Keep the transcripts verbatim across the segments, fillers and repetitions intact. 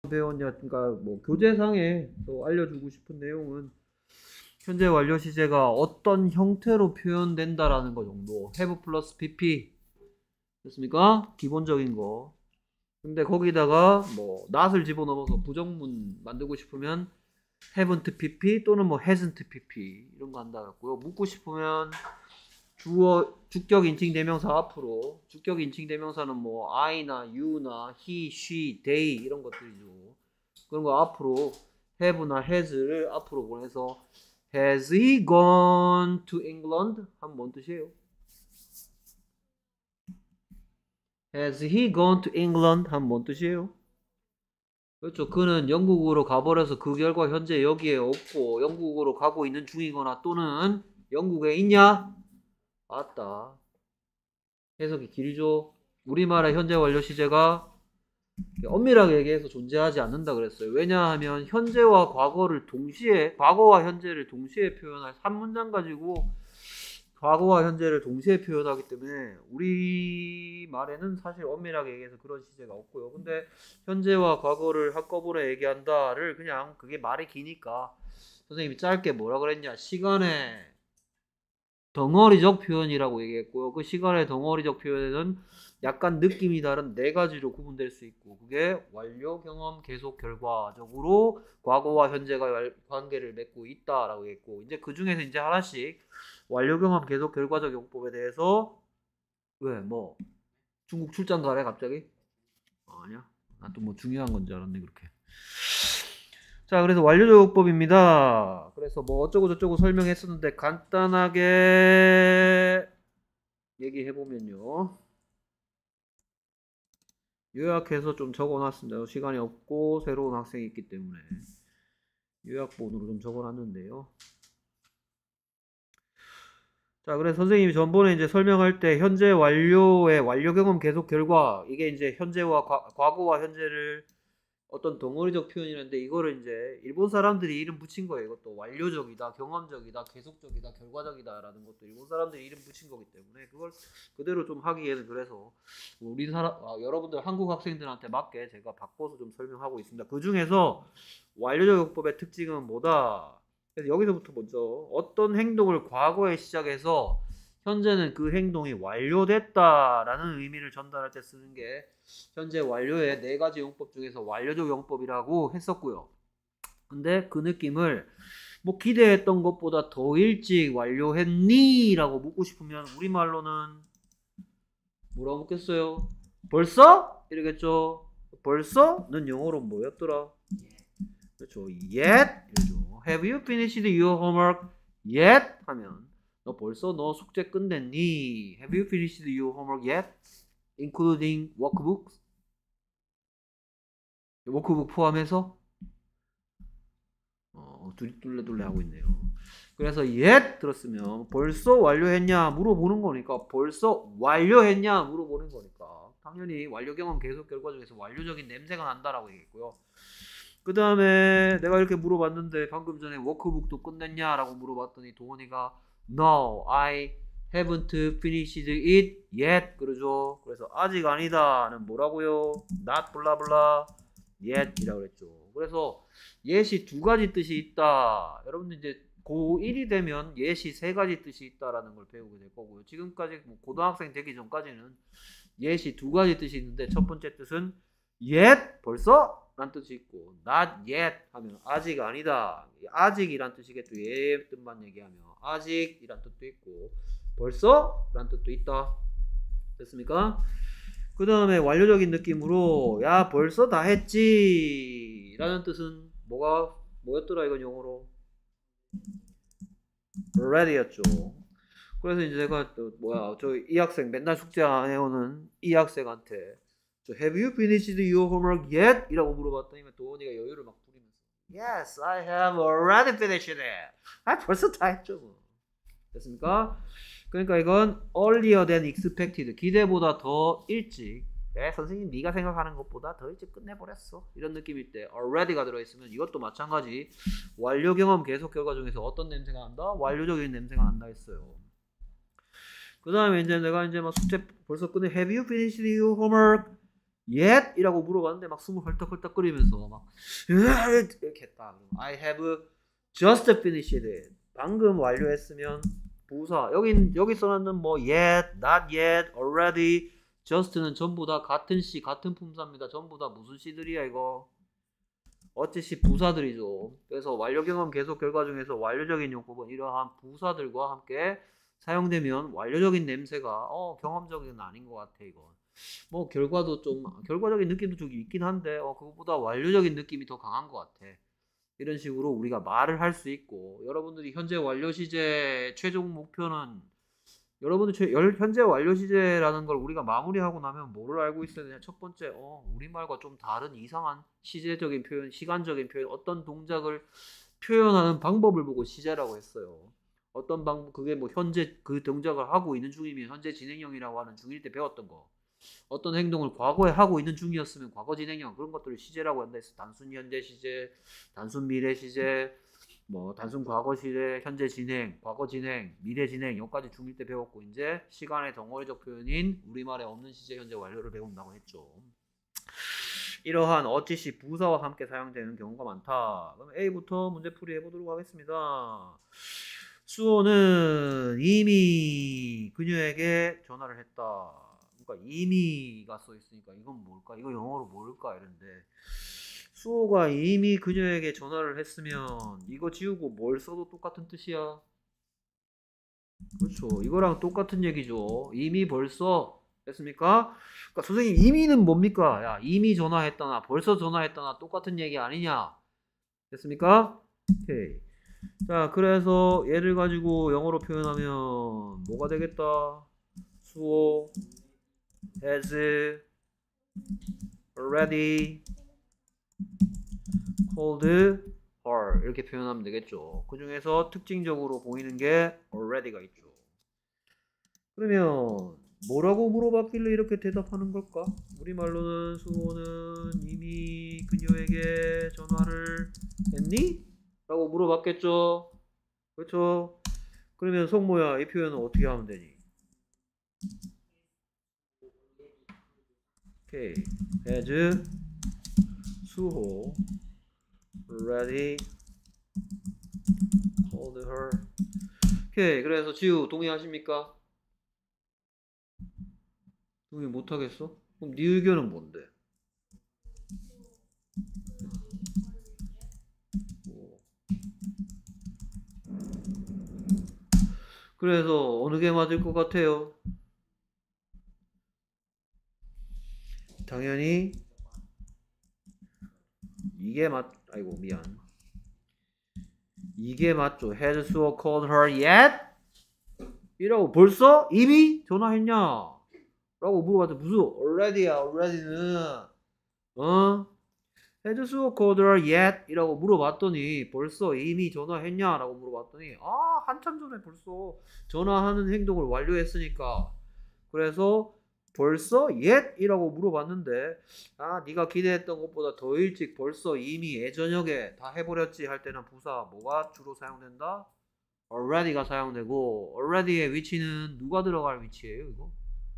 배웠냐, 그러니까 뭐 교재상에 또 알려주고 싶은 내용은 현재 완료 시제가 어떤 형태로 표현된다라는 거 정도. have 플러스 pp 됐습니까? 기본적인 거. 근데 거기다가 뭐 not을 집어넣어서 부정문 만들고 싶으면 haven't pp 또는 뭐 hasn't pp 이런 거 한다 했고요. 묻고 싶으면 주어 주격 인칭 대명사 앞으로, 주격 인칭 대명사는 뭐 I나 you나 he, she, they 이런 것들이죠. 그런 거 앞으로 have나 has를 앞으로 보내서 has he gone to England? 하면 뭔 뜻이에요? Has he gone to England? 하면 뭔 뜻이에요? 그렇죠. 그는 영국으로 가버려서 그 결과 현재 여기에 없고 영국으로 가고 있는 중이거나 또는 영국에 있냐? 맞다. 해석이 길죠. 우리말의 현재 완료 시제가 엄밀하게 얘기해서 존재하지 않는다 그랬어요. 왜냐하면 현재와 과거를 동시에, 과거와 현재를 동시에 표현할 한 문장 가지고 과거와 현재를 동시에 표현하기 때문에 우리말에는 사실 엄밀하게 얘기해서 그런 시제가 없고요. 근데 현재와 과거를 한꺼번에 얘기한다를 그냥 그게 말이 기니까 선생님이 짧게 뭐라 그랬냐, 시간의 덩어리적 표현이라고 얘기했고요. 그 시간의 덩어리적 표현에는 약간 느낌이 다른 네 가지로 구분될 수 있고, 그게 완료, 경험, 계속, 결과적으로 과거와 현재가 관계를 맺고 있다라고 했고, 이제 그 중에서 이제 하나씩 완료, 경험, 계속, 결과적 용법에 대해서 왜 뭐 중국 출장 가래 갑자기? 어, 아니야? 난 또 뭐 중요한 건 줄 알았네 그렇게. 자, 그래서 완료조용법입니다. 그래서 뭐 어쩌고 저쩌고 설명했었는데 간단하게 얘기해보면요. 요약해서 좀 적어놨습니다. 시간이 없고 새로운 학생이 있기 때문에 요약본으로 좀 적어놨는데요. 자, 그래서 선생님이 전번에 이제 설명할 때 현재 완료의 완료 경험 계속 결과, 이게 이제 현재와 과, 과거와 현재를 어떤 덩어리적 표현이라는데 이거를 이제 일본 사람들이 이름 붙인 거예요. 이것도 완료적이다, 경험적이다, 계속적이다, 결과적이다 라는 것도 일본 사람들이 이름 붙인 거기 때문에 그걸 그대로 좀 하기에는, 그래서 우리 사람, 아, 여러분들 한국 학생들한테 맞게 제가 바꿔서 좀 설명하고 있습니다. 그 중에서 완료적 용법의 특징은 뭐다? 그래서 여기서부터 먼저 어떤 행동을 과거에 시작해서 현재는 그 행동이 완료됐다라는 의미를 전달할 때 쓰는 게 현재 완료의 네 가지 용법 중에서 완료적 용법이라고 했었고요. 근데 그 느낌을 뭐 기대했던 것보다 더 일찍 완료했니? 라고 묻고 싶으면 우리말로는 뭐라고 묻겠어요? 벌써? 이러겠죠. 벌써는 영어로 뭐였더라? 그렇죠. yet 이러죠. Have you finished your homework yet? 하면 너 벌써 너 숙제 끝냈니? Have you finished your homework yet? Including workbooks? 워크북 포함해서? 어, 둘레둘레 하고 있네요. 그래서 yet 들었으면 벌써 완료했냐 물어보는 거니까, 벌써 완료했냐 물어보는 거니까 당연히 완료 경험 계속 결과 중에서 완료적인 냄새가 난다라고 얘기했고요. 그 다음에 내가 이렇게 물어봤는데 방금 전에 워크북도 끝냈냐라고 물어봤더니 동원이가 No, I haven't finished it yet 그러죠. 그래서 아직 아니다는 뭐라고요? Not blah blah yet 이라고 그랬죠. 그래서 yet이 두 가지 뜻이 있다. 여러분들 이제 고일이 되면 yet이 세 가지 뜻이 있다라는 걸 배우게 될 거고요. 지금까지 뭐 고등학생 되기 전까지는 yet이 두 가지 뜻이 있는데, 첫 번째 뜻은 yet 벌써 라는 뜻이 있고, not yet 하면 아직 아니다, 아직이란 뜻이겠죠. 얘 뜻만 얘기하면 아직이란 뜻도 있고 벌써 라는 뜻도 있다. 됐습니까? 그 다음에 완료적인 느낌으로 야 벌써 다 했지 라는 뜻은 뭐가 뭐였더라 이건 영어로? already였죠. 그래서 이제 제가 또 뭐야 저 이 학생 맨날 숙제 안 해오는 이 학생한테 Have you finished your homework yet? 이라고 물어봤더니 도원이가 여유를 막 부리면서 Yes, I have already finished it. 아 벌써 다 했죠 뭐. 됐습니까? 그러니까 이건 earlier than expected, 기대보다 더 일찍, 네, 선생님 네가 생각하는 것보다 더 일찍 끝내버렸어 이런 느낌일 때 already가 들어있으면 이것도 마찬가지 완료 경험 계속 결과 중에서 어떤 냄새가 난다? 완료적인 냄새가 난다 했어요. 그 다음에 이제 내가 이제 막 숙제 벌써 끝내 Have you finished your homework? yet? 이라고 물어봤는데 막 숨을 헐떡헐떡거리면서 막 이렇게 했다. I have just finished it. 방금 완료했으면 부사. 여긴 여기 써놨는 뭐 yet, not yet, already, just는 전부 다 같은 시, 같은 품사입니다. 전부 다 무슨 시들이야 이거? 어찌시 부사들이죠. 그래서 완료 경험 계속 결과 중에서 완료적인 용법은 이러한 부사들과 함께 사용되면 완료적인 냄새가 어 경험적인 아닌 것 같아 이거. 뭐 결과도 좀 결과적인 느낌도 좀 있긴 한데 어 그것보다 완료적인 느낌이 더 강한 것 같아. 이런 식으로 우리가 말을 할 수 있고 여러분들이 현재 완료 시제 최종 목표는 여러분들 최, 현재 완료 시제라는 걸 우리가 마무리하고 나면 뭐를 알고 있어야 되냐? 첫 번째, 어, 우리말과 좀 다른 이상한 시제적인 표현, 시간적인 표현, 어떤 동작을 표현하는 방법을 보고 시제라고 했어요. 어떤 방법, 그게 뭐 현재 그 동작을 하고 있는 중이면 현재 진행형이라고 하는 중일 때 배웠던 거. 어떤 행동을 과거에 하고 있는 중이었으면 과거 진행형 그런 것들을 시제라고 한다 했어. 단순 현재 시제, 단순 미래 시제, 뭐 단순 과거 시제, 현재 진행, 과거 진행, 미래 진행 여기까지 중일 때 배웠고 이제 시간의 덩어리적 표현인 우리말에 없는 시제 현재 완료를 배운다고 했죠. 이러한 어찌시 부사와 함께 사용되는 경우가 많다. 그럼 A부터 문제풀이 해보도록 하겠습니다. 수호는 이미 그녀에게 전화를 했다. 그러니까 이미가 써 있으니까 이건 뭘까? 이거 영어로 뭘까? 이런데 수호가 이미 그녀에게 전화를 했으면 이거 지우고 뭘 써도 똑같은 뜻이야. 그렇죠. 이거랑 똑같은 얘기죠. 이미 벌써 됐습니까? 그러니까 선생님 이미는 뭡니까? 야 이미 전화했다나 벌써 전화했다나 똑같은 얘기 아니냐? 됐습니까? 오케이. 자 그래서 얘를 가지고 영어로 표현하면 뭐가 되겠다? 수호 has already called her 이렇게 표현하면 되겠죠. 그 중에서 특징적으로 보이는 게 already가 있죠. 그러면 뭐라고 물어봤길래 이렇게 대답하는 걸까? 우리말로는 수호는 이미 그녀에게 전화를 했니? 라고 물어봤겠죠. 그렇죠? 그러면 성모야 이 표현은 어떻게 하면 되니? 오케이. has 수호 already called her. 오케이. 그래서 지우 동의하십니까? 동의 못하겠어? 그럼 네 의견은 뭔데? 그래서 어느 게 맞을 것 같아요? 당연히 이게 맞 아이고 미안 이게 맞죠. Has Suho called her yet? 이라고 벌써? 이미? 전화했냐? 라고 물어봤더니 무슨 already야 already는 어? Has Suho called her yet? 이라고 물어봤더니 벌써 이미 전화했냐? 라고 물어봤더니 아 한참 전에 벌써 전화하는 행동을 완료했으니까 그래서 벌써 yet? 이라고 물어봤는데 아 네가 기대했던 것보다 더 일찍 벌써 이미 예저녁에 다 해버렸지 할 때는 부사 뭐가 주로 사용된다? already가 사용되고 already의 위치는 누가 들어갈 위치예요 이거?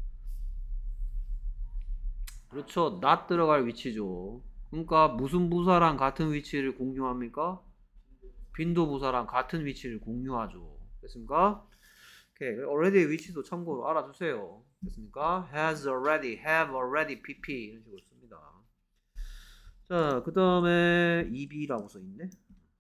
그렇죠. not 들어갈 위치죠. 그러니까 무슨 부사랑 같은 위치를 공유합니까? 빈도부사랑 같은 위치를 공유하죠. 됐습니까? 오케이. already의 위치도 참고로 알아두세요. 됐습니까? has already, have already, pp 이런 식으로 씁니다. 자, 그 다음에 eb라고 써있네.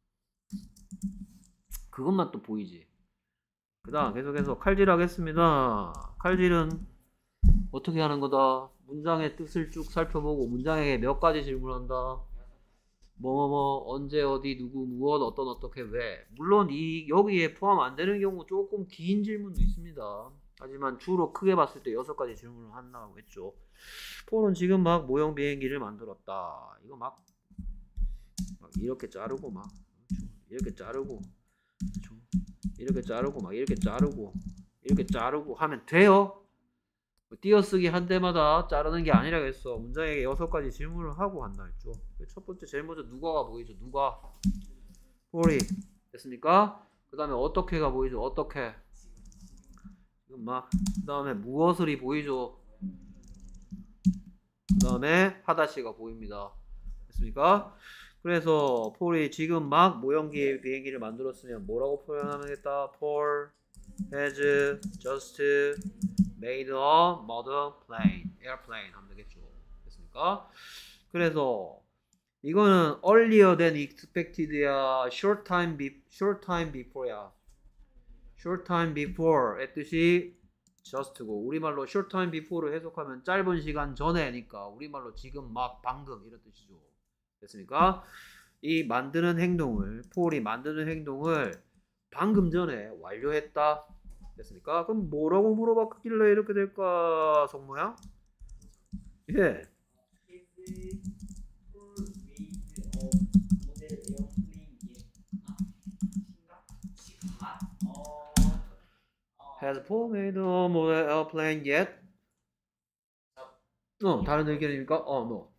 그것만 또 보이지. 그 다음 계속해서 칼질하겠습니다. 칼질은 어떻게 하는 거다? 문장의 뜻을 쭉 살펴보고 문장에게 몇 가지 질문한다. 뭐뭐뭐 언제 어디 누구 무엇 어떤 어떻게 왜. 물론 이 여기에 포함 안 되는 경우 조금 긴 질문도 있습니다. 하지만 주로 크게 봤을 때 여섯 가지 질문을 한다고 했죠. 폴은 지금 막 모형 비행기를 만들었다. 이거 막, 막 이렇게 자르고 막 이렇게 자르고 이렇게 자르고 막 이렇게 자르고 이렇게 자르고 하면 돼요. 띄어쓰기 한 대마다 자르는 게 아니라겠어. 문장에게 여섯 가지 질문을 하고 한다 했죠. 첫 번째 제일 먼저 누가가 보이죠. 누가 폴이 됐습니까? 그 다음에 어떻게가 보이죠. 어떻게 막 그 다음에 무엇을이 보이죠. 그 다음에 하다시가 보입니다. 됐습니까? 그래서 폴이 지금 막 모형기 비행기를 만들었으면 뭐라고 표현하겠다? Paul has just made a model plane, airplane 하면 되겠죠. 됐습니까? 그래서 이거는 earlier than expected야, short time, be, short time before야. short time before 의 뜻이 just고, 우리말로 short time before를 해석하면 짧은 시간 전에니까 우리말로 지금 막 방금 이런 뜻이죠. 됐습니까? 이 만드는 행동을, 폴이 만드는 행동을 방금 전에 완료했다. 됐습니까? 그럼 뭐라고 물어봤길래 이렇게 될까, 성모야? 예. Has Paul made a model airplane yet? 어, 다른 의견입니까? 어, no.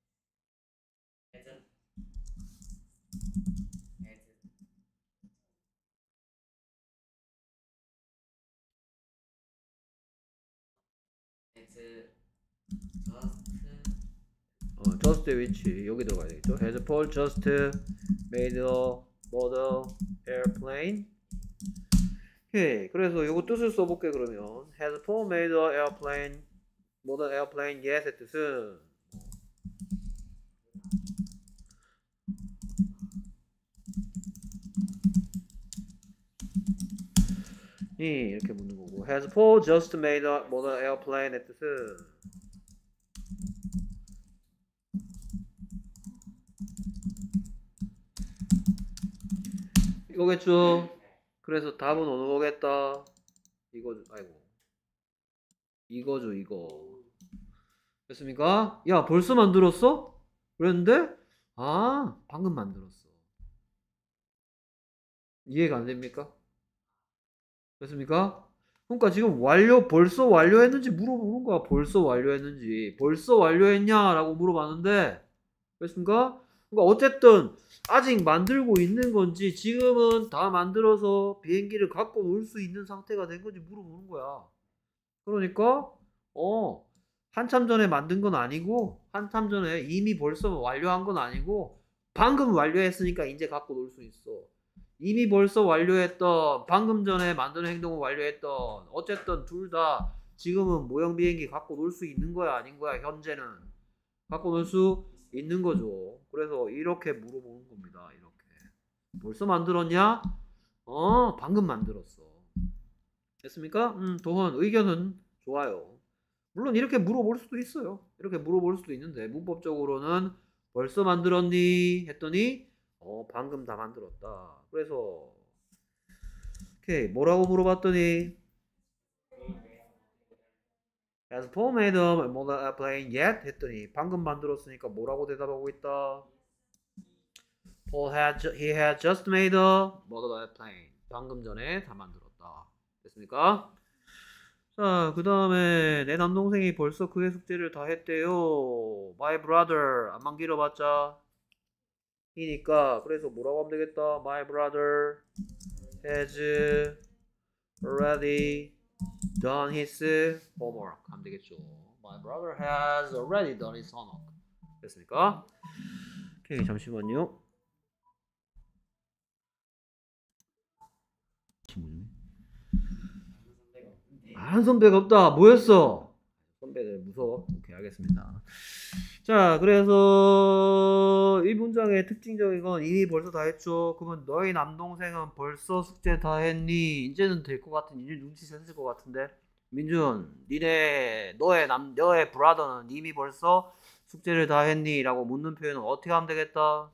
어, just which 여기 들어가야 되겠죠? Has Paul just made a model airplane? 오케이. 그래서 이거 뜻을 써볼게. 그러면 Has Paul made a airplane, model airplane yet의 뜻은 이 이렇게 묻는 거고, Has Paul just made a model airplane의 뜻은 이거겠죠? 그래서 답은 어느 거겠다? 이거, 아이고. 이거죠, 이거. 됐습니까? 야, 벌써 만들었어? 그랬는데, 아, 방금 만들었어. 이해가 안 됩니까? 됐습니까? 그러니까 지금 완료, 벌써 완료했는지 물어보는 거야. 벌써 완료했는지. 벌써 완료했냐라고 물어봤는데, 됐습니까? 그러니까 어쨌든, 아직 만들고 있는 건지 지금은 다 만들어서 비행기를 갖고 놀 수 있는 상태가 된 건지 물어보는 거야. 그러니까 어 한참 전에 만든 건 아니고, 한참 전에 이미 벌써 완료한 건 아니고, 방금 완료했으니까 이제 갖고 놀 수 있어. 이미 벌써 완료했던, 방금 전에 만드는 행동을 완료했던, 어쨌든 둘 다 지금은 모형 비행기 갖고 놀 수 있는 거야, 아닌 거야? 현재는 갖고 놀 수 있는 거죠. 그래서 이렇게 물어보는 겁니다. 이렇게. 벌써 만들었냐? 어, 방금 만들었어. 됐습니까? 음, 도헌 의견은 좋아요. 물론 이렇게 물어볼 수도 있어요. 이렇게 물어볼 수도 있는데, 문법적으로는 벌써 만들었니? 했더니 어, 방금 다 만들었다. 그래서 오케이, 뭐라고 물어봤더니 Has Paul made a model airplane yet? 했더니 방금 만들었으니까 뭐라고 대답하고 있다? Paul had ju- he had just made a model airplane. 방금 전에 다 만들었다. 됐습니까? 자, 그 다음에 내 남동생이 벌써 그의 숙제를 다 했대요. My brother 안만 길어봤자 이니까, 그래서 뭐라고 하면 되겠다. My brother has already done his homework 하면 되겠죠. My brother has already done his homework. 됐습니까? 오케이, 잠시만요. 한 선배가 없다. 뭐였어? 선배들 무서워. 오케이, 알겠습니다. 자, 그래서 이 문장의 특징적인 건 이미 벌써 다 했죠. 그러면 너희 남동생은 벌써 숙제 다 했니? 이제는 될 것 같은, 이제 눈치 챘을 것 같은데. 민준, 니네 너의 남 너의 브라더는 이미 벌써 숙제를 다 했니? 라고 묻는 표현은 어떻게 하면 되겠다?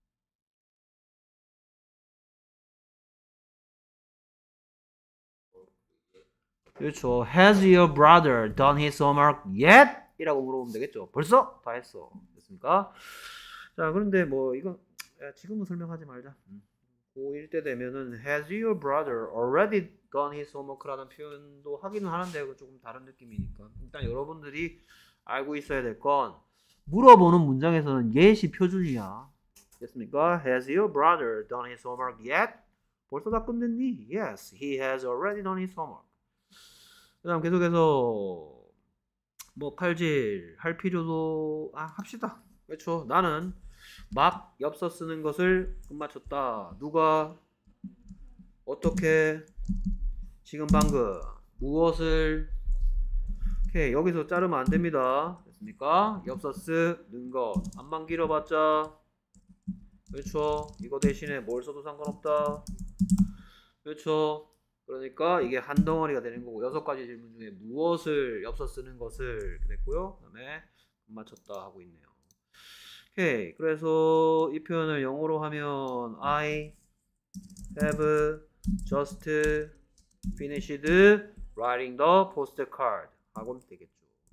그렇죠. Has your brother done his homework yet? 이라고 물어보면 되겠죠. 벌써? 다 했어. 됐습니까? 자, 그런데 뭐 이건 지금은 설명하지 말자. 고일 때 되면은 Has your brother already done his homework라는 표현도 하기는 하는데 그 조금 다른 느낌이니까 일단 여러분들이 알고 있어야 될 건, 물어보는 문장에서는 yes이 표준이야. 됐습니까? Has your brother done his homework yet? 벌써 다 끝냈니? Yes, he has already done his homework. 그 다음 계속해서 뭐 칼질 할 필요도 아 합시다. 그렇죠. 나는 막 엽서 쓰는 것을 끝마쳤다. 누가 어떻게 지금 방금 무엇을 오케이 여기서 자르면 안 됩니다. 됐습니까? 엽서 쓰는 것 안만 길어봤자 그렇죠. 이거 대신에 뭘 써도 상관없다. 그렇죠. 그러니까 이게 한 덩어리가 되는 거고 여섯 가지 질문 중에 무엇을 엽서 쓰는 것을 됐고요. 그다음에 맞췄다 하고 있네요. 오케이. 그래서 이 표현을 영어로 하면 I have just finished writing the postcard 하고 되겠죠.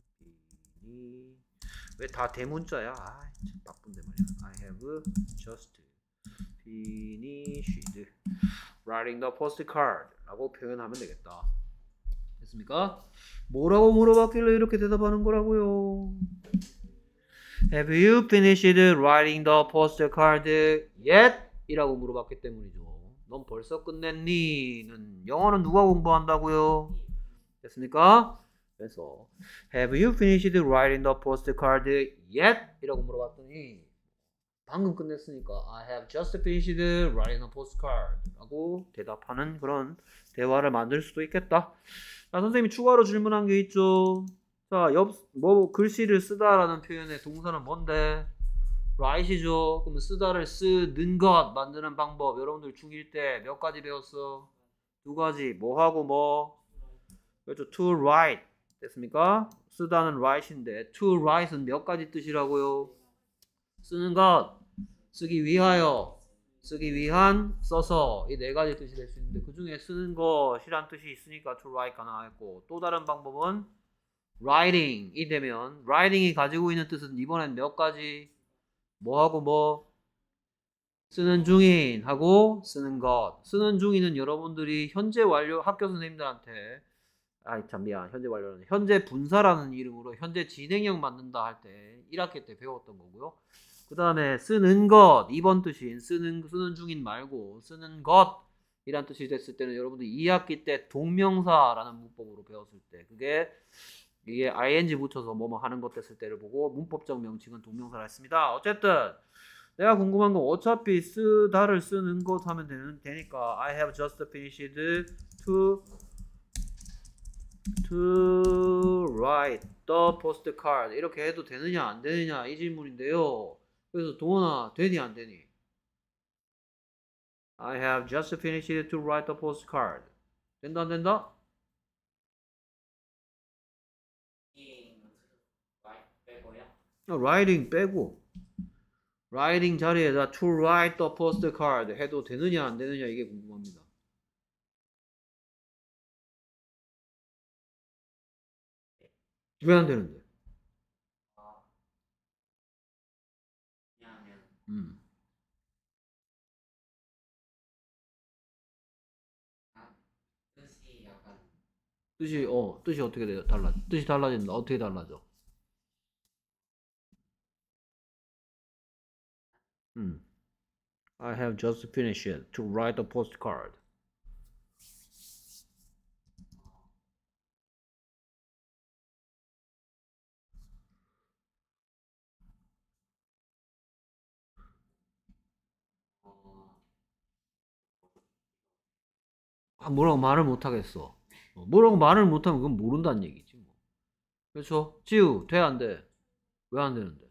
왜 다 대문자야? 아, 참 바쁜데 말이야. I have just finished writing the postcard 라고 표현하면 되겠다. 됐습니까? 뭐라고 물어봤길래 이렇게 대답하는 거라고요? Have you finished writing the postcard yet? 이라고 물어봤기 때문이죠. 넌 벌써 끝냈니?는 영어는 누가 공부한다고요? 됐습니까? 그래서 Have you finished writing the postcard yet? 이라고 물어봤더니 방금 끝냈으니까 I have just finished writing a postcard 라고 대답하는 그런 대화를 만들 수도 있겠다. 자, 선생님이 추가로 질문한 게 있죠. 자, 옆, 뭐 글씨를 쓰다라는 표현의 동사는 뭔데? write이죠. 그럼 쓰다를 쓰는 것 만드는 방법 여러분들 중일 때 몇 가지 배웠어? 두 가지. 뭐 하고 뭐? 그렇죠. to write 됐습니까? 쓰다는 write인데 to write은 몇 가지 뜻이라고요? 쓰는 것, 쓰기 위하여, 쓰기 위한, 써서 이 네 가지 뜻이 될 수 있는데 그 중에 쓰는 것이란 뜻이 있으니까 to write 가능하겠고 또 다른 방법은 writing이 되면 writing이 가지고 있는 뜻은 이번엔 몇 가지? 뭐하고 뭐? 쓰는 중인 하고 쓰는 것. 쓰는 중인은 여러분들이 현재 완료 학교 선생님들한테 아이 참 미안 현재 완료는 현재 분사라는 이름으로 현재 진행형 만든다 할 때 일 학기 때 배웠던 거고요. 그 다음에 쓰는 것 이 번 뜻인 쓰는 쓰는 중인 말고 쓰는 것이란 뜻이 됐을 때는 여러분들 이 학기 때 동명사라는 문법으로 배웠을 때 그게 이게 아이엔지 붙여서 뭐뭐 하는 것 됐을 때를 보고 문법적 명칭은 동명사라 했습니다. 어쨌든 내가 궁금한 건 어차피 쓰다를 쓰는 것 하면 되는, 되니까 I have just finished to to write the postcard 이렇게 해도 되느냐 안 되느냐 이 질문인데요. 그래서 동원아 되니 안 되니? I have just finished to write the postcard 된다 안 된다? writing 빼고 writing 자리에다 to write the postcard 해도 되느냐 안 되느냐 이게 궁금합니다. 왜 안 되는데? 음. 뜻이 어 뜻이 어떻게 돼요? 달라 뜻이 달라진다. 어떻게 달라져? 음. I have just finished to write a postcard. 아, 뭐라고 말을 못 하겠어. 어, 뭐라고 말을 못 하면 그건 모른다는 얘기지 뭐. 그렇죠? 지우 돼 안 돼? 왜 안 되는데?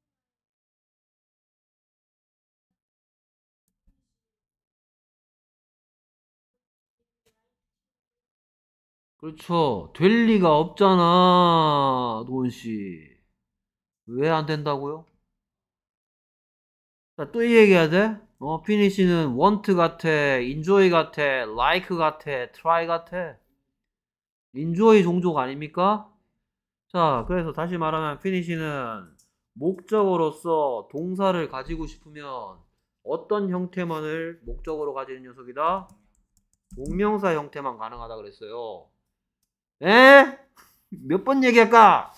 그렇죠. 될 리가 없잖아, 도훈 씨. 왜 안 된다고요? 자, 또 이 얘기해야 돼? 어, finish는 want 같아, enjoy 같아, like 같아, try 같아. enjoy 종족 아닙니까? 자, 그래서 다시 말하면 finish는 목적어로서 동사를 가지고 싶으면 어떤 형태만을 목적어로 가지는 녀석이다? 동명사 형태만 가능하다 그랬어요. 에? 몇 번 얘기할까?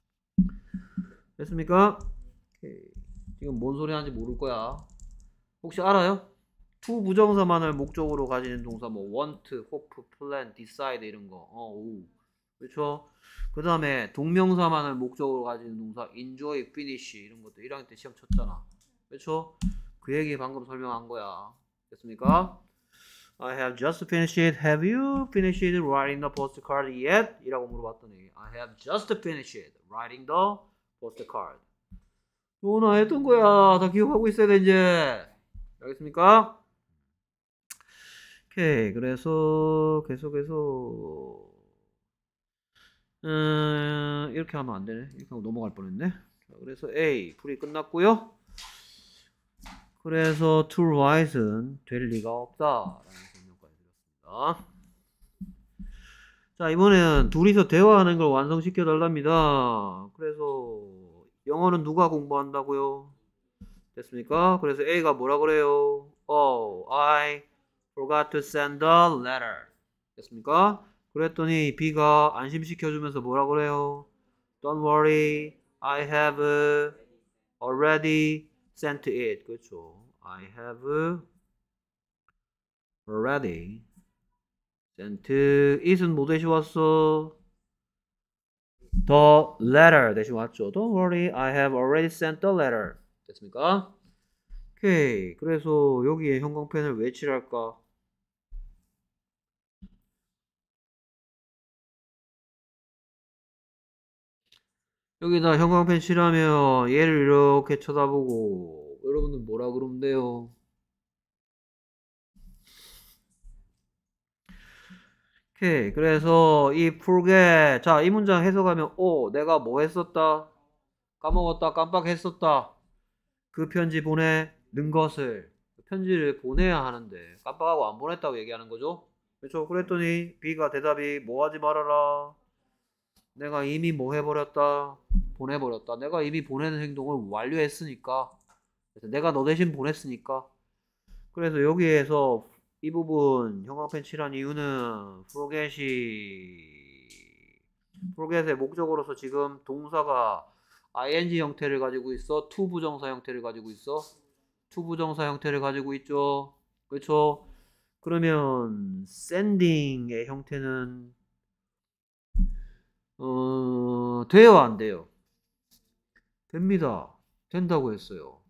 됐습니까? 오케이. 지금 뭔 소리 하는지 모를 거야. 혹시 알아요? to 부정사만을 목적으로 가지는 동사 뭐 want, hope, plan, decide 이런 거. 어, 오. 그렇죠? 그 다음에 동명사만을 목적으로 가지는 동사 enjoy, finish 이런 것도 일 학년 때 시험 쳤잖아. 그렇죠? 그 얘기 방금 설명한 거야. 됐습니까? I have just finished it. Have you finished writing the postcard yet? 이라고 물어봤더니 I have just finished writing the postcard. 너나 했던 거야. 다 기억하고 있어야 돼 이제. 알겠습니까? 오케이. 그래서 계속해서 음, 이렇게 하면 안 되네. 이렇게 하고 넘어갈 뻔했네. 자, 그래서 A 풀이 끝났고요. 그래서 to write는 될 리가 없다라는 설명까지 드렸습니다. 자, 이번에는 둘이서 대화하는 걸 완성시켜 달랍니다. 그래서 영어는 누가 공부한다고요? 됐습니까? 그래서 A가 뭐라 그래요? Oh, I forgot to send a letter. 됐습니까? 그랬더니 B가 안심시켜주면서 뭐라 그래요? Don't worry, I have already sent it. 그렇죠. I have already sent it은 뭐 대신 왔어? The letter 대신 왔죠. Don't worry, I have already sent the letter. 됐습니까? 오케이. 그래서 여기에 형광펜을 왜 칠할까? 여기다 형광펜 칠하면 얘를 이렇게 쳐다보고 여러분들 뭐라 그러면 돼요? 오케이. 그래서 이 forget 자, 이 문장 해석하면 오, 내가 뭐 했었다? 까먹었다, 깜빡했었다. 그 편지 보내는 것을 그 편지를 보내야 하는데 깜빡하고 안 보냈다고 얘기하는 거죠. 그렇죠? 그랬더니 B가 대답이 뭐 하지 말아라. 내가 이미 뭐 해버렸다. 보내버렸다. 내가 이미 보내는 행동을 완료했으니까. 그래서 내가 너 대신 보냈으니까. 그래서 여기에서 이 부분 형광펜 칠한 이유는 forget이 forget의 목적으로서 지금 동사가 ing 형태를 가지고 있어. to 부정사 형태를 가지고 있어. to 부정사 형태를 가지고 있죠. 그렇죠? 그러면 sending의 형태는 어, 돼요, 안 돼요? 됩니다. 된다고 했어요.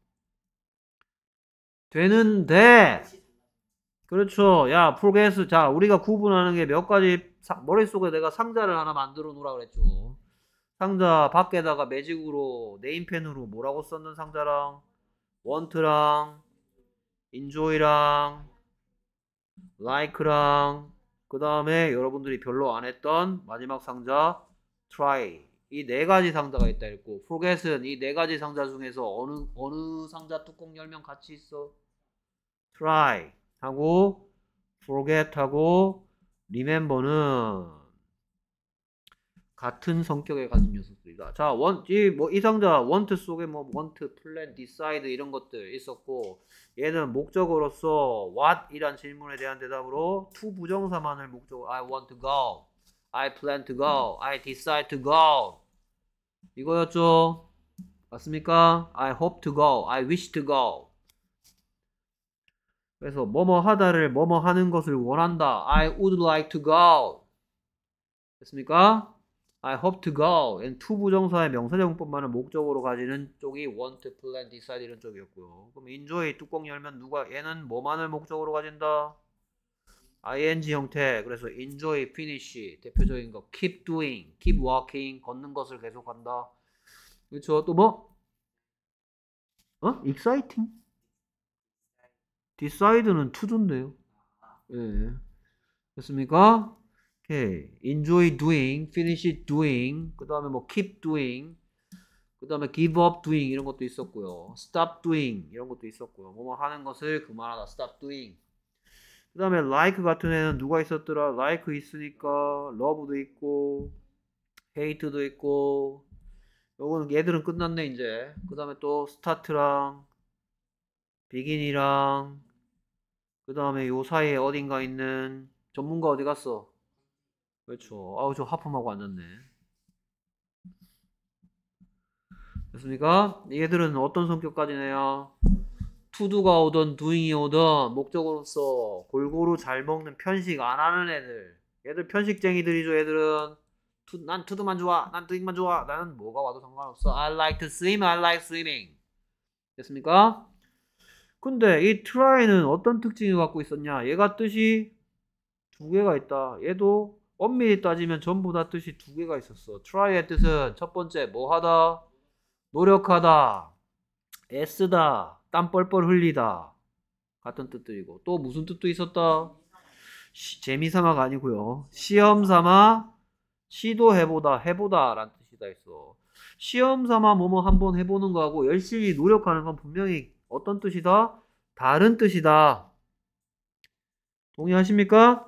되는데 그렇죠. 야, forget. 자, 우리가 구분하는 게 몇 가지 사, 머릿속에 내가 상자를 하나 만들어 놓으라 그랬죠. 상자 밖에다가 매직으로 네임펜으로 뭐라고 썼는 상자랑 want랑 enjoy랑 like랑 그 다음에 여러분들이 별로 안 했던 마지막 상자 try 이 네 가지 상자가 있다 했고 forget은 이 네 가지 상자 중에서 어느 어느 상자 뚜껑 열면 같이 있어? try 하고 forget 하고 remember는 같은 성격에 가진 녀석들이다. 자, 원, 이, 뭐, 이 상자, want 속에 뭐, want, plan, decide 이런 것들 있었고, 얘는 목적어로서 what 이란 질문에 대한 대답으로 to 부정사만을 목적으로 I want to go, I plan to go, I decide to go 이거였죠? 맞습니까? I hope to go, I wish to go. 그래서 뭐뭐 하다를 뭐뭐 하는 것을 원한다. I would like to go. 됐습니까? I hope to go. and to 부정사의 명사정법만을 목적으로 가지는 쪽이 want, plan, decide 이런 쪽이었고요. 그럼 enjoy 뚜껑 열면 누가 얘는 뭐만을 목적으로 가진다? ing 형태. 그래서 enjoy, finish 대표적인 거 keep doing, keep walking 걷는 것을 계속한다. 그렇죠? 또 뭐? 어? exciting? decide는 to도인데요. 예. 됐습니까? 오케이. enjoy doing, finish doing, 그 다음에 뭐 keep doing, 그 다음에 give up doing 이런 것도 있었고요. stop doing 이런 것도 있었고요. 뭐뭐 하는 것을 그만하다. stop doing. 그 다음에 like 같은 애는 누가 있었더라? like 있으니까 love도 있고 hate도 있고 요거는 얘들은 끝났네 이제. 그 다음에 또 start랑 begin이랑 그 다음에 요 사이에 어딘가 있는 전문가 어디 갔어? 그렇죠. 아우 저 하품하고 앉았네. 됐습니까? 얘들은 어떤 성격 가지네요? 투두가 오든 doing이 오든 목적으로서 골고루 잘 먹는 편식 안 하는 애들. 얘들 편식쟁이들이죠. 얘들은 투, 난 투두만 좋아. 난 드링만 좋아. 나는 뭐가 와도 상관없어. I like to swim. I like swimming. 됐습니까? 근데 이 try는 어떤 특징을 갖고 있었냐? 얘가 뜻이 두 개가 있다. 얘도 엄밀히 따지면 전부 다 뜻이 두 개가 있었어. try의 뜻은 첫 번째 뭐 하다? 노력하다. 애쓰다. 땀 뻘뻘 흘리다. 같은 뜻들이고 또 무슨 뜻도 있었다? 시, 재미삼아가 아니고요. 시험삼아 시도해보다 해보다 라는 뜻이 다 있어. 시험삼아 뭐뭐 한번 해보는 거하고 열심히 노력하는 건 분명히 어떤 뜻이다? 다른 뜻이다. 동의하십니까?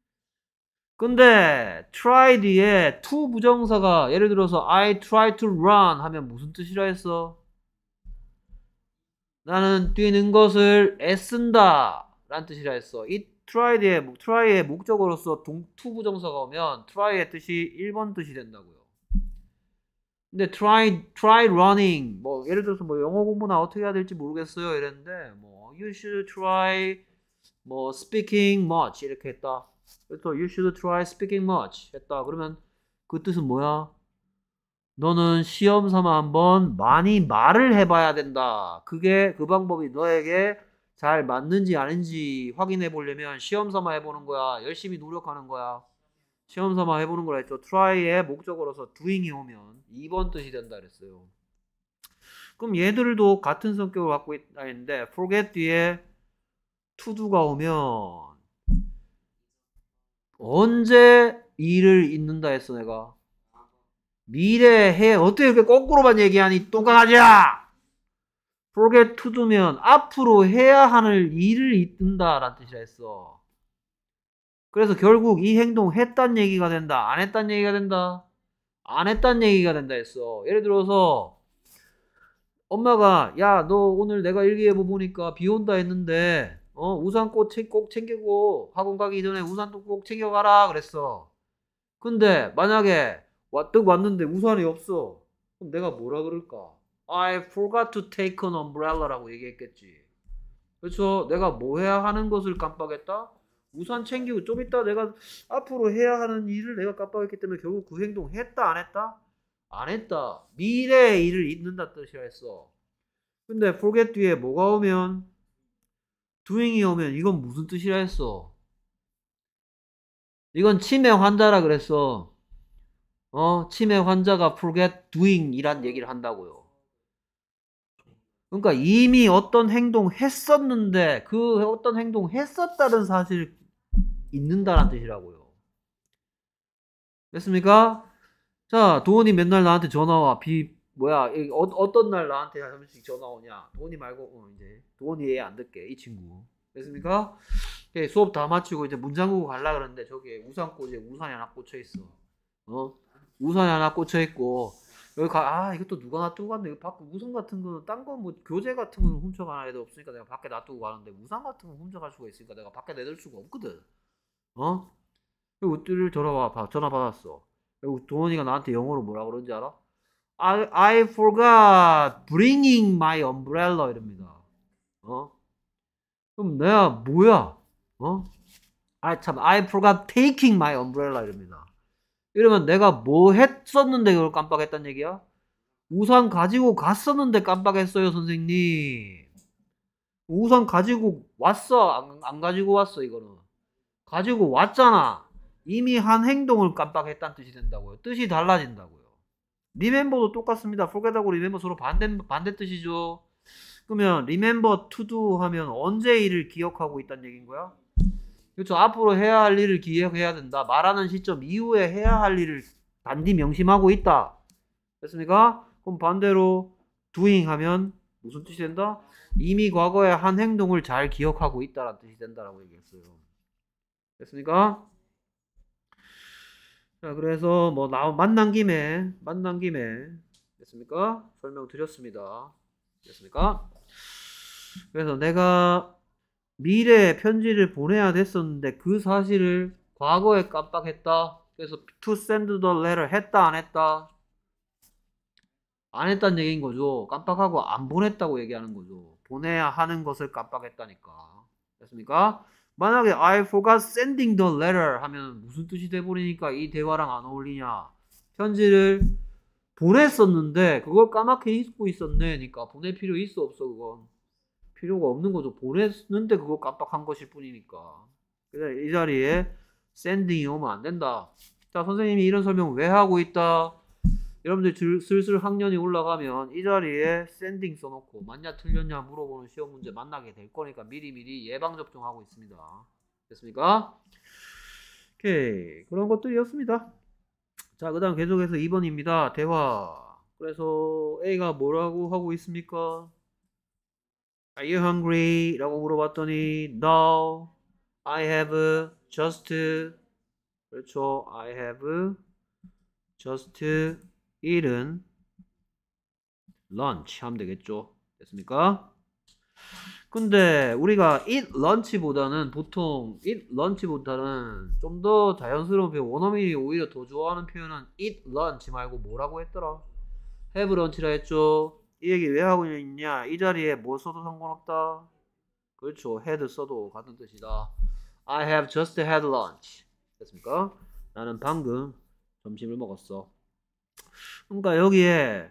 근데 try 뒤에 to 부정사가 예를 들어서 I try to run 하면 무슨 뜻이라 했어? 나는 뛰는 것을 애쓴다 라는 뜻이라 했어. 이 try 뒤에 try의 목적어로서 동, to 부정사가 오면 try의 뜻이 일 번 뜻이 된다고요. 근데 try try running 뭐 예를 들어서 뭐 영어 공부나 어떻게 해야 될지 모르겠어요 이랬는데 뭐 you should try 뭐 speaking much 이렇게 했다. 그래서 you should try speaking much 했다. 그러면 그 뜻은 뭐야? 너는 시험 삼아 한번 많이 말을 해봐야 된다. 그게 그 방법이 너에게 잘 맞는지 아닌지 확인해 보려면 시험 삼아 해보는 거야. 열심히 노력하는 거야. 시험 삼아 해보는 거라 했죠. try의 목적어로서 doing이 오면 이 번 뜻이 된다 그랬어요. 그럼 얘들도 같은 성격을 갖고 있다 했는데 forget 뒤에 to do가 오면 언제 일을 잊는다 했어 내가? 미래 해 어떻게 이렇게 거꾸로만 얘기하니 똥강아지야. forget to do면 앞으로 해야 하는 일을 잊는다 라는 뜻이라 했어. 그래서 결국 이 행동 했단 얘기가 된다 안 했단 얘기가 된다? 안 했단 얘기가 된다 했어. 예를 들어서 엄마가 야 너 오늘 내가 일기예보 보니까 비 온다 했는데 어 우산 꼭, 꼭 챙기고 학원 가기 전에 우산도 꼭 챙겨가라 그랬어. 근데 만약에 왔뜩 왔는데 우산이 없어. 그럼 내가 뭐라 그럴까? I forgot to take an umbrella라고 얘기했겠지. 그렇죠? 내가 뭐 해야 하는 것을 깜빡했다? 우산 챙기고 좀 이따 내가 앞으로 해야 하는 일을 내가 깜빡했기 때문에 결국 그 행동 했다 안 했다? 안 했다. 미래의 일을 잊는다 뜻이라 했어. 근데 forget 뒤에 뭐가 오면 doing이 오면 이건 무슨 뜻이라 했어? 이건 치매 환자라 그랬어. 어, 치매 환자가 forget doing 이란 얘기를 한다고요. 그러니까 이미 어떤 행동 했었는데 그 어떤 행동 했었다는 사실을 잊는다는 뜻이라고요. 됐습니까? 자, 도원이 맨날 나한테 전화와. 비 뭐야? 어, 어떤 날 나한테 한 번씩 전화 오냐? 도원이 말고 어, 이제 도원이 얘 안 듣게 이 친구. 됐습니까? 수업 다 마치고 이제 문장국어 가려 그러는데 저기 우산꽂이에 우산이 하나 꽂혀 있어. 어? 우산이 하나 꽂혀 있고 여기 가, 아 이것도 누가 놔두고 갔는데 이거 밖에 우산 같은 거는 딴 거 뭐 교재 같은 거는 훔쳐가는 애도 없으니까 내가 밖에 놔두고 가는데 우산 같은 거 훔쳐갈 수가 있으니까 내가 밖에 내둘 수가 없거든. 어? 그리고 뚜를 전화 와 전화 받았어. 그리고 도원이가 나한테 영어로 뭐라 그런지 알아? I, I forgot bringing my umbrella 이럽니다. 어? 그럼 내가 뭐야? 어? 아 참 I forgot taking my umbrella 이럽니다. 이러면 내가 뭐 했었는데 그걸 깜빡했단 얘기야? 우산 가지고 갔었는데 깜빡했어요 선생님. 우산 가지고 왔어 안, 안 가지고 왔어 이거는. 가지고 왔잖아. 이미 한 행동을 깜빡했다는 뜻이 된다고요. 뜻이 달라진다고요. remember도 똑같습니다. forget하고 remember 서로 반대, 반대 뜻이죠. 그러면 remember to do 하면 언제 일을 기억하고 있다는 얘기인 거야? 그렇죠. 앞으로 해야 할 일을 기억해야 된다. 말하는 시점 이후에 해야 할 일을 단디 명심하고 있다. 됐습니까? 그럼 반대로 doing 하면 무슨 뜻이 된다? 이미 과거에 한 행동을 잘 기억하고 있다라는 뜻이 된다라고 얘기했어요. 됐습니까? 자, 그래서 뭐 나 만난 김에 만난 김에 됐습니까? 설명드렸습니다. 됐습니까? 그래서 내가 미래에 편지를 보내야 됐었는데 그 사실을 과거에 깜빡했다. 그래서 to send the letter 했다 안 했다? 안 했다는 얘기인 거죠. 깜빡하고 안 보냈다고 얘기하는 거죠. 보내야 하는 것을 깜빡했다니까. 됐습니까? 만약에 I forgot sending the letter 하면 무슨 뜻이 돼버리니까 이 대화랑 안 어울리냐? 편지를 보냈었는데 그걸 까맣게 잊고 있었네. 그러니까 보낼 필요 있어 없어? 그건 필요가 없는 거죠. 보냈는데 그걸 깜빡한 것일 뿐이니까. 그래서 이 자리에 sending이 오면 안 된다. 자, 선생님이 이런 설명 왜 하고 있다? 여러분들 줄- 슬슬 학년이 올라가면 이 자리에 sending 써놓고 맞냐 틀렸냐 물어보는 시험 문제 만나게 될 거니까 미리미리 예방접종하고 있습니다. 됐습니까? 오케이. 그런 것들이었습니다. 자, 그 다음 계속해서 이 번입니다. 대화. 그래서 A가 뭐라고 하고 있습니까? Are you hungry? 라고 물어봤더니 No, I have just 그렇죠. I have just eaten lunch 하면 되겠죠. 됐습니까? 근데 우리가 eat lunch보다는 보통 eat lunch보다는 좀 더 자연스러운 표현, 원어민이 오히려 더 좋아하는 표현은 eat lunch 말고 뭐라고 했더라? have lunch라 했죠. 이 얘기 왜 하고 있냐? 이 자리에 뭐 써도 상관없다. 그렇죠. had 써도 같은 뜻이다. I have just had lunch. 됐습니까? 나는 방금 점심을 먹었어. 그러니까 여기에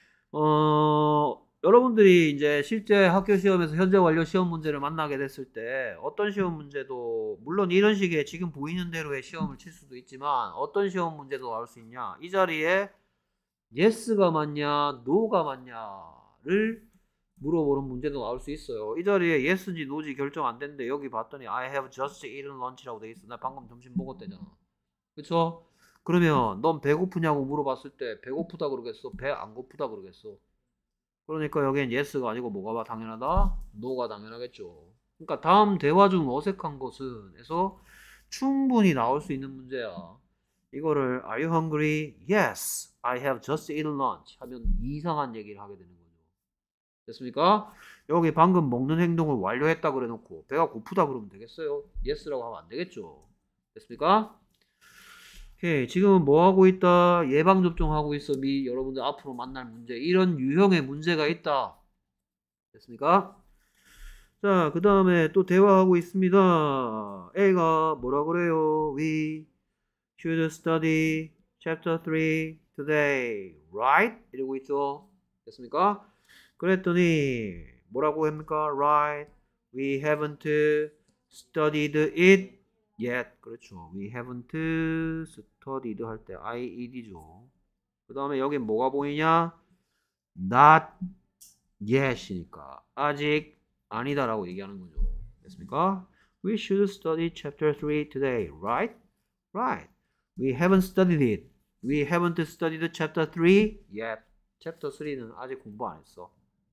어 여러분들이 이제 실제 학교 시험에서 현재 완료 시험 문제를 만나게 됐을 때 어떤 시험 문제도 물론 이런 식의 지금 보이는 대로의 시험을 칠 수도 있지만 어떤 시험 문제도 나올 수 있냐? 이 자리에 yes가 맞냐, no가 맞냐를 물어보는 문제도 나올 수 있어요. 이 자리에 yes인지 no인지 결정 안 됐는데 여기 봤더니 I have just eaten lunch라고 돼 있어. 나 방금 점심 먹었대잖아. 그쵸? 그러면 넌 배고프냐고 물어봤을 때 배고프다 그러겠어? 배 안 고프다 그러겠어? 그러니까 여기엔 yes가 아니고 뭐가 봐? 당연하다? no가 당연하겠죠. 그러니까 다음 대화 중 어색한 것은 에서 충분히 나올 수 있는 문제야. 이거를 Are you hungry? Yes, I have just eaten lunch 하면 이상한 얘기를 하게 되는 거죠. 됐습니까? 여기 방금 먹는 행동을 완료했다 그래 놓고 배가 고프다 그러면 되겠어요? Yes라고 하면 안 되겠죠. 됐습니까? 오케이, 지금은 뭐 하고 있다? 예방접종 하고 있어. 미 여러분들 앞으로 만날 문제. 이런 유형의 문제가 있다. 됐습니까? 자, 그 다음에 또 대화하고 있습니다. A가 뭐라 그래요? We should study chapter three today, right? 이러고 있죠. 됐습니까? 그랬더니 뭐라고 합니까? Right. We haven't studied it yet. 그렇죠. We haven't studied 할 때 ied죠. 그 다음에 여기 뭐가 보이냐? Not yet이니까 아직 아니다라고 얘기하는 거죠. 됐습니까? We should study chapter three today, right? Right. We haven't studied it. We haven't studied chapter three yet. chapter three는 아직 공부 안 했어.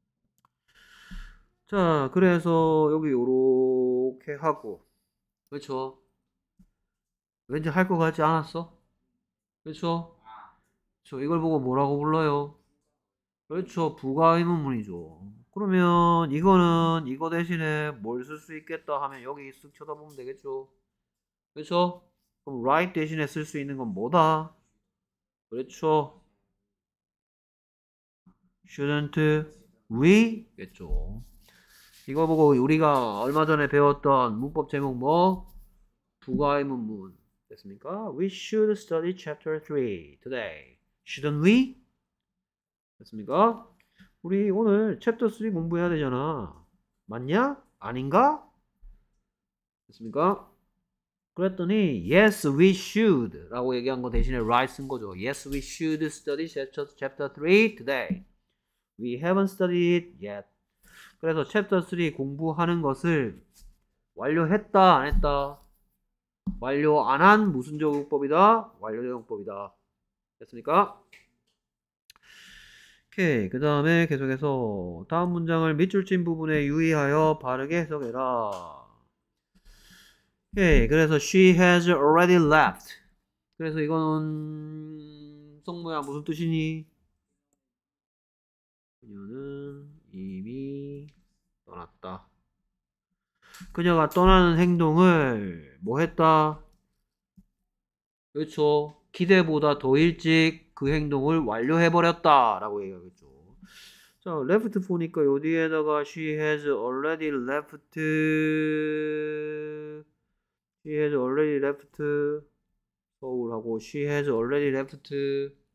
자, 그래서 여기 요렇게 하고 그렇죠? 왠지 할 것 같지 않았어? 그렇죠? 저 이걸 보고 뭐라고 불러요? 그렇죠. 부가의문문이죠. 그러면 이거는 이거 대신에 뭘 쓸 수 있겠다 하면 여기 쓱 쳐다보면 되겠죠. 그렇죠? 그럼 right 대신에 쓸 수 있는 건 뭐다? 그렇죠. shouldn't we? 겠죠. 이거 보고 우리가 얼마 전에 배웠던 문법 제목 뭐? 부가의문문. 됐습니까? We should study chapter three today. Shouldn't we? 됐습니까? 우리 오늘 챕터 삼 공부해야 되잖아. 맞냐? 아닌가? 됐습니까? 그랬더니 yes we should 라고 얘기한 거 대신에 right 쓴 거죠. Yes we should study chapter, chapter three today. We haven't studied it yet. 그래서 챕터 삼 공부하는 것을 완료했다 안 했다? 완료 안 한 무슨 적용법이다? 완료 적용법이다. 됐습니까? 오케이. 그 다음에 계속해서 다음 문장을 밑줄 친 부분에 유의하여 바르게 해석해라. 오케이. 그래서 she has already left. 그래서 이거는 성모야 무슨 뜻이니? 그녀는 이미 떠났다. 그녀가 떠나는 행동을 뭐 했다? 그렇죠. 기대보다 더 일찍 그 행동을 완료해버렸다 라고 얘기하겠죠. 자, left 보니까 요 뒤에다가 she has already left she has already left 서울하고 she has already left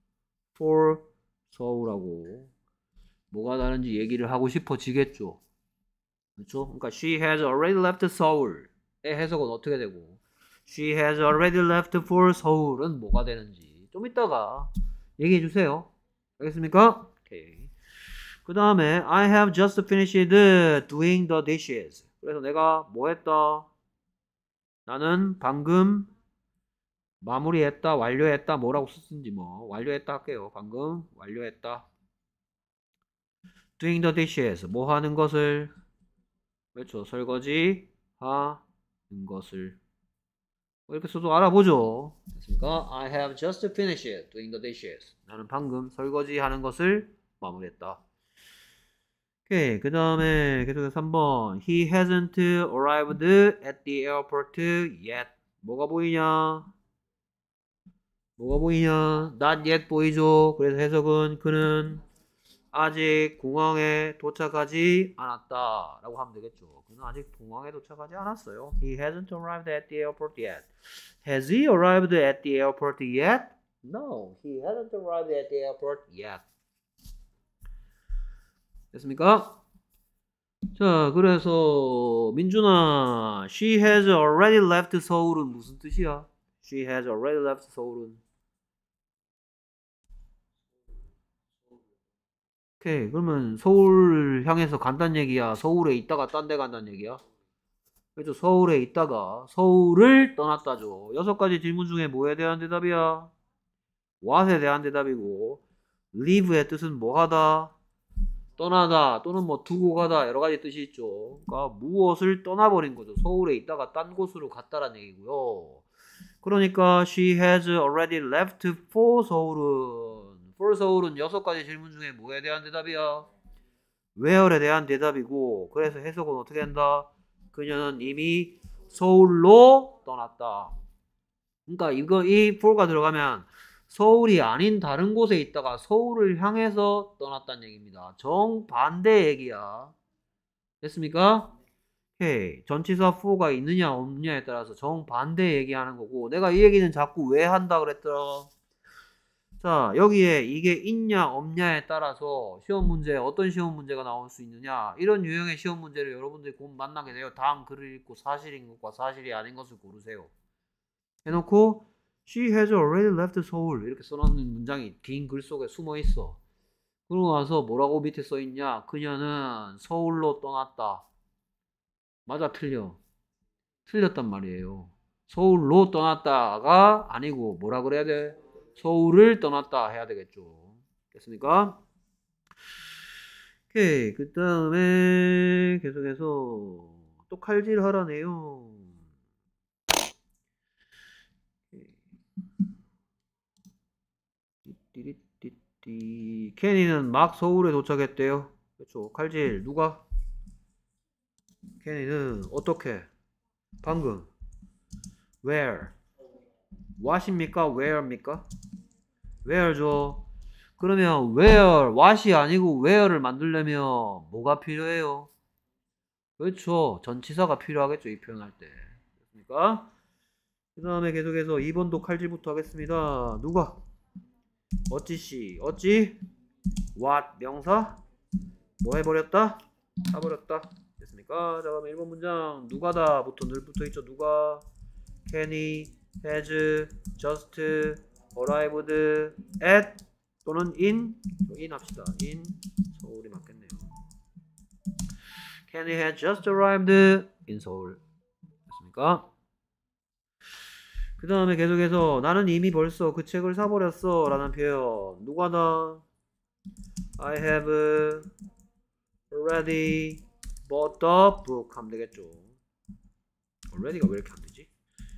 for 서울하고 뭐가 다른지 얘기를 하고 싶어지겠죠. 그렇죠? 그러니까 she has already left 서울의 해석은 어떻게 되고 she has already left for 서울은 뭐가 되는지 좀 이따가 얘기해 주세요. 알겠습니까? 오케이. 그 다음에 I have just finished doing the dishes. 그래서 내가 뭐 했다? 나는 방금 마무리했다, 완료했다, 뭐라고 썼는지 뭐 완료했다 할게요. 방금 완료했다. doing the dishes. 뭐 하는 것을? 그렇죠. 설거지 하는 것을. 이렇게 써도 알아보죠. 됐습니까? I have just finished doing the dishes. 나는 방금 설거지 하는 것을 마무리했다. 오케이. 그 다음에 계속해서 삼 번. He hasn't arrived at the airport yet. 뭐가 보이냐? 뭐가 보이냐? Not yet 보이죠? 그래서 해석은 그는 아직 공항에 도착하지 않았다 라고 하면 되겠죠. 그는 아직 공항에 도착하지 않았어요. He hasn't arrived at the airport yet. Has he arrived at the airport yet? No, he hasn't arrived at the airport yet. 됐습니까? 자, 그래서 민준아, she has already left 서울은 무슨 뜻이야? She has already left 서울은. 오케이, 그러면 서울 향해서 간다는 얘기야? 서울에 있다가 딴 데 간다는 얘기야? 그렇죠. 서울에 있다가 서울을 떠났다죠. 여섯 가지 질문 중에 뭐에 대한 대답이야? what에 대한 대답이고 leave의 뜻은 뭐 하다? 떠나다 또는 뭐 두고 가다 여러 가지 뜻이 있죠. 그러니까 무엇을 떠나버린 거죠. 서울에 있다가 딴 곳으로 갔다라는 얘기고요. 그러니까 she has already left for 서울은 for 서울은 여섯 가지 질문 중에 뭐에 대한 대답이야? where에 대한 대답이고 그래서 해석은 어떻게 한다? 그녀는 이미 서울로 떠났다. 그러니까 이거 이 for가 들어가면 서울이 아닌 다른 곳에 있다가 서울을 향해서 떠났다는 얘기입니다. 정반대 얘기야. 됐습니까? 오케이. 전치사 for가 있느냐 없느냐에 따라서 정반대 얘기하는 거고 내가 이 얘기는 자꾸 왜 한다 그랬더라? 자, 여기에 이게 있냐 없냐에 따라서 시험 문제 어떤 시험 문제가 나올 수 있느냐 이런 유형의 시험 문제를 여러분들이 곧 만나게 돼요. 다음 글을 읽고 사실인 것과 사실이 아닌 것을 고르세요. 해놓고 She has already left 서울 이렇게 써놓는 문장이 긴 글 속에 숨어 있어. 그러고 나서 뭐라고 밑에 써 있냐? 그녀는 서울로 떠났다. 맞아 틀려? 틀렸단 말이에요. 서울로 떠났다가 아니고 뭐라 그래야 돼? 서울을 떠났다 해야 되겠죠. 됐습니까? 오케이. 그 다음에 계속해서 또 칼질 하라네요. 띠띠띠. 케니는 막 서울에 도착했대요. 그렇죠. 칼질 누가? 케니는 어떻게? 방금 where? what입니까? where입니까? where죠. 그러면 where, what이 아니고 where를 만들려면 뭐가 필요해요? 그렇죠. 전치사가 필요하겠죠. 이 표현할 때. 됐습니까? 그 다음에 계속해서 이 번도 칼질부터 하겠습니다. 누가? 어찌씨. 어찌? what 명사? 뭐 해버렸다? 사버렸다. 됐습니까? 자, 그럼 일 번 문장 누가다 부터 늘 붙어있죠. 누가? Kenny has just arrived at 또는 in in 합시다. in 서울이 맞겠네요. Kenny has just arrived in 서울. 됐습니까? 그 다음에 계속해서 나는 이미 벌써 그 책을 사버렸어 라는 표현 누가다? I have already bought the book 하면 되겠죠. already가 왜 이렇게 안 되지?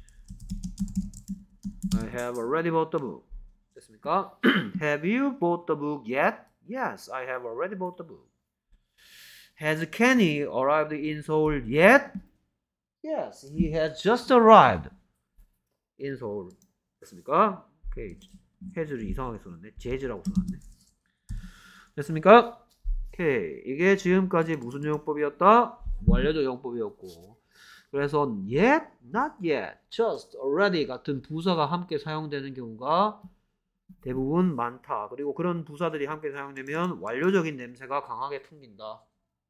I have already bought the book. 됐습니까? Have you bought the book yet? Yes, I have already bought the book. Has Kenny arrived in Seoul yet? Yes, he has just arrived in Seoul. 됐습니까? 오케이. has를 이상하게 써놨네. has라고 써놨네. 됐습니까? 오케이. 이게 지금까지 무슨 용법이었다? 완료적 용법이었고 그래서 yet, not yet, just, already 같은 부사가 함께 사용되는 경우가 대부분 많다. 그리고 그런 부사들이 함께 사용되면 완료적인 냄새가 강하게 풍긴다.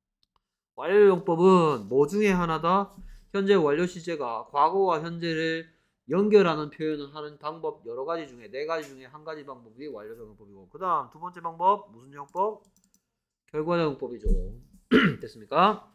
완료용법은 뭐 중에 하나다? 현재 완료 시제가 과거와 현재를 연결하는 표현을 하는 방법 여러 가지 중에 네 가지 중에 한 가지 방법이 완료적용법이고, 그 다음 두 번째 방법 무슨 용법? 결과적용법이죠. 됐습니까?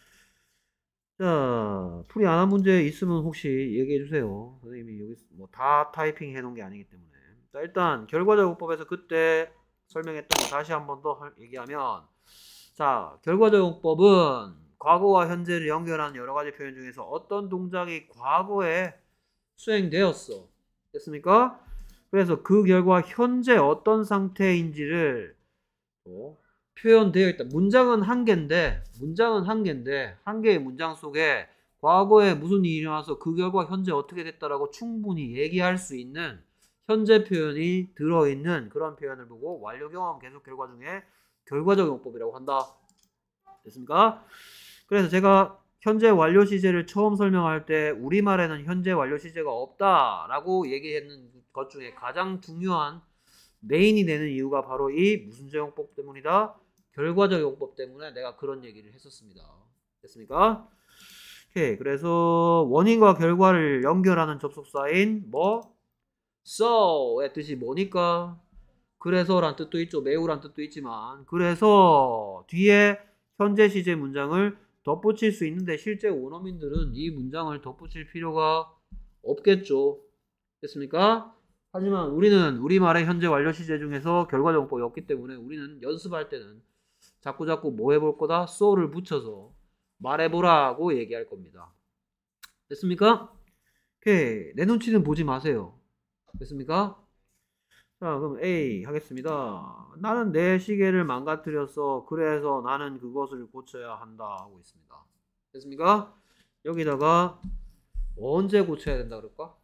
자, 풀이 안 한 문제 있으면 혹시 얘기해 주세요. 선생님이 여기 뭐 다 타이핑 해 놓은 게 아니기 때문에. 자, 일단 결과적용법에서 그때 설명했던 거 다시 한 번 더 얘기하면, 자, 결과적용법은 과거와 현재를 연결하는 여러 가지 표현 중에서 어떤 동작이 과거에 수행되었어. 됐습니까? 그래서 그 결과 현재 어떤 상태인지를 어, 표현되어 있다. 문장은 한 개인데, 문장은 한 개인데, 한 개의 문장 속에 과거에 무슨 일이 일어나서 그 결과 현재 어떻게 됐다라고 충분히 얘기할 수 있는 현재 표현이 들어있는 그런 표현을 보고 완료 경험 계속 결과 중에 결과적 용법이라고 한다. 됐습니까? 그래서 제가 현재 완료 시제를 처음 설명할 때 우리말에는 현재 완료 시제가 없다라고 얘기했는 것 중에 가장 중요한 메인이 되는 이유가 바로 이 무슨적 용법 때문이다. 결과적 용법 때문에 내가 그런 얘기를 했었습니다. 됐습니까? 오케이. 그래서 원인과 결과를 연결하는 접속사인 뭐 so의 뜻이 뭐니까? 그래서란 뜻도 있죠. 매우란 뜻도 있지만, 그래서 뒤에 현재 시제 문장을 덧붙일 수 있는데 실제 원어민들은 이 문장을 덧붙일 필요가 없겠죠. 됐습니까? 하지만 우리는 우리말의 현재 완료 시제 중에서 결과정법이 없기 때문에 우리는 연습할 때는 자꾸자꾸 뭐 해볼 거다? so를 붙여서 말해보라고 얘기할 겁니다. 됐습니까? 오케이. 내 눈치는 보지 마세요. 됐습니까? 자, 그럼 A 하겠습니다. 나는 내 시계를 망가뜨렸어. 그래서 나는 그것을 고쳐야 한다 하고 있습니다. 됐습니까? 여기다가 언제 고쳐야 된다 그럴까?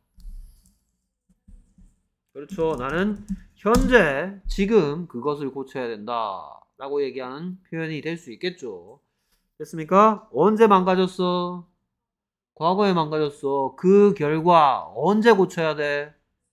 그렇죠. 나는 현재 지금 그것을 고쳐야 된다 라고 얘기하는 표현이 될 수 있겠죠. 됐습니까? 언제 망가졌어? 과거에 망가졌어. 그 결과 언제 고쳐야 돼?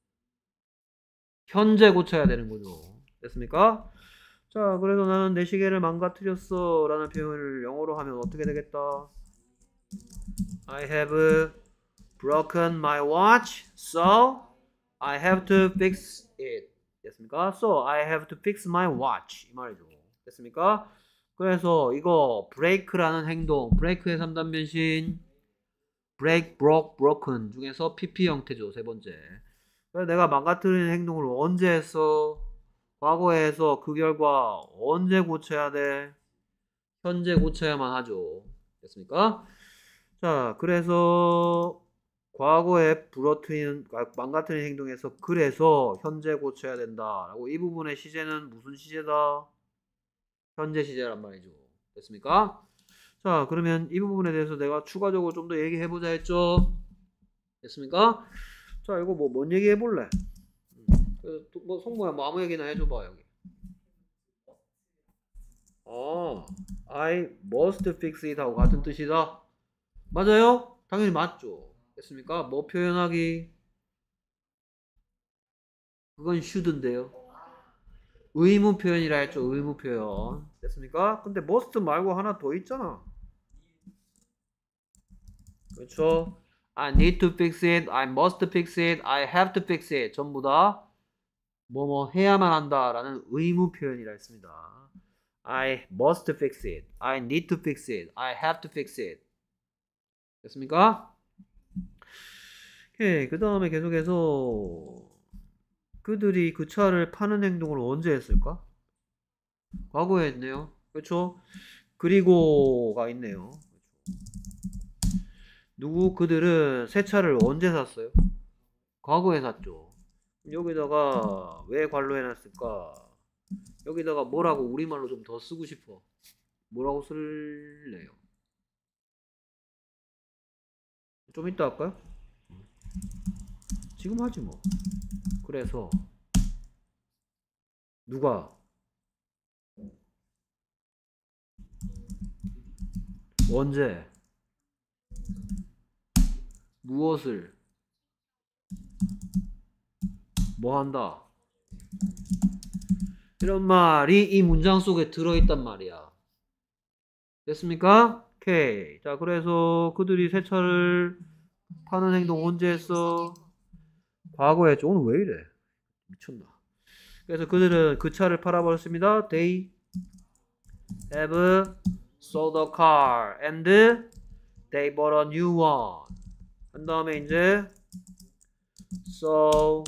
현재 고쳐야 되는 거죠. 됐습니까? 자, 그래서 나는 내 시계를 망가뜨렸어 라는 표현을 영어로 하면 어떻게 되겠다? I have broken my watch, so I have to fix it. 됐습니까? So I have to fix my watch. 이 말이죠. 됐습니까? 그래서 이거 break라는 행동, break의 삼 단 변신, break, broke, broken 중에서 피피 형태죠. 세 번째. 그래서 내가 망가뜨리는 행동을 언제 했어? 과거에 해서 그 결과 언제 고쳐야 돼? 현재 고쳐야만 하죠. 됐습니까? 자, 그래서 과거에 부러뜨리는, 망가뜨리는 행동에서 그래서 현재 고쳐야 된다라고, 이 부분의 시제는 무슨 시제다? 현재 시제란 말이죠. 됐습니까? 자, 그러면 이 부분에 대해서 내가 추가적으로 좀 더 얘기해보자 했죠? 됐습니까? 자, 이거 뭐, 뭔 얘기 해볼래? 뭐, 성모야, 뭐, 아무 얘기나 해줘봐, 여기. 어, I must fix it 하고 같은 뜻이다? 맞아요? 당연히 맞죠. 됐습니까? 뭐 표현하기? 그건 should인데요. 의무 표현이라 했죠. 의무 표현. 됐습니까? 근데 must 말고 하나 더 있잖아. 그렇죠? I need to fix it. I must fix it. I have to fix it. 전부 다 뭐뭐 해야만 한다라는 의무 표현이라 했습니다. I must fix it. I need to fix it. I have to fix it. 됐습니까? 오케이. 그 다음에 계속해서 그들이 그 차를 파는 행동을 언제 했을까? 과거에 했네요. 그렇죠? 그리고가 있네요. 누구? 그들은 새 차를 언제 샀어요? 과거에 샀죠. 여기다가 왜 관로 해놨을까? 여기다가 뭐라고 우리말로 좀 더 쓰고 싶어. 뭐라고 쓸래요? 좀 이따 할까요? 지금 하지 뭐. 그래서 누가 언제 무엇을 뭐 한다? 이런 말이 이 문장 속에 들어있단 말이야. 됐습니까? 오케이. 자, 그래서 그들이 새 차를 파는 행동 언제 했어? 과거에 했죠. 오늘 왜 이래? 미쳤나? 그래서 그들은 그 차를 팔아버렸습니다. They have sold a car and they bought a new one. 한 다음에 이제 so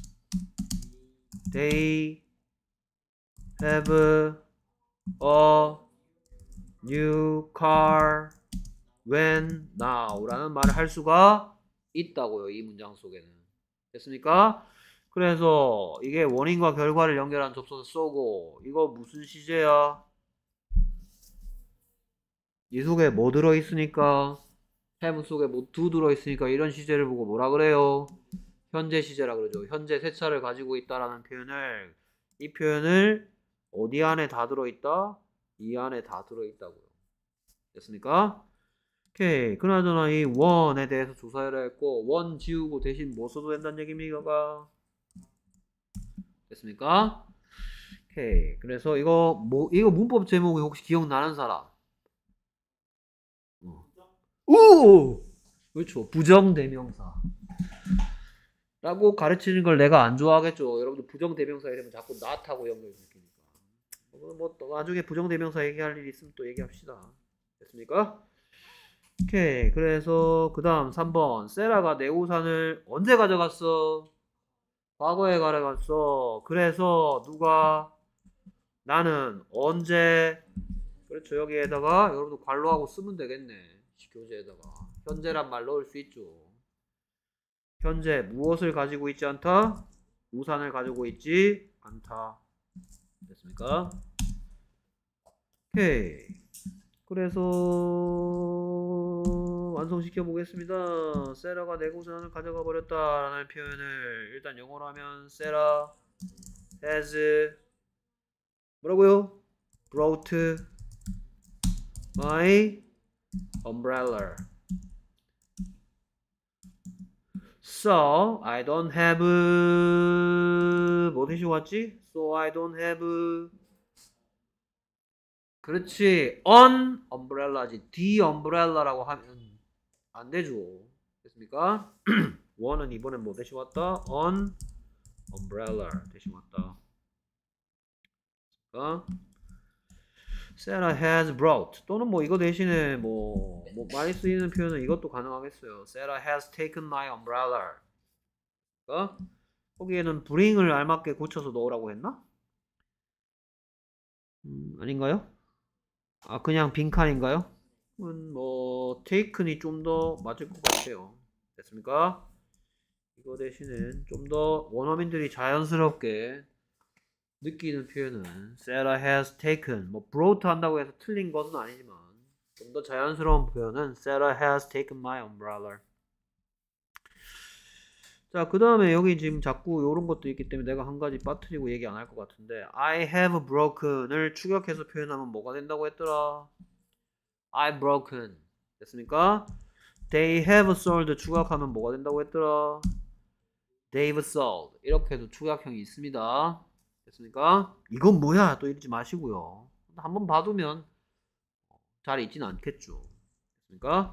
they have a new car when now 라는 말을 할 수가 있다고요. 이 문장 속에는. 됐습니까? 그래서 이게 원인과 결과를 연결한 접속사 쏘고 이거 무슨 시제야? 이 속에 뭐 들어있으니까 have 속에 뭐 do 들어있으니까 이런 시제를 보고 뭐라 그래요? 현재 시제라 그러죠. 현재 새 차를 가지고 있다라는 표현을 이 표현을 어디 안에 다 들어있다? 이 안에 다 들어있다고요. 됐습니까? 오케이. 그나저나 이 원에 대해서 조사해라 했고 원 지우고 대신 뭐 써도 된다는 얘기입니까? 됐습니까? 오케이. 그래서 이거 뭐 이거 문법 제목이 혹시 기억나는 사람? 어. 오! 그렇죠. 부정대명사. 라고 가르치는 걸 내가 안 좋아하겠죠. 여러분들 부정대명사 이러면 자꾸 not하고 연결시키니까. 뭐 또 나중에 부정대명사 얘기할 일 있으면 또 얘기합시다. 됐습니까? 오케이. 그래서 그 다음 삼 번. 세라가 내 우산을 언제 가져갔어? 과거에 가져갔어. 그래서 누가 나는 언제 그렇죠. 여기에다가 여러분들 관로하고 쓰면 되겠네. 교재에다가 현재란 말 넣을 수 있죠. 현재 무엇을 가지고 있지 않다? 우산을 가지고 있지 않다. 됐습니까? 오케이. 그래서 완성시켜 보겠습니다. 세라가 내 우산을 가져가 버렸다라는 표현을 일단 영어로 하면 세라 has 뭐라고요? brought my umbrella. So I don't have 뭐 대신 왔지? So I don't have 그렇지 an umbrella지. the umbrella라고 하면 안 되죠. 됐습니까? 원은 이번엔 뭐 대신 왔다? an umbrella 대신 왔다. 어? Sarah has brought 또는 뭐 이거 대신에 뭐, 뭐 많이 쓰이는 표현은 이것도 가능하겠어요. Sarah has taken my umbrella. 어? 거기에는 bring을 알맞게 고쳐서 넣으라고 했나? 음, 아닌가요? 아 그냥 빈칸인가요? 음, 뭐 taken이 좀 더 맞을 것 같아요. 됐습니까? 이거 대신엔 좀 더 원어민들이 자연스럽게 느끼는 표현은 Sarah has taken 뭐 brought 한다고 해서 틀린 것은 아니지만 좀 더 자연스러운 표현은 Sarah has taken my umbrella. 자, 그 다음에 여기 지금 자꾸 요런 것도 있기 때문에 내가 한 가지 빠뜨리고 얘기 안 할 것 같은데 I have broken을 추격해서 표현하면 뭐가 된다고 했더라? I broken 됐습니까? They have sold 추격하면 뭐가 된다고 했더라? They've sold 이렇게도 추격형이 있습니다. 됐습니까? 이건 뭐야 또 이러지 마시고요. 한번 봐두면 잘 있지는 않겠죠. 됐습니까?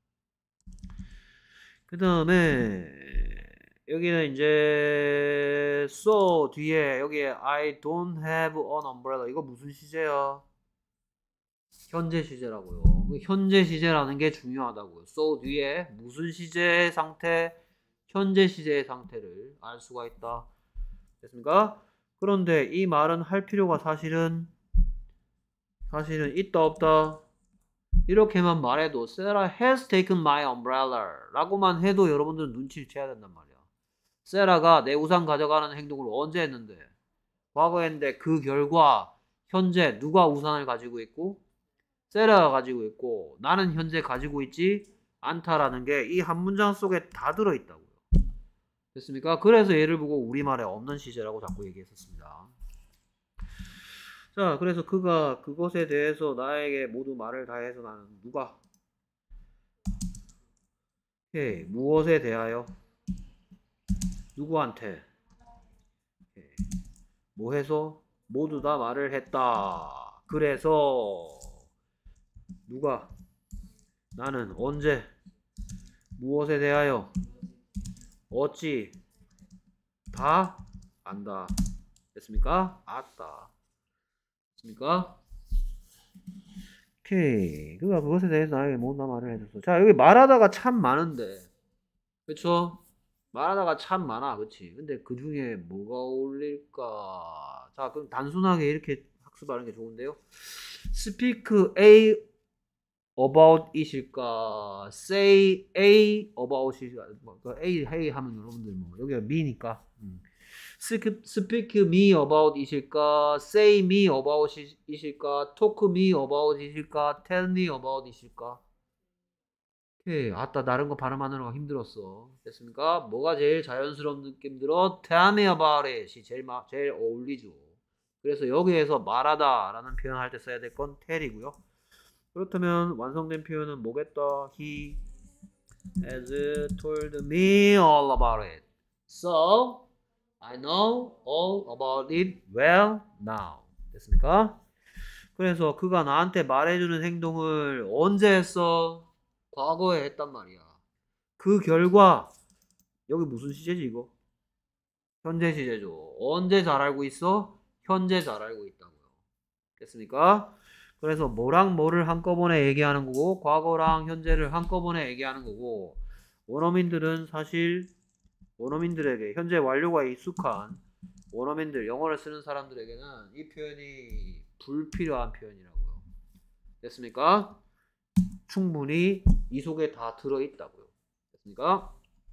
그 다음에 여기는 이제 so 뒤에 여기에 I don't have an umbrella 이거 무슨 시제야? 현재 시제라고요. 현재 시제라는 게 중요하다고요. so 뒤에 무슨 시제의 상태? 현재 시제의 상태를 알 수가 있다. 됐습니까? 그런데 이 말은 할 필요가 사실은 사실은 있다 없다 이렇게만 말해도 Sarah has taken my umbrella 라고만 해도 여러분들은 눈치를 채야 된단 말이야. 세라가 내 우산 가져가는 행동을 언제 했는데 과거에 했는데 그 결과 현재 누가 우산을 가지고 있고 세라가 가지고 있고 나는 현재 가지고 있지 않다라는 게 이 한 문장 속에 다 들어있다고요. 됐습니까? 그래서 얘를 보고 우리말에 없는 시제라고 자꾸 얘기했었습니다. 자, 그래서 그가 그것에 대해서 나에게 모두 말을 다해서 나는 누가? 오케이, 무엇에 대하여? 누구한테? 오케이. 뭐 해서? 모두 다 말을 했다. 그래서 누가? 나는 언제 무엇에 대하여 어찌 다 안다. 됐습니까? 아따. 됐습니까? 오케이. 그가 그것에 대해서 나에게 뭔가 말을 해줬어. 자, 여기 말하다가 참 많은데. 그쵸? 말하다가 참 많아. 그치? 근데 그 중에 뭐가 어울릴까? 자, 그럼 단순하게 이렇게 학습하는 게 좋은데요. Speak A about it일까? Say A about it일까? 뭐, 그 A, hey 하면 여러분들 뭐, 여기가 me니까. 음. Speak, speak me about it일까? Say me about it일까? Talk me about it일까? Tell me about it일까? 오케이. 아따, 다른 거 발음하느라고 힘들었어. 됐습니까? 뭐가 제일 자연스러운 느낌 들어? Tell me about it이 제일, 마, 제일 어울리죠. 그래서 여기에서 말하다 라는 표현 할 때 써야 될 건 tell이고요. 그렇다면 완성된 표현은 뭐겠다? He has told me all about it. So, I know all about it well now. 됐습니까? 그래서 그가 나한테 말해주는 행동을 언제 했어? 과거에 했단 말이야. 그 결과 여기 무슨 시제지 이거? 현재 시제죠. 언제 잘 알고 있어? 현재 잘 알고 있다고요. 됐습니까? 그래서 뭐랑 뭐를 한꺼번에 얘기하는 거고 과거랑 현재를 한꺼번에 얘기하는 거고 원어민들은 사실 원어민들에게 현재 완료가 익숙한 원어민들 영어를 쓰는 사람들에게는 이 표현이 불필요한 표현이라고요. 됐습니까? 충분히 이 속에 다 들어있다고요. 됐습니까?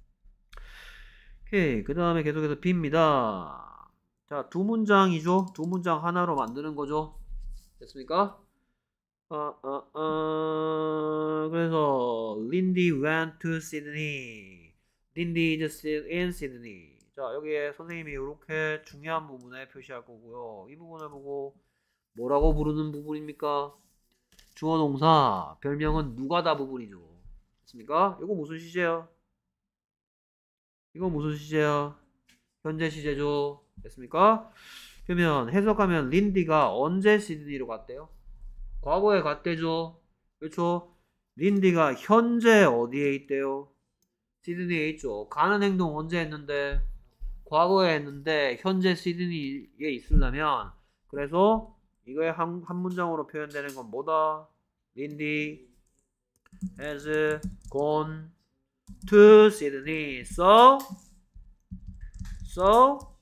오케이. 그 다음에 계속해서 B입니다. 자, 두 문장이죠. 두 문장 하나로 만드는 거죠. 됐습니까? 어, 어, 어, 그래서 Lindy went to Sydney. Lindy is still in Sydney. 자, 여기에 선생님이 이렇게 중요한 부분에 표시할 거고요. 이 부분을 보고 뭐라고 부르는 부분입니까? 주어 동사, 별명은 누가다 부분이죠. 됐습니까? 이거 무슨 시제야? 이거 무슨 시제야? 현재 시제죠. 됐습니까? 그러면 해석하면 린디가 언제 시드니로 갔대요? 과거에 갔대죠. 그렇죠? 린디가 현재 어디에 있대요? 시드니에 있죠. 가는 행동 언제 했는데? 과거에 했는데 현재 시드니에 있으려면 그래서 이거에 한, 한 문장으로 표현되는 건 뭐다? 린디 has gone to Sydney. So, so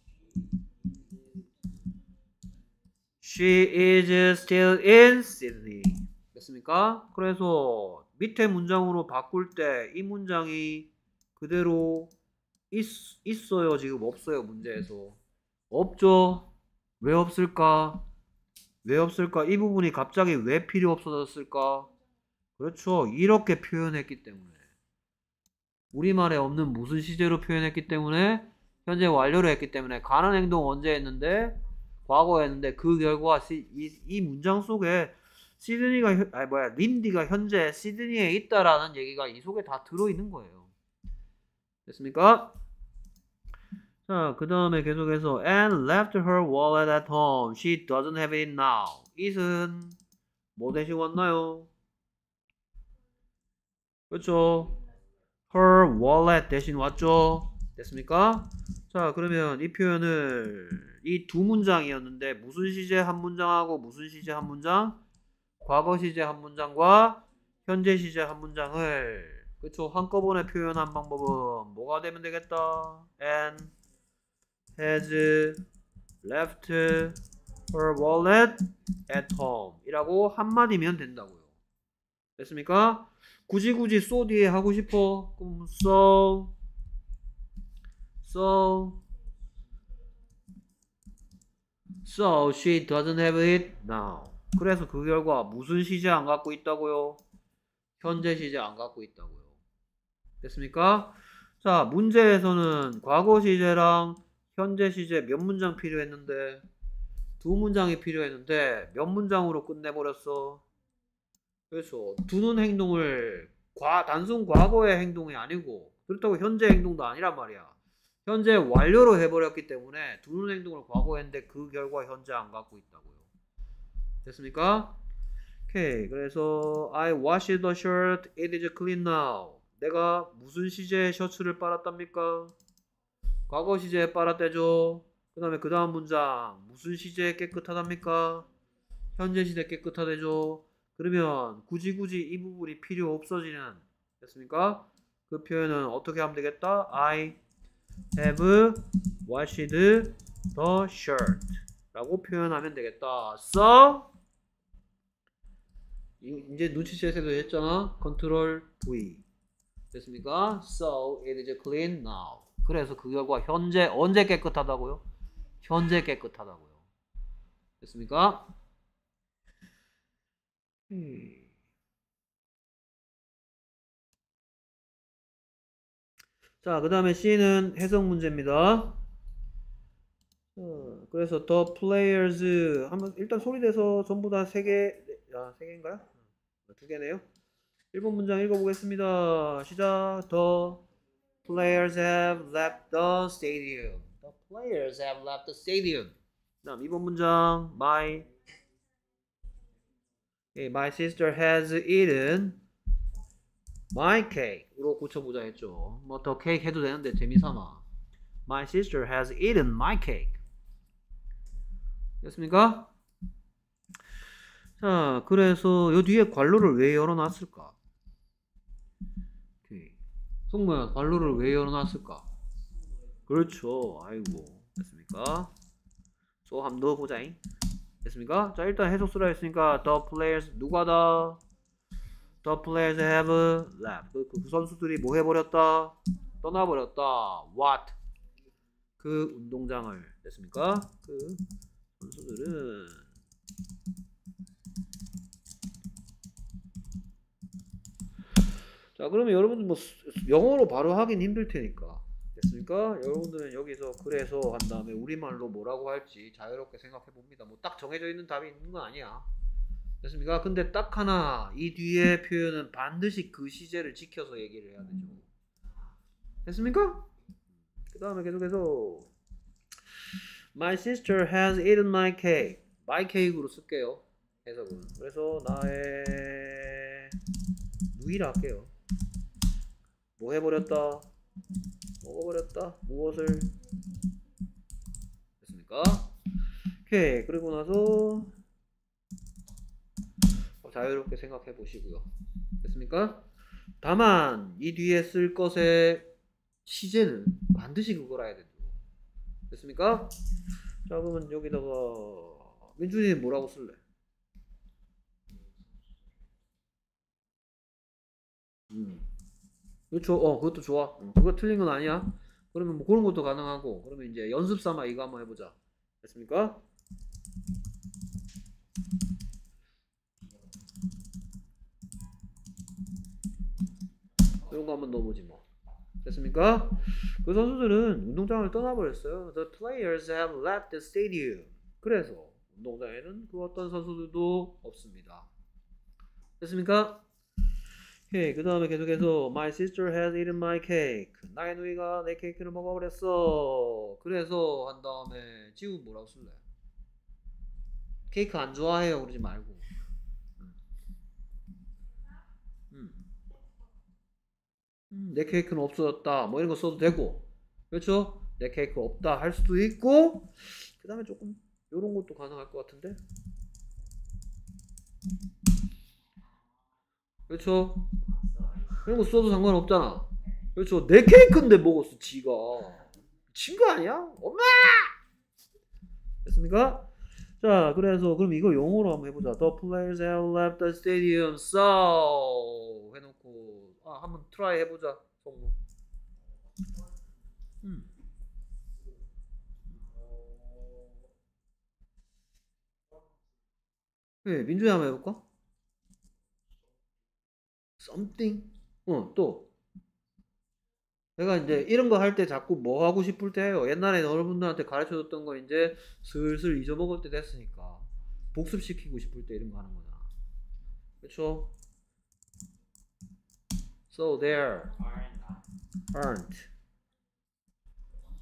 she is still in Sydney. 됐습니까? 그래서 밑에 문장으로 바꿀 때 이 문장이 그대로 있, 있어요? 지금 없어요? 문제에서 없죠? 왜 없을까? 왜 없을까? 이 부분이 갑자기 왜 필요 없어졌을까? 그렇죠. 이렇게 표현했기 때문에 우리말에 없는 무슨 시제로 표현했기 때문에 현재 완료로 했기 때문에 가는 행동 언제 했는데 과거에 했는데 그 결과 시, 이, 이 문장 속에 시드니가 아니 뭐야 린디가 현재 시드니에 있다라는 얘기가 이 속에 다 들어있는 거예요. 됐습니까? 자, 그 다음에 계속해서 and left her wallet at home. She doesn't have it now. it은 뭐 대신 왔나요? 그렇죠? her wallet 대신 왔죠? 됐습니까? 자, 그러면 이 표현을 이 두 문장이었는데 무슨 시제 한 문장하고 무슨 시제 한 문장? 과거 시제 한 문장과 현재 시제 한 문장을 그쵸? 한꺼번에 표현한 방법은 뭐가 되면 되겠다? and has left her wallet at home 이라고 한마디면 된다고요. 됐습니까? 굳이 굳이 so 뒤에 하고 싶어? 그럼 so so so she doesn't have it now. 그래서 그 결과 무슨 시제 안 갖고 있다고요? 현재 시제 안 갖고 있다고요. 됐습니까? 자, 문제에서는 과거 시제랑 현재 시제 몇 문장 필요했는데 두 문장이 필요했는데 몇 문장으로 끝내버렸어? 그렇죠. 두는 행동을 과, 단순 과거의 행동이 아니고 그렇다고 현재 행동도 아니란 말이야. 현재 완료로 해버렸기 때문에 두는 행동을 과거에 했는데 그 결과 현재 안 갖고 있다고요. 됐습니까? 오케이. 그래서 I washed the shirt. It is clean now. 내가 무슨 시제에 셔츠를 빨았답니까? 과거 시제에 빨았대죠. 그 다음에 그 다음 문장 무슨 시제에 깨끗하답니까? 현재 시제 깨끗하대죠. 그러면 굳이 굳이 이 부분이 필요 없어지는, 됐습니까? 그 표현은 어떻게 하면 되겠다? I have washed the shirt 라고 표현하면 되겠다. So 이제 눈치채세도 했잖아. 컨트롤 V. 됐습니까? So it is clean now. 그래서 그 결과 현재 언제 깨끗하다고요? 현재 깨끗하다고요. 됐습니까? 음. 자, 그 다음에 C는 해석 문제입니다. 어, 그래서 the players 한번 일단 소리내서 전부 다 세 개, 아, 세 개인가요? 두 개네요. 일 번 문장 읽어보겠습니다. 시작. The players have left the stadium. The players have left the stadium. 그 다음 이 번 문장. My okay, My sister has eaten my cake으로 고쳐보자 했죠. 뭐 더 케이크 해도 되는데 재미삼아. My sister has eaten my cake. 됐습니까? 자, 그래서 요 뒤에 괄호를 왜 열어놨을까? 오케이. 송모야, 괄호를 왜 열어놨을까? 그렇죠. 아이고, 됐습니까? 또 한번 넣어보자잉. 됐습니까? 자, 일단 해석수라 했으니까 the players 누가 다? The players have left. 그, 그 선수들이 뭐 해버렸다? 떠나버렸다. What? 그 운동장을. 됐습니까? 그 선수들은 자, 그러면 여러분들 뭐 영어로 바로 하긴 힘들 테니까. 됐습니까? 여러분들은 여기서 그래서 한 다음에 우리말로 뭐라고 할지 자유롭게 생각해 봅니다. 뭐 딱 정해져 있는 답이 있는 건 아니야. 됐습니까? 근데 딱 하나 이 뒤에 표현은 반드시 그 시제를 지켜서 얘기를 해야 되죠. 됐습니까? 그 다음에 계속해서 My sister has eaten my cake. my cake으로 쓸게요. 해석은. 그래서 나의 누이라 할게요. 뭐 해버렸다? 먹어버렸다. 무엇을? 됐습니까? 오케이. 그리고 나서 자유롭게 생각해 보시고요. 됐습니까? 다만 이 뒤에 쓸 것의 시제는 반드시 그걸 알아야 된다. 됐습니까? 자, 그러면 여기다가 민준이는 뭐라고 쓸래? 음. 그렇죠. 어, 그것도 좋아. 음, 그거 틀린 건 아니야. 그러면 뭐 그런 것도 가능하고. 그러면 이제 연습 삼아 이거 한번 해보자. 됐습니까? 이런 거 한번 넣어보지 뭐. 됐습니까? 그 선수들은 운동장을 떠나버렸어요. The players have left the stadium. 그래서 운동장에는 그 어떤 선수들도 없습니다. 됐습니까? 오케이. 그 다음에 계속해서 My sister has eaten my cake. 나의 누이가 내 케이크를 먹어버렸어. 그래서 한 다음에 지우 뭐라고 쓸래? 케이크 안 좋아해요 그러지 말고. 음. 음, 내 케이크는 없어졌다. 뭐 이런 거 써도 되고. 그렇죠? 내 케이크 없다 할 수도 있고. 그 다음에 조금 요런 것도 가능할 것 같은데. 그렇죠? 이런 거 써도 상관없잖아. 그렇죠? 내 케이크인데 먹었어 지가. 친 거 아니야? 엄마! 됐습니까? 자, 그래서 그럼 이거 영어로 한번 해보자. The players have left the stadium. So 해놓고 아 한번 트라이 해보자. 성무. 음. 네, 민준이 한번 해볼까? Something. 어, 또. 내가 이제 이런 거 할 때 자꾸 뭐 하고 싶을 때 해요. 옛날에 여러분들한테 가르쳐줬던 거 이제 슬슬 잊어먹을 때 됐으니까 복습시키고 싶을 때 이런 거 하는 거잖아. 그렇죠? So there aren't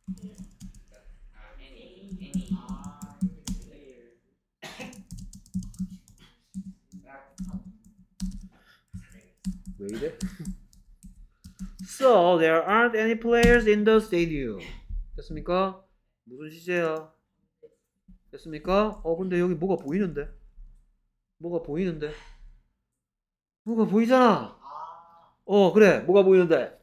왜 이래? So there aren't any players in the stadium. 됐습니까? 무슨 시제야? 됐습니까? 어 근데 여기 뭐가 보이는데? 뭐가 보이는데? 뭐가 보이잖아. 어 그래 뭐가 보이는데?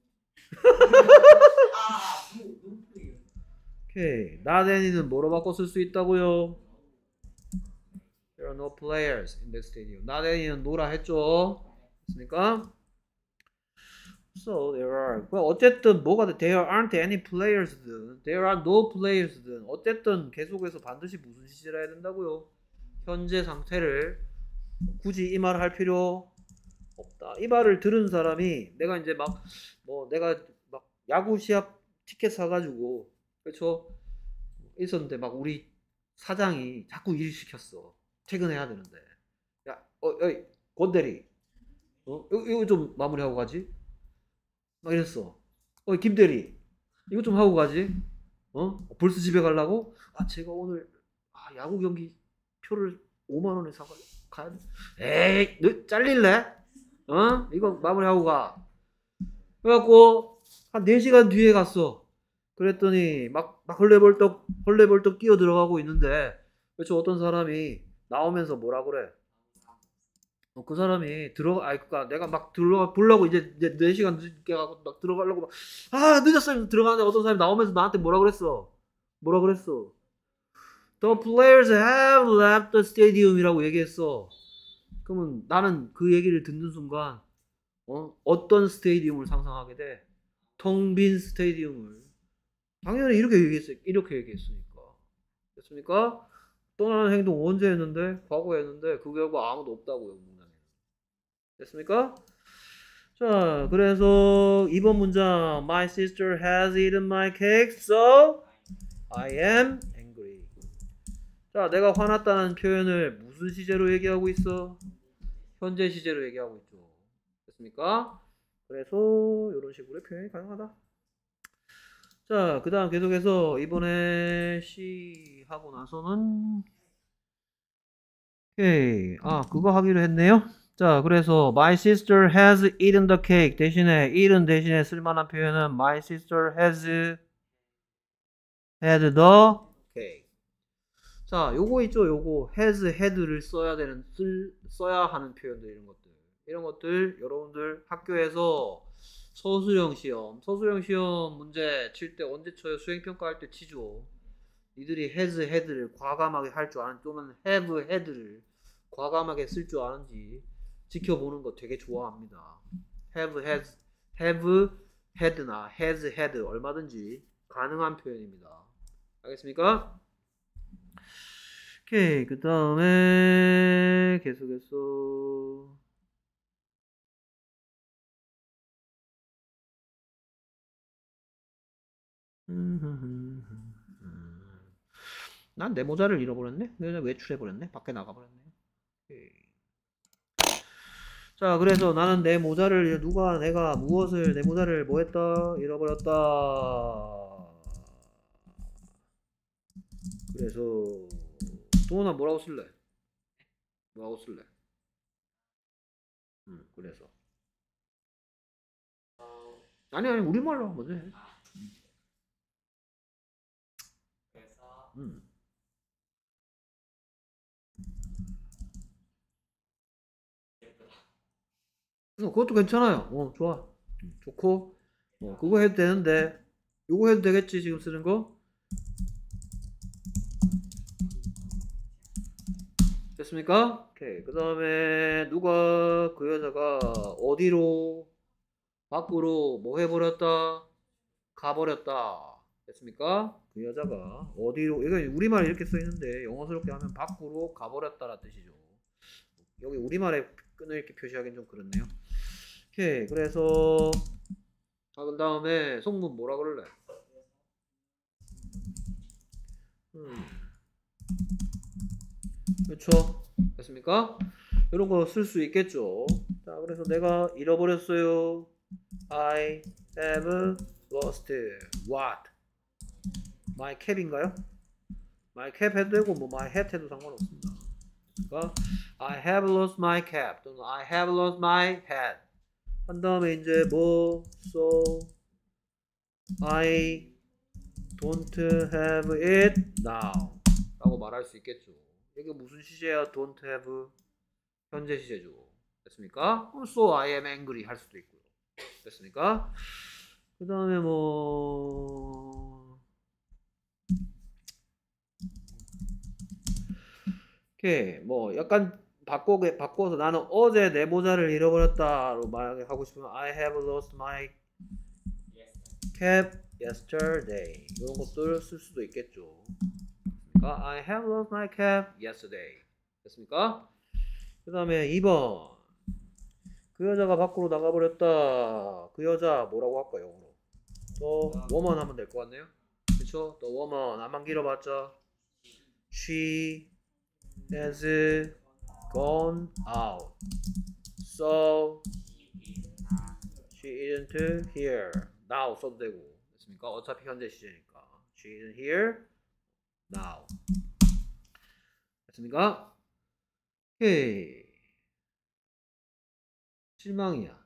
오케이 not any는 뭐로 바꿔 쓸 수 있다고요? There are no players in the stadium. not any는 노라 했죠? 됐습니까? So there are. 어쨌든 뭐가 돼? There aren't any players든 There are no players든 어쨌든 계속해서 반드시 무슨 시제를 해야 된다고요? 현재 상태를 굳이 이 말을 할 필요 없다. 이 말을 들은 사람이 내가 이제 막 뭐 내가 막 야구 시합 티켓 사가지고 그렇죠? 있었는데 막 우리 사장이 자꾸 일 시켰어. 퇴근해야 되는데 야, 어, 어이 권대리 어? 이거, 이거 좀 마무리하고 가지? 막 이랬어. 어, 김대리, 이거 좀 하고 가지? 어? 벌써 집에 가려고? 아, 제가 오늘 아, 야구 경기 표를 오만 원에 사가 가야 돼. 에이, 너 잘릴래? 어? 이거 마무리하고 가. 그래갖고 한 네 시간 뒤에 갔어. 그랬더니 막, 막 헐레벌떡 헐레벌떡 끼어 들어가고 있는데 그렇죠? 어떤 사람이 나오면서 뭐라 그래? 어, 그 사람이 들어가, 아이, 그니까 내가 막 들어가 보려고 이제, 이제 네 시간 늦게 가고 막 들어가려고 막, 아, 늦었어요. 들어가는데 어떤 사람이 나오면서 나한테 뭐라 그랬어? 뭐라 그랬어? The players have left the stadium 이라고 얘기했어. 그러면 나는 그 얘기를 듣는 순간, 어? 어떤 스테디움을 상상하게 돼? 텅 빈 스테디움을. 당연히 이렇게 얘기했어. 이렇게 얘기했으니까. 됐습니까? 떠나는 행동 언제 했는데? 과거에 했는데, 그 결과 아무도 없다고요. 됐습니까? 자, 그래서 이번 문장 My sister has eaten my cake, so I am angry. 자, 내가 화났다는 표현을 무슨 시제로 얘기하고 있어? 현재 시제로 얘기하고 있죠. 됐습니까? 그래서 이런 식으로 표현이 가능하다. 자, 그 다음 계속해서 이번에 C 하고 나서는 오케이. 아, 그거 하기로 했네요. 자, 그래서 my sister has eaten the cake 대신에 eaten 대신에 쓸만한 표현은 my sister has had the cake. 자, 요거 있죠. 요거 has had를 써야 되는 쓸 써야 하는 표현들 이런 것들. 이런 것들 여러분들 학교에서 서술형 시험, 서술형 시험 문제 칠 때 언제 쳐요? 수행 평가할 때 치죠. 니들이 has had를 과감하게 할 줄 아는 또는 have had를 과감하게 쓸 줄 아는지 지켜보는 거 되게 좋아합니다. have had, have had나 has had 얼마든지 가능한 표현입니다. 알겠습니까? 오케이, 그 다음에 계속해서 난 내 모자를 잃어버렸네? 외출해버렸네? 밖에 나가버렸네. 오케이. 자, 그래서 나는 내 모자를 누가 내가 무엇을 내 모자를 뭐 했다? 잃어버렸다. 그래서 동원아 뭐라고 쓸래? 뭐라고 쓸래? 음, 그래서 아니 아니 우리말로 먼저 해. 음. 어, 그것도 괜찮아요. 어, 좋아. 좋고, 어, 그거 해도 되는데, 요거 해도 되겠지, 지금 쓰는 거? 됐습니까? 오케이. 그 다음에, 누가, 그 여자가 어디로, 밖으로 뭐 해버렸다? 가버렸다. 됐습니까? 그 여자가 어디로, 이거 우리말에 이렇게 써있는데, 영어스럽게 하면 밖으로 가버렸다라는 뜻이죠. 여기 우리말에 끈을 이렇게 표시하기는 좀 그렇네요. 오케이. 그래서 아, 그 다음에 속문 뭐라 그럴래? 음. 그렇죠? 됐습니까? 이런 거 쓸 수 있겠죠. 자, 그래서 내가 잃어버렸어요. I have lost what? my cap인가요? my cap 해도 되고 뭐 my hat 해도 상관없습니다. 그러니까 I have lost my cap 또는 I have lost my hat 한 다음에 이제 뭐 so I don't have it now 라고 말할 수 있겠죠. 이게 무슨 시제야? don't have 현재 시제죠. 됐습니까? so I am angry 할 수도 있고요. 됐습니까? 그 다음에 뭐 오케이 뭐 약간 바꿔, 바꿔서 나는 어제 내 모자를 잃어버렸다로 만약에 하고 싶으면 I have lost my cap yesterday 이런 것들 쓸 수도 있겠죠. 됐습니까? I have lost my cap yesterday 됐습니까? 그 다음에 이 번 그 여자가 밖으로 나가버렸다. 그 여자 뭐라고 할까 영어로? 또 woman 하면 될 것 같네요. 그쵸? 또 woman 안만 길어봤자 she has gone out so she isn't here now 써도 되고 됐습니까? 어차피 현재 시제니까 she isn't here now 됐습니까? 오케이 실망이야.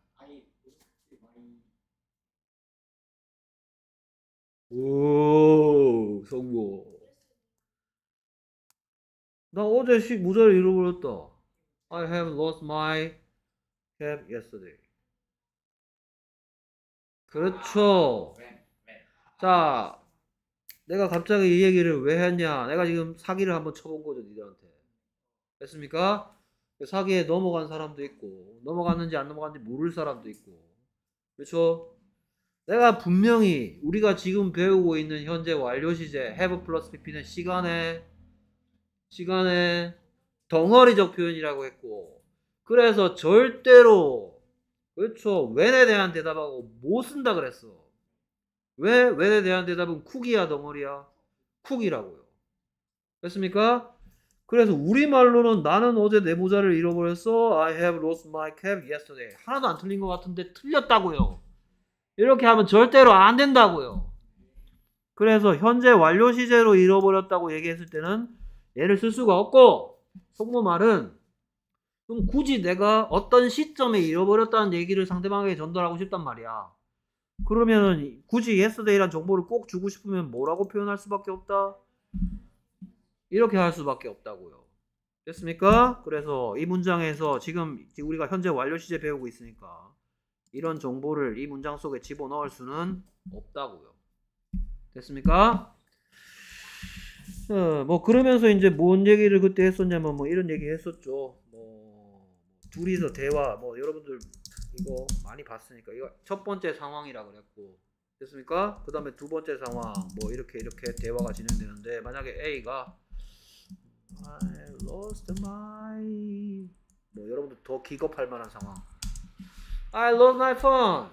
오 성공. 나 어제 시, 모자를 잃어버렸다. I have lost my cap yesterday. 그렇죠. 자, 내가 갑자기 이 얘기를 왜 했냐? 내가 지금 사기를 한번 쳐본 거죠, 니들한테. 됐습니까? 사기에 넘어간 사람도 있고, 넘어갔는지 안 넘어갔는지 모를 사람도 있고, 그렇죠? 내가 분명히 우리가 지금 배우고 있는 현재 완료 시제 have 플러스 pp는 시간에 시간에 덩어리적 표현이라고 했고, 그래서 절대로 그렇죠 when에 대한 대답하고 못 쓴다 그랬어. 왜? when에 대한 대답은 쿡이야 덩어리야? 쿡이라고요. 됐습니까? 그래서 우리말로는 나는 어제 내 모자를 잃어버렸어. I have lost my cap yesterday. 하나도 안 틀린 것 같은데 틀렸다고요. 이렇게 하면 절대로 안 된다고요. 그래서 현재 완료 시제로 잃어버렸다고 얘기했을 때는 얘를 쓸 수가 없고 속모말은 그럼 굳이 내가 어떤 시점에 잃어버렸다는 얘기를 상대방에게 전달하고 싶단 말이야. 그러면은 굳이 yesterday란 정보를 꼭 주고 싶으면 뭐라고 표현할 수밖에 없다? 이렇게 할 수밖에 없다고요. 됐습니까? 그래서 이 문장에서 지금 우리가 현재 완료 시제 배우고 있으니까 이런 정보를 이 문장 속에 집어넣을 수는 없다고요. 됐습니까? 어, 뭐 그러면서 이제 뭔 얘기를 그때 했었냐면 뭐 이런 얘기 했었죠. 뭐 둘이서 대화 뭐 여러분들 이거 많이 봤으니까 이거 첫 번째 상황이라 그랬고 됐습니까? 그 다음에 두 번째 상황 뭐 이렇게 이렇게 대화가 진행되는데 만약에 A가 I lost my 뭐 여러분들 더 기겁할 만한 상황 I lost my phone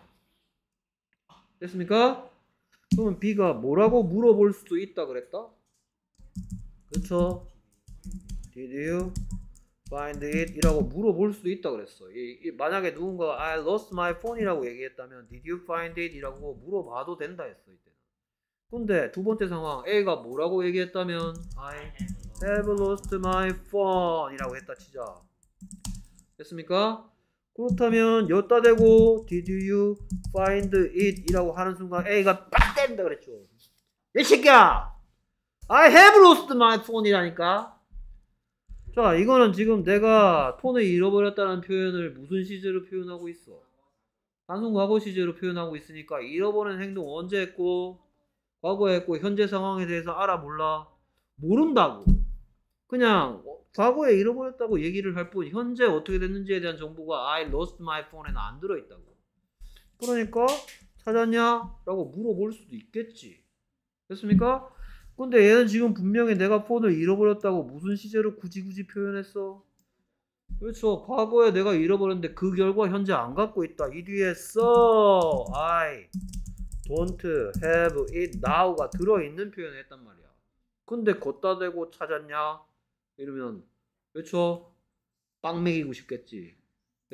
됐습니까? 그러면 B가 뭐라고 물어볼 수도 있다 그랬다? 그쵸? Did you find it? 이라고 물어볼 수도 있다 그랬어. 이, 이, 만약에 누군가 I lost my phone 이라고 얘기했다면 Did you find it? 이라고 물어봐도 된다 했어 이때는. 근데 두 번째 상황 A가 뭐라고 얘기했다면 I have lost my phone 이라고 했다 치자. 됐습니까? 그렇다면 여따 대고 Did you find it? 이라고 하는 순간 A가 빡 때린다 그랬죠. 이 새끼야! I have lost my phone 이라니까. 자, 이거는 지금 내가 폰을 잃어버렸다는 표현을 무슨 시제로 표현하고 있어? 단순 과거 시제로 표현하고 있으니까 잃어버린 행동 언제 했고 과거에 했고 현재 상황에 대해서 알아 몰라? 모른다고. 그냥 과거에 잃어버렸다고 얘기를 할 뿐 현재 어떻게 됐는지에 대한 정보가 I lost my phone에는 안 들어있다고. 그러니까 찾았냐? 라고 물어볼 수도 있겠지. 됐습니까? 근데 얘는 지금 분명히 내가 폰을 잃어버렸다고 무슨 시제로 굳이 굳이 표현했어? 그렇죠. 과거에 내가 잃어버렸는데 그 결과 현재 안 갖고 있다. 이 뒤에 so I don't have it now가 들어있는 표현을 했단 말이야. 근데 걷다 대고 찾았냐? 이러면 그렇죠. 빵 먹이고 싶겠지.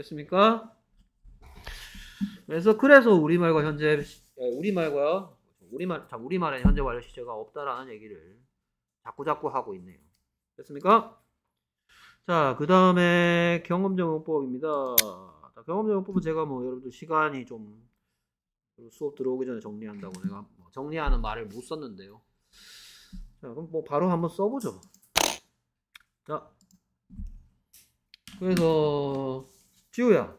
됐습니까? 그래서 그래서 우리말과 현재 우리말과 우리말, 자, 우리말에 현재 완료 시제가 없다라는 얘기를 자꾸 자꾸 하고 있네요. 됐습니까? 자, 그 다음에 경험적 용법입니다. 자, 경험적 용법은 제가 뭐 여러분들 시간이 좀 수업 들어오기 전에 정리한다고 내가 뭐 정리하는 말을 못 썼는데요. 자, 그럼 뭐 바로 한번 써보죠. 자, 그래서 지우야,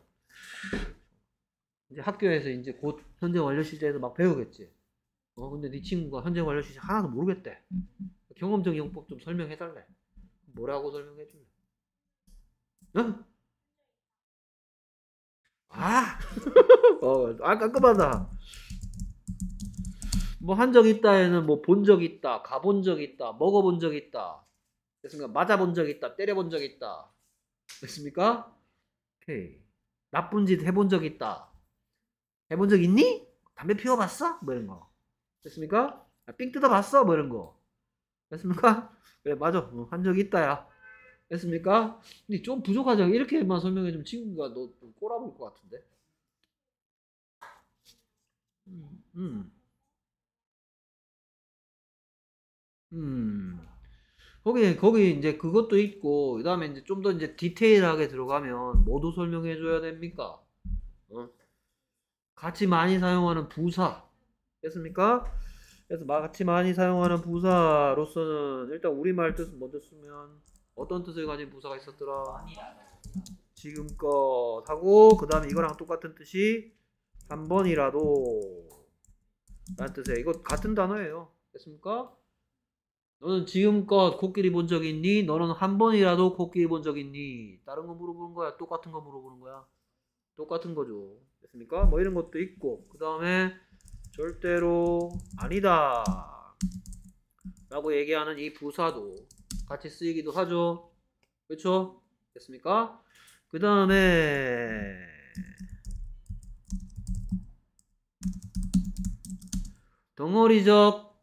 이제 학교에서 이제 곧 현재 완료 시제에서 막 배우겠지. 어, 근데 네 친구가 현재 완료 시제 하나도 모르겠대. 경험적 용법 좀 설명해달래. 뭐라고 설명해줄래? 응? 아, 어, 아 깔끔하다. 뭐 한 적 있다에는 뭐 본 적 있다, 가본 적 있다, 먹어본 적 있다. 됐습니까? 맞아본 적 있다, 때려본 적 있다. 됐습니까? 오케이. 나쁜 짓 해본 적 있다. 해본 적 있니? 담배 피워봤어? 뭐 이런 거. 됐습니까? 삥 뜯어봤어? 뭐 이런 거. 됐습니까? 그래, 맞아. 어, 한 적 있다야. 됐습니까? 근데 좀 부족하죠. 이렇게만 설명해주면 친구가 너 좀 꼬라볼 것 같은데. 음, 음. 음. 거기, 거기 이제 그것도 있고, 그 다음에 이제 좀 더 이제 디테일하게 들어가면 뭐도 설명해줘야 됩니까? 어? 같이 많이 사용하는 부사. 됐습니까? 그래서 같이 많이 사용하는 부사로서는 일단 우리말 뜻을 먼저 쓰면 어떤 뜻을 가진 부사가 있었더라? 지금껏 하고 그 다음에 이거랑 똑같은 뜻이 한 번이라도 라는 뜻이에요. 이거 같은 단어예요. 됐습니까? 너는 지금껏 코끼리 본 적 있니? 너는 한 번이라도 코끼리 본 적 있니? 다른 거 물어보는 거야? 똑같은 거 물어보는 거야? 똑같은 거죠. 됐습니까? 뭐 이런 것도 있고 그 다음에 절대로 아니다 라고 얘기하는 이 부사도 같이 쓰이기도 하죠. 그렇죠? 됐습니까? 그 다음에 덩어리적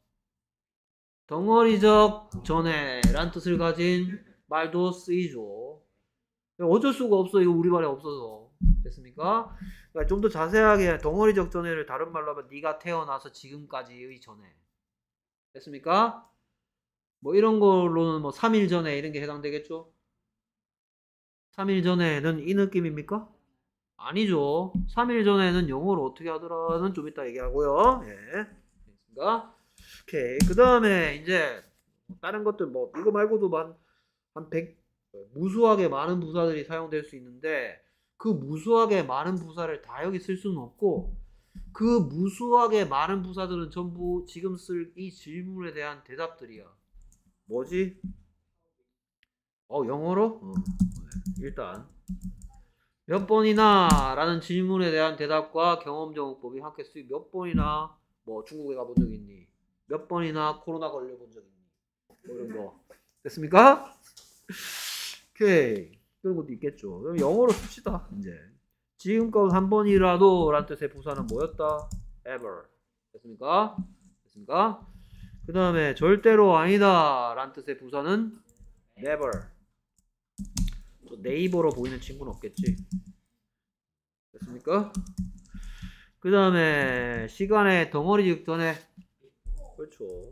덩어리적 전에 란 뜻을 가진 말도 쓰이죠. 어쩔 수가 없어. 이거 우리말에 없어서. 됐습니까? 그러니까 좀 더 자세하게 덩어리적 전에를 다른 말로 하면 네가 태어나서 지금까지의 전에. 됐습니까? 뭐 이런 걸로는 뭐 삼 일 전에 이런 게 해당되겠죠? 삼 일 전에는 이 느낌입니까? 아니죠. 삼 일 전에는 영어로 어떻게 하더라는 좀 이따 얘기하고요. 예. 됐습니까? 오케이. 그 다음에 이제 다른 것들 뭐 이거 말고도 한, 한 백, 무수하게 많은 부사들이 사용될 수 있는데 그 무수하게 많은 부사를 다 여기 쓸 수는 없고 그 무수하게 많은 부사들은 전부 지금 쓸 이 질문에 대한 대답들이야. 뭐지? 어, 영어로? 어, 일단 몇 번이나 라는 질문에 대한 대답과 경험정보법이 함께 쓰이 몇 번이나 뭐 중국에 가본 적 있니? 몇 번이나 코로나 걸려본 적 있니? 뭐 이런 거 됐습니까? 오케이. 그런 것도 있겠죠. 그럼 영어로 씁시다. 이제 지금껏 한 번이라도 라는 뜻의 부사는 뭐였다? ever. 됐습니까? 됐습니까? 그 다음에 절대로 아니다 라는 뜻의 부사는 never. 네이버로 보이는 친구는 없겠지. 됐습니까? 그 다음에 시간의 덩어리 전에 그렇죠.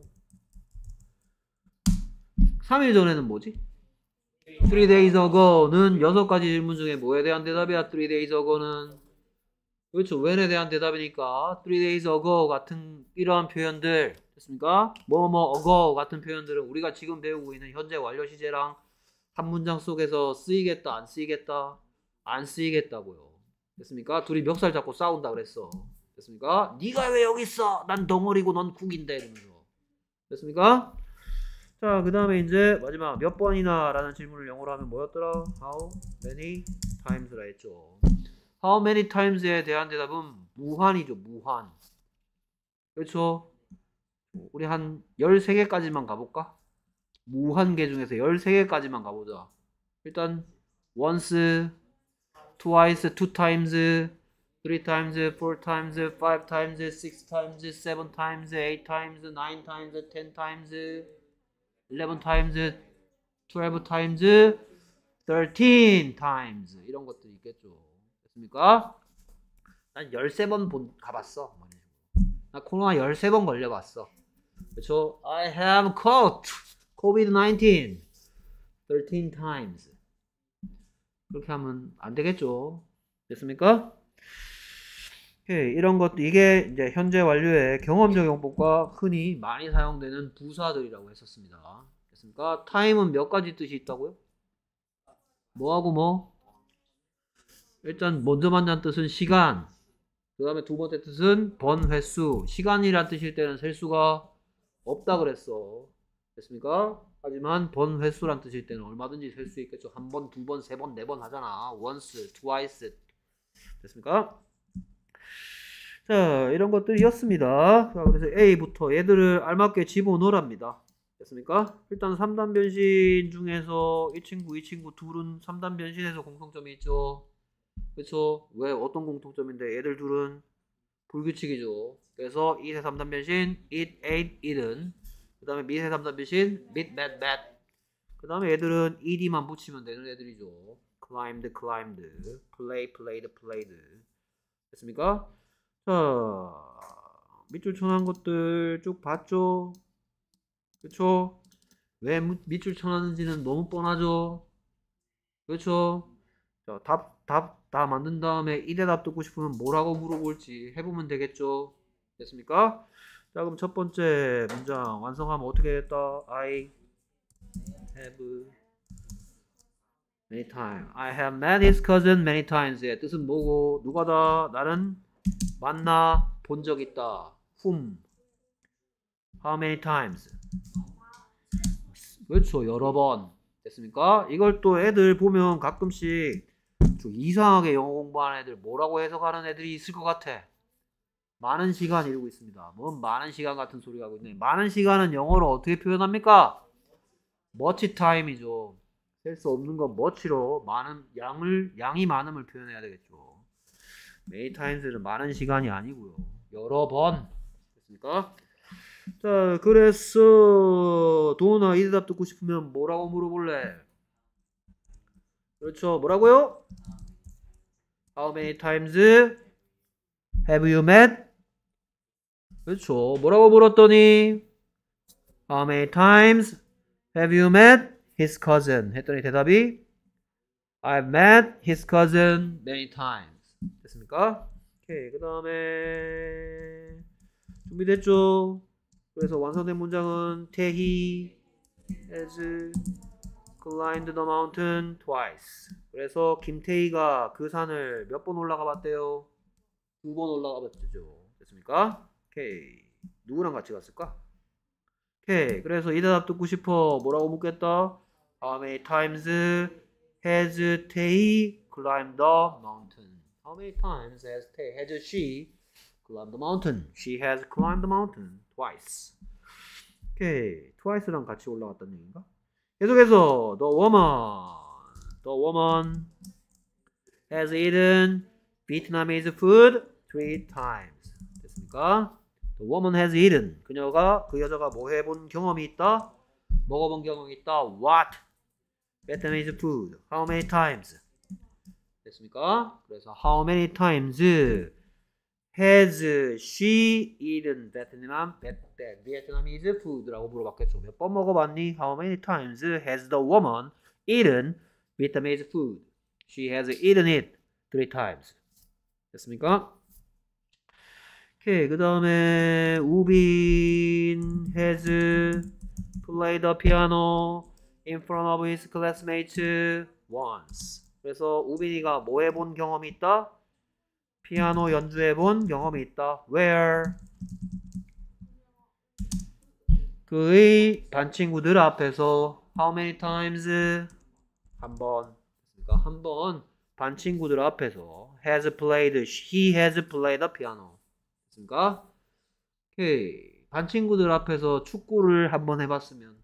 삼 일 전에는 뭐지? three days ago는 여섯 가지 질문 중에 뭐에 대한 대답이야? three days ago는 그렇죠. when에 대한 대답이니까 three days ago 같은 이러한 표현들 됐습니까? 뭐뭐 ago 같은 표현들은 우리가 지금 배우고 있는 현재 완료 시제랑 한 문장 속에서 쓰이겠다 안 쓰이겠다? 안 쓰이겠다고요. 됐습니까? 둘이 멱살 잡고 싸운다 그랬어. 됐습니까? 네가 왜 여기 있어? 난 덩어리고 넌 국인데 이러면서. 됐습니까? 자, 그 다음에 이제 마지막 몇 번이나 라는 질문을 영어로 하면 뭐였더라? How many times라 했죠. How many times에 대한 대답은 무한이죠. 무한. 그렇죠? 우리 한 열세 개까지만 가볼까? 무한개 중에서 열세 개까지만 가보자. 일단 once, twice, two times, three times, four times, five times, six times, seven times, eight times, nine times, ten times, eleven times, twelve times, thirteen times 이런 것들이 있겠죠. 됐습니까? 난 열세 번 본, 가봤어. 나 코로나 열세 번 걸려봤어. 그쵸? I have caught 코비드 나인틴 thirteen times. 그렇게 하면 안 되겠죠. 됐습니까? 오케이, 이런 것도 이게 이제 현재 완료의 경험적 용법과 흔히 많이 사용되는 부사들이라고 했었습니다. 됐습니까? time은 몇 가지 뜻이 있다고요? 뭐하고 뭐? 일단 먼저 만난 뜻은 시간. 그 다음에 두 번째 뜻은 번 횟수. 시간이란 뜻일 때는 셀 수가 없다 그랬어. 됐습니까? 하지만 번 횟수란 뜻일 때는 얼마든지 셀 수 있겠죠. 한 번, 두 번, 세 번, 네 번 하잖아. once, twice. 됐습니까? 자, 이런 것들이었습니다. 자, 그래서 A부터 얘들을 알맞게 집어넣으랍니다. 됐습니까? 일단 삼 단 변신 중에서 이 친구, 이 친구 둘은 삼 단 변신에서 공통점이 있죠. 그쵸? 왜? 어떤 공통점인데? 얘들 둘은 불규칙이죠. 그래서 이세 삼 단 변신, eat, ate, eaten. 그 다음에 미세 삼 단 변신, meet, met, met. 그 다음에 얘들은 ed만 붙이면 되는 애들이죠. climbed, climbed. play, played, played. 됐습니까? 자, 밑줄 쳐놓은 것들 쭉 봤죠? 그쵸? 왜 밑줄 쳐놨는지는 너무 뻔하죠? 그쵸? 자, 답, 답 다 만든 다음에 이 대답 듣고 싶으면 뭐라고 물어볼지 해보면 되겠죠? 됐습니까? 자, 그럼 첫 번째 문장 완성하면 어떻게 됐다? I have many times. I have met his cousin many times의 뜻은 뭐고? 누가다? 나는 만나 본 적 있다. whom? How many times? 그렇죠. 여러 번. 됐습니까? 이걸 또 애들 보면 가끔씩 좀 이상하게 영어 공부하는 애들 뭐라고 해석하는 애들이 있을 것 같아. 많은 시간 이러고 있습니다. 뭔 많은 시간 같은 소리가 하고 있네. 많은 시간은 영어로 어떻게 표현합니까? much time이죠. 셀 수 없는 건 much로 많은 양을 양이 많음을 표현해야 되겠죠. many times는 많은 시간이 아니고요. 여러 번. 됐습니까? 자, 그래서 도훈아 이 대답 듣고 싶으면 뭐라고 물어볼래? 그렇죠. 뭐라고요? How many times have you met? 그렇죠. 뭐라고 물었더니 How many times have you met his cousin? 했더니 대답이 I've met his cousin many times. 됐습니까? 오케이. 그 다음에 준비됐죠? 그래서 완성된 문장은 태희 has climbed the mountain twice. 그래서 김태희가 그 산을 몇 번 올라가 봤대요? 두 번 올라가 봤죠. 됐습니까? 오케이. 누구랑 같이 갔을까? 오케이. 그래서 이 대답 듣고 싶어. 뭐라고 묻겠다? How many times has Tae climbed the mountain? How many times has Tae, has she climbed the mountain? She has climbed the mountain twice. 오케이. twice랑 같이 올라갔다는 얘기인가? 계속해서 the woman, the woman has eaten Vietnamese food three times. 됐습니까? The woman has eaten. 그녀가 그 여자가 뭐 해본 경험이 있다? 먹어본 경험이 있다. What? Vietnamese food. How many times? 됐습니까? 그래서 how many times has she eaten Vietnam, Vietnamese food라고 물어봤겠죠. 몇 번 먹어봤니? How many times has the woman eaten Vietnamese food? She has eaten it three times. 됐습니까? 오케이. 그 다음에 우빈 has played the piano in front of his classmates once. 그래서 우빈이가 뭐 해본 경험이 있다? 피아노 연주해본 경험이 있다. Where? 그의 반 친구들 앞에서 How many times? 한 번. 그러니까 한 번 반 친구들 앞에서 has played, he has played the piano. 됐습니까? 오케이. 반 친구들 앞에서 축구를 한번 해봤으면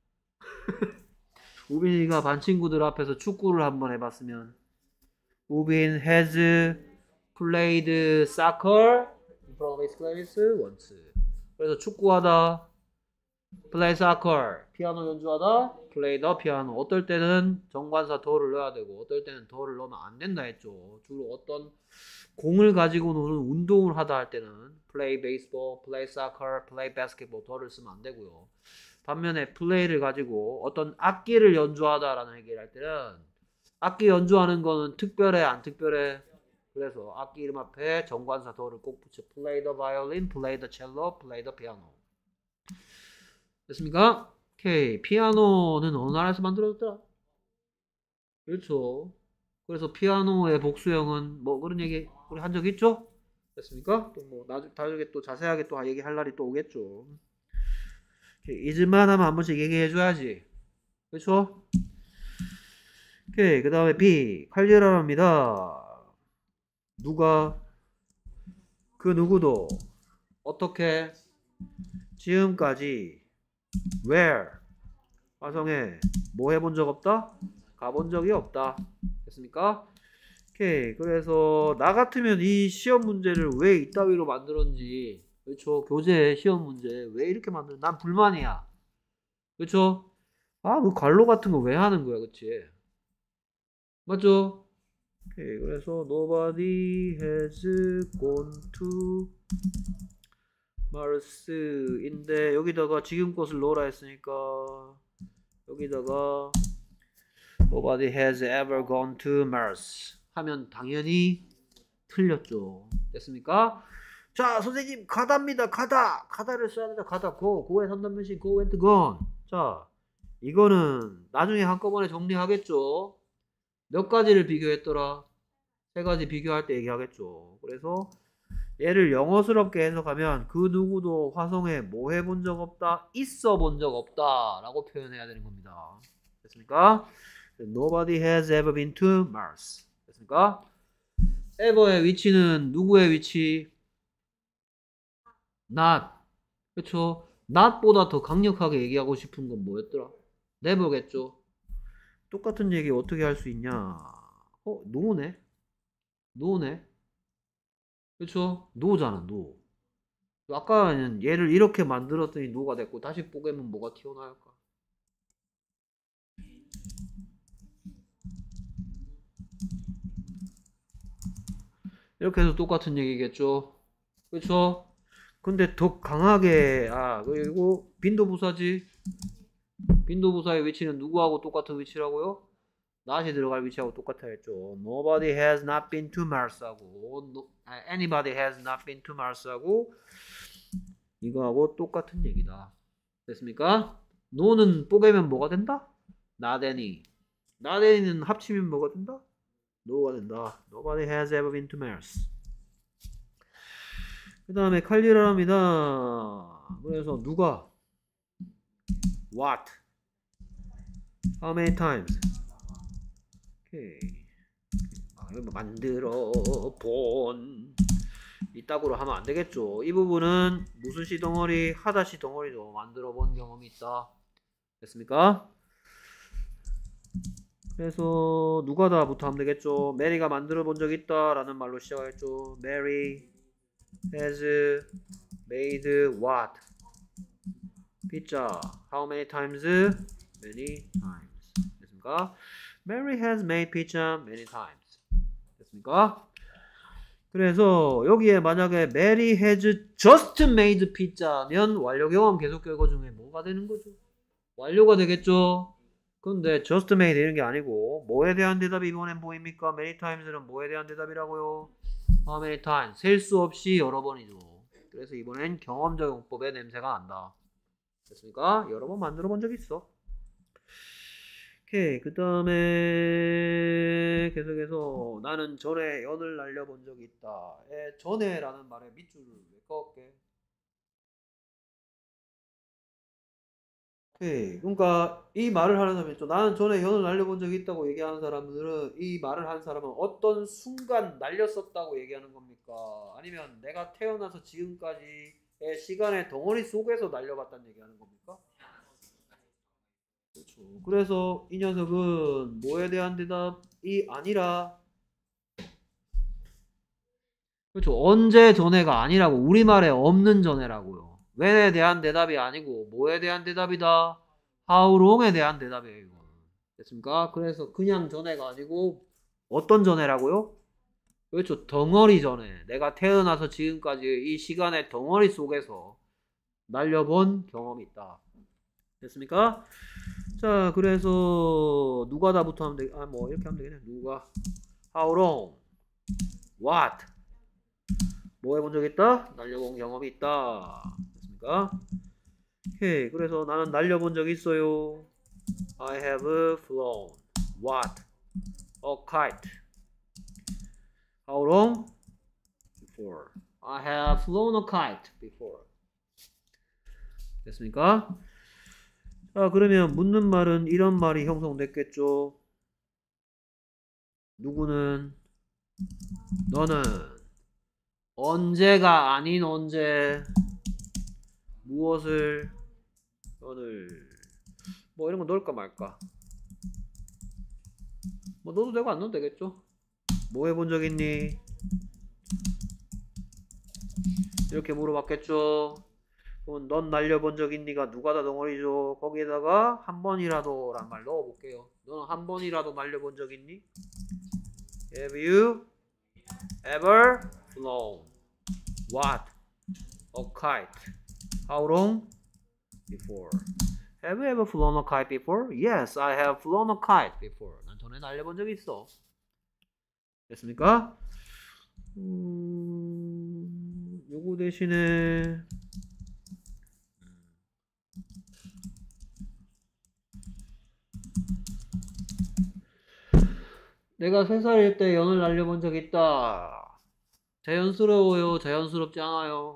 우빈이가 반 친구들 앞에서 축구를 한번 해봤으면 우빈 has played soccer in front of his class once. 그래서 축구하다 play soccer, 피아노 연주하다 play the piano. 어떨 때는 정관사 더를 넣어야 되고 어떨 때는 더를 넣으면 안 된다 했죠. 주로 어떤 공을 가지고 노는 운동을 하다 할 때는 play baseball, play soccer, play basketball 더를 쓰면 안 되고요. 반면에 play를 가지고 어떤 악기를 연주하다라는 얘기를 할 때는 악기 연주하는 거는 특별해 안 특별해? 그래서 악기 이름 앞에 정관사 더를 꼭 붙여. play the violin, play the cello, play the piano. 됐습니까? 오케이. 피아노는 어느 나라에서 만들어졌더라? 그렇죠. 그래서 피아노의 복수형은 뭐 그런 얘기 우리 한 적 있죠? 됐습니까? 또 뭐 나중에 또 자세하게 또 얘기할 날이 또 오겠죠. 잊을만 하면 한 번씩 얘기해줘야지. 그렇죠? 오케이. 그 다음에 B. 칼리라랍니다. 누가 그 누구도 어떻게 지금까지 where 화성에 뭐 해본 적 없다? 가본 적이 없다. 됐습니까? 오케이. 그래서 나 같으면 이 시험 문제를 왜 이따위로 만들었는지, 그렇죠? 교재 시험 문제 왜 이렇게 만들? 난 불만이야. 그렇죠? 아, 그 관로 같은 거 왜 하는 거야, 그렇지? 맞죠? 오케이. 그래서 nobody has gone to Mars인데 여기다가 지금 것을 넣으라 했으니까 여기다가 nobody has ever gone to Mars 하면 당연히 틀렸죠. 됐습니까? 자, 선생님 가다입니다. 가다. 가다를 써야 된다. 가다. go. go의 삼단변식 go and gone. 자, 이거는 나중에 한꺼번에 정리하겠죠. 몇 가지를 비교했더라? 세 가지 비교할 때 얘기하겠죠. 그래서 얘를 영어스럽게 해석하면 그 누구도 화성에 뭐 해본 적 없다, 있어 본 적 없다 라고 표현해야 되는 겁니다. 됐습니까? Nobody has ever been to Mars. 됐습니까? ever의 위치는 누구의 위치? not. 그렇죠? not보다 더 강력하게 얘기하고 싶은 건 뭐였더라? never겠죠? 똑같은 얘기 어떻게 할 수 있냐? 어? no네? no네? 그렇죠? no잖아, no. 아까는 얘를 이렇게 만들었더니 no가 됐고 다시 뽀개면 뭐가 튀어나올까? 이렇게 해서 똑같은 얘기겠죠? 그렇죠? 근데 더 강하게 아 그리고 빈도부사지. 빈도부사의 위치는 누구하고 똑같은 위치라고요? not이 들어갈 위치하고 똑같아야겠죠. Nobody has not been to Mars하고 no, anybody has not been to Mars하고 이거하고 똑같은 얘기다. 됐습니까? no는 뽀개면 뭐가 된다? not any. not any는 합치면 뭐가 된다? no가 된다. Nobody has ever been to Mars. 그 다음에 칼리라랍니다. 그래서 누가 what how many times 오케이. 아, 만들어 본 이따구로 하면 안 되겠죠. 이 부분은 무슨 시 덩어리? 하다 시 덩어리도 만들어 본 경험이 있다. 됐습니까? 그래서 누가 다부터 하면 되겠죠. 메리가 만들어 본 적 있다 라는 말로 시작하겠죠. Mary has made what? pizza. How many times? Many times. 됐습니까? Mary has made pizza many times. 됐습니까? 그래서 여기에 만약에 Mary has just made pizza면 완료 경험 계속 결과 중에 뭐가 되는 거죠? 완료가 되겠죠? 근데 just made 이런 게 아니고 뭐에 대한 대답이 이번엔 보입니까? many times는 뭐에 대한 대답이라고요? how many times? 셀 수 없이 여러 번이죠. 그래서 이번엔 경험적 용법의 냄새가 난다. 됐습니까? 여러 번 만들어 본 적 있어. 오케이. 그 다음에 계속해서 나는 전에 연을 날려본 적이 있다. 에, 전에라는 말에 밑줄을 왜 꺼올게? 오케이. 그러니까 이 말을 하는 사람이 있죠. 나는 전에 연을 날려본 적이 있다고 얘기하는 사람들은 이 말을 하는 사람은 어떤 순간 날렸었다고 얘기하는 겁니까? 아니면 내가 태어나서 지금까지의 시간의 덩어리 속에서 날려봤다는 얘기하는 겁니까? 그렇죠. 그래서 이 녀석은 뭐에 대한 대답이 아니라 그렇죠. 언제 전에가 아니라고. 우리말에 없는 전에라고요. when에 대한 대답이 아니고 뭐에 대한 대답이다? how long에 대한 대답이에요. 이거. 됐습니까? 그래서 그냥 전에가 아니고 어떤 전에라고요? 그렇죠. 덩어리 전에 내가 태어나서 지금까지 이 시간의 덩어리 속에서 날려본 경험이 있다. 됐습니까? 자, 그래서 누가 다부터 하면 되, 아, 뭐 이렇게 하면 되겠네. 누가, how long, what, 뭐 해본 적 있다? 날려본 경험이 있다. 됐습니까? 오케이. 그래서 나는 날려본 적 있어요. I have flown. What? A kite. How long? Before. I have flown a kite before. 됐습니까? 자, 그러면 묻는 말은 이런 말이 형성됐겠죠. 누구는, 너는 언제가 아닌 언제 무엇을, 너를 뭐 이런 거 넣을까 말까. 뭐 넣어도 되고 안 넣어도 되겠죠. 뭐 해본 적 있니? 이렇게 물어봤겠죠. 그럼 넌 날려본 적 있니가 누가 다 덩어리죠. 거기에다가 한 번이라도 란 말 넣어볼게요. 너는 한 번이라도 날려본 적 있니? Have you ever flown? What? A kite. How long? Before. Have you ever flown a kite before? Yes, I have flown a kite before. 난 전에 날려본 적이 있어. 됐습니까? 음, 요거 대신에 내가 세 살일 때 연을 날려본 적 있다. 자연스러워요? 자연스럽지 않아요?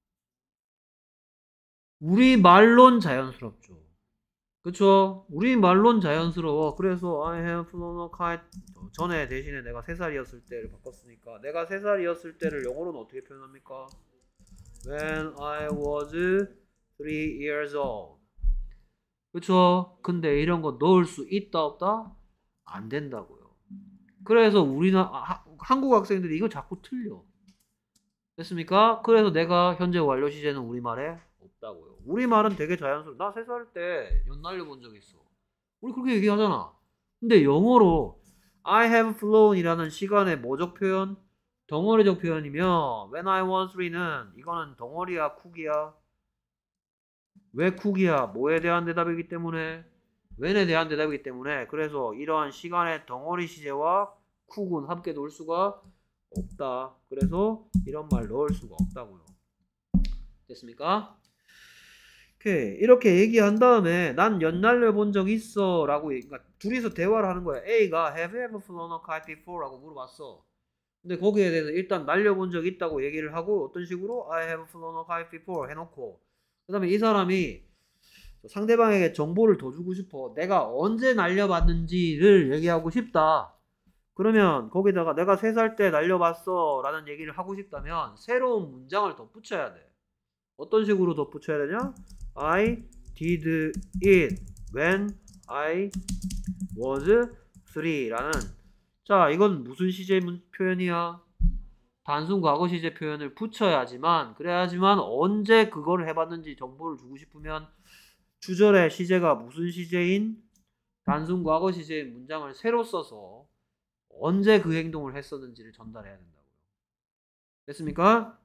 우리 말론 자연스럽죠. 그쵸? 우리 말론 자연스러워. 그래서 I have flown a kite 전에 대신에 내가 세 살이었을 때를 바꿨으니까 내가 세 살이었을 때를 영어로는 어떻게 표현합니까? When I was three years old. 그쵸? 근데 이런 거 넣을 수 있다 없다? 안 된다고요. 그래서 우리나라 한국 학생들이 이거 자꾸 틀려. 됐습니까? 그래서 내가 현재 완료 시제는 우리말에 없다고요. 우리말은 되게 자연스러워. 나 세 살 때 연 날려본 적 있어. 우리 그렇게 얘기하잖아. 근데 영어로 I have flown 이라는 시간의 뭐적 표현? 덩어리적 표현이면 when I was three는 이거는 덩어리야 쿡이야? 왜 쿡이야? 뭐에 대한 대답이기 때문에? when에 대한 대답이기 때문에 그래서 이러한 시간의 덩어리 시제와 쿡은 함께 놓을 수가 없다. 그래서 이런 말 넣을 수가 없다고요. 됐습니까? 오케이. 이렇게 얘기한 다음에 난 연 날려본 적 있어 라고 그러니까 둘이서 대화를 하는 거야. A가 Have you ever flown a kite before? 라고 물어봤어. 근데 거기에 대해서 일단 날려본 적 있다고 얘기를 하고 어떤 식으로 I have flown a kite before 해놓고 그 다음에 이 사람이 상대방에게 정보를 더 주고 싶어. 내가 언제 날려봤는지를 얘기하고 싶다. 그러면 거기다가 내가 세 살 때 날려봤어 라는 얘기를 하고 싶다면 새로운 문장을 덧붙여야 돼. 어떤 식으로 덧붙여야 되냐? I did it when I was three 라는 자 이건 무슨 시제 표현이야? 단순 과거 시제 표현을 붙여야지만 그래야지만 언제 그걸 해봤는지 정보를 주고 싶으면 주절의 시제가 무슨 시제인 단순 과거 시제의 문장을 새로 써서 언제 그 행동을 했었는지를 전달해야 된다고요. 됐습니까?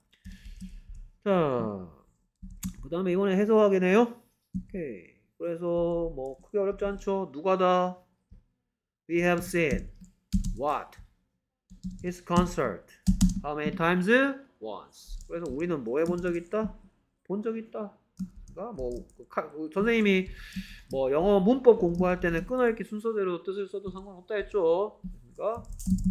자, 그 다음에 이번에 해석하기네요. 오케이. 그래서 뭐 크게 어렵지 않죠? 누가다? We have seen what? His concert. How many times? Once. 그래서 우리는 뭐 해본 적 있다? 본 적 있다. 뭐 선생님이 뭐 영어 문법 공부할 때는 끊어읽기 순서대로 뜻을 써도 상관없다 했죠. 그러니까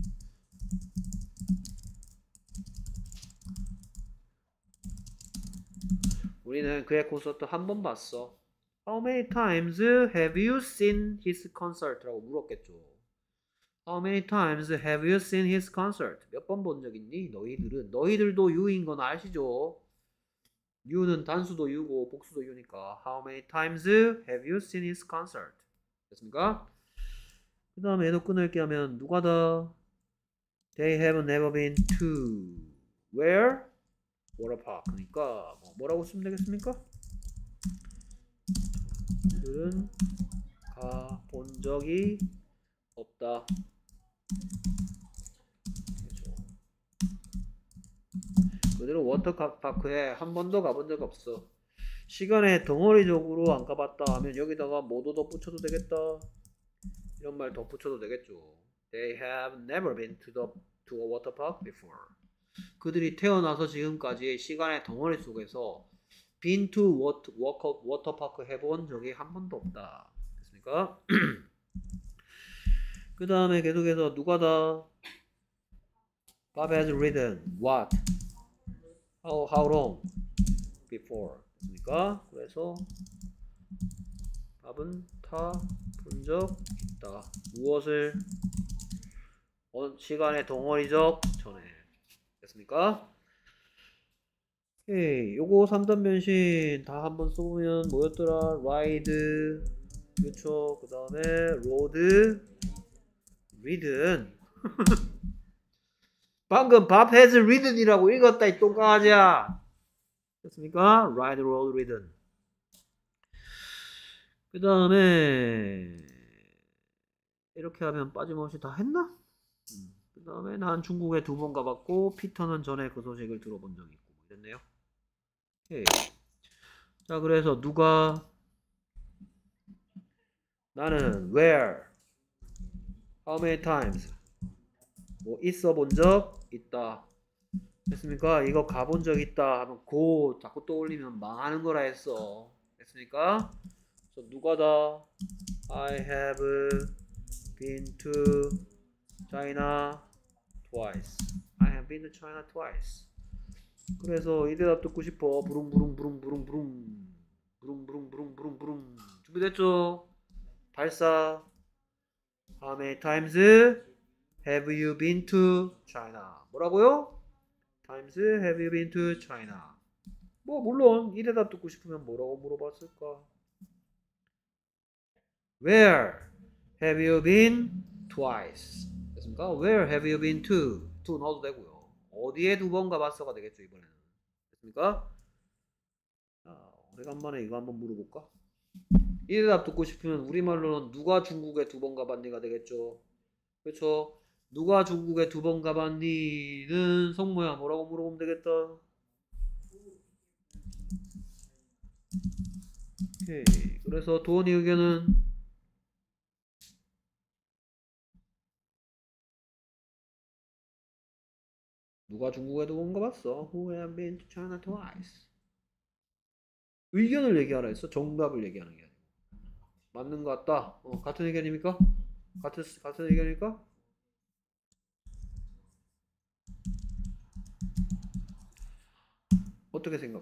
우리는 그의 콘서트 한 번 봤어. How many times have you seen his concert? 라고 물었겠죠. How many times have you seen his concert? 몇 번 본 적 있니? 너희들은 너희들도 you인 건 아시죠? you는 단수도 you고 복수도 you니까 How many times have you seen his concert? 됐습니까? 그 다음에 얘도 끊을게 하면 누가다? They have never been to where? water park. 그러니까 뭐 뭐라고 쓰면 되겠습니까? 그들은 가본 적이 없다. 그렇죠. 그대로 워터파크에 한 번도 가본 적 없어. 시간에 덩어리적으로 안 가봤다 하면 여기다가 뭐도 덧붙여도 되겠다. 이런 말 덧붙여도 되겠죠. They have never been to the to a water park before. 그들이 태어나서 지금까지 시간의 덩어리 속에서 been to water, water park 해본 적이 한 번도 없다. 됐습니까? 그 다음에 계속해서 누가다? Bob has ridden what? How, how long? Before. 됐습니까? 그래서 밥은 타본 적 있다. 무엇을? 어, 시간의 덩어리적 전에. 됐습니까? 오케이. 요거 삼 단 변신 다 한번 써보면 뭐였더라? ride, 그렇죠. 그 다음에 road, ridden. 방금 Bob has ridden이라고 읽었다 이 똥강아지야. 됐습니까? ride, road, ridden. 그 다음에 이렇게 하면 빠짐없이 다 했나? 음. 그 다음에 난 중국에 두 번 가봤고 피터는 전에 그 소식을 들어본 적이 있고 이랬네요. 오케이. 자, 그래서 누가? 나는 where, how many times, 뭐 있어 본 적 있다. 됐습니까? 이거 가본 적 있다 하면 고 자꾸 떠올리면 망하는 거라 했어. 됐습니까? 그래서 누가다? I have been to China twice. I have been to China twice. 그래서 이 대답 듣고 싶어. 부릉부릉부릉부릉부릉 부릉부릉부릉부릉부릉. 준비됐죠? 발사. How many times have you been to China? 뭐라고요? Times have you been to China? 뭐 물론 이 대답 듣고 싶으면 뭐라고 물어봤을까? Where have you been twice? 됐습니까? Where have you been to? to 넣어도 되고요. 어디에 두 번 가봤어가 되겠죠 이번에는. 됐습니까? 자, 오래간만에 이거 한번 물어볼까? 이 대답 듣고 싶으면 우리말로는 누가 중국에 두 번 가봤니가 되겠죠. 그렇죠? 누가 중국에 두 번 가봤니는 성모야 뭐라고 물어보면 되겠다. 오케이. 그래서 도원이 의견은 누가 중국에 두 번 가봤어? Who have been to China twice? 의견을 얘기하라 했어. 정답을 얘기하는 게 아니고. 맞는 것 같다. 어, 같은 의견입니까? 같은 같은 의견입니까? 어떻게 생각해?